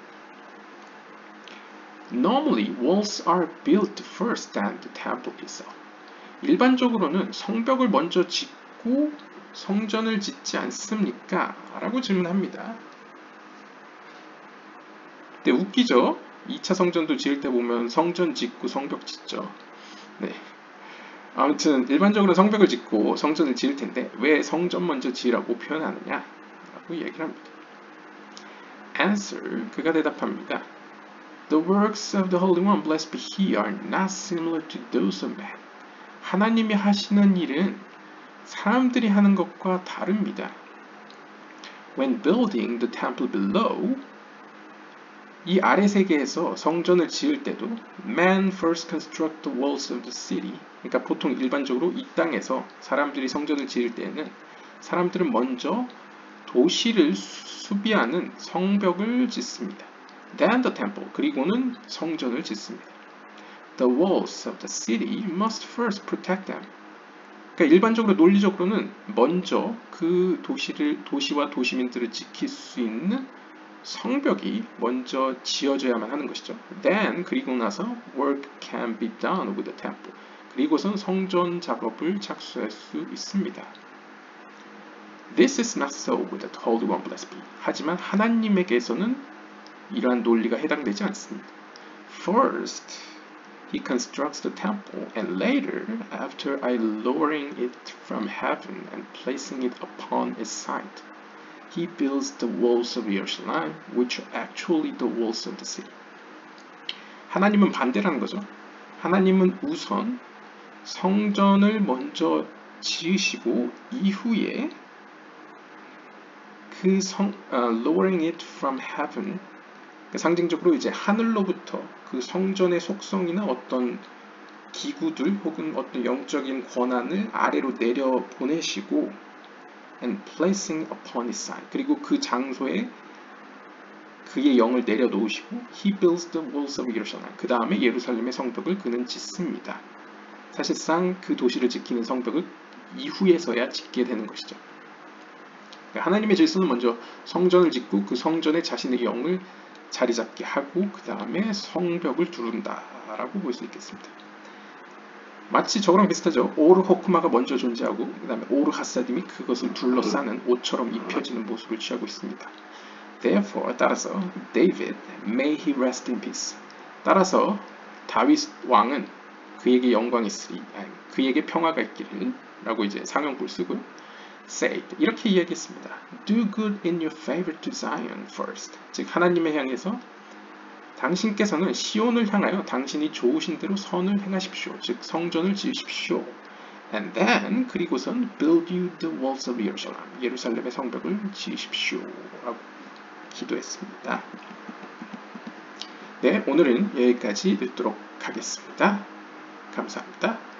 Normally, walls are built first than the temple itself. 일반적으로는 성벽을 먼저 짓고 성전을 짓지 않습니까? 라고 질문합니다. 근데 웃기죠? 이 차 성전도 지을 때 보면 성전 짓고 성벽 짓죠. 네. 아무튼 일반적으로 성벽을 짓고 성전을 지을 텐데 왜 성전 먼저 지으라고 표현하느냐? 라고 얘기를 합니다. Answer, 그가 대답합니다. The works of the Holy One, blessed be He, are not similar to those of man. 하나님이 하시는 일은 사람들이 하는 것과 다릅니다. When building the temple below, 이 아래 세계에서 성전을 지을 때도 man first construct the walls of the city. 그러니까 보통 일반적으로 이 땅에서 사람들이 성전을 지을 때에는 사람들은 먼저 도시를 수비하는 성벽을 짓습니다. Then the temple, 그리고는 성전을 짓습니다. The walls of the city must first protect them. 그러니까 일반적으로 논리적으로는 먼저 그 도시를 도시와 도시민들을 지킬 수 있는 성벽이 먼저 지어져야만 하는 것이죠. Then, 그리고 나서 work can be done with the temple. 그리고선 성전 작업을 착수할 수 있습니다. This is not so with the Holy One, blessed be. 하지만 하나님에게서는 이러한 논리가 해당되지 않습니다. First, he constructs the temple, and later, after I lowering it from heaven and placing it upon its site, he builds the walls of Jerusalem, which are actually the walls of the city. 하나님은 반대라는 거죠. 하나님은 우선 성전을 먼저 지으시고 이후에 그 성, uh, lowering it from heaven, 상징적으로 이제 하늘로부터 그 성전의 속성이나 어떤 기구들 혹은 어떤 영적인 권한을 아래로 내려 보내시고 and placing upon his side, 그리고 그 장소에 그의 영을 내려 놓으시고 he builds the walls of Jerusalem, 그 다음에 예루살렘의 성벽을 그는 짓습니다. 사실상 그 도시를 지키는 성벽을 이후에서야 짓게 되는 것이죠. 하나님의 질서는 먼저 성전을 짓고 그 성전에 자신의 영을 자리 잡게 하고 그 다음에 성벽을 두른다라고 볼 수 있겠습니다. 마치 저거랑 비슷하죠. 오르 호크마가 먼저 존재하고 그 다음에 오르 하사딤이 그것을 둘러싸는 옷처럼 입혀지는 모습을 취하고 있습니다. Therefore, 따라서 David, may he rest in peace. 따라서 다윗 왕은 그에게 영광이 있으리, 아니, 그에게 평화가 있기를 라고 이제 상형구를 쓰고요. Said, 이렇게 이야기했습니다. Do good in your favor to Zion first. 즉 하나님을 향해서 당신께서는 시온을 향하여 당신이 좋으신 대로 선을 행하십시오. 즉 성전을 지으십시오. And then 그리고선 build you the walls of Jerusalem. 예루살렘의 성벽을 지으십시오. 라고 기도했습니다. 네, 오늘은 여기까지 듣도록 하겠습니다. 감사합니다.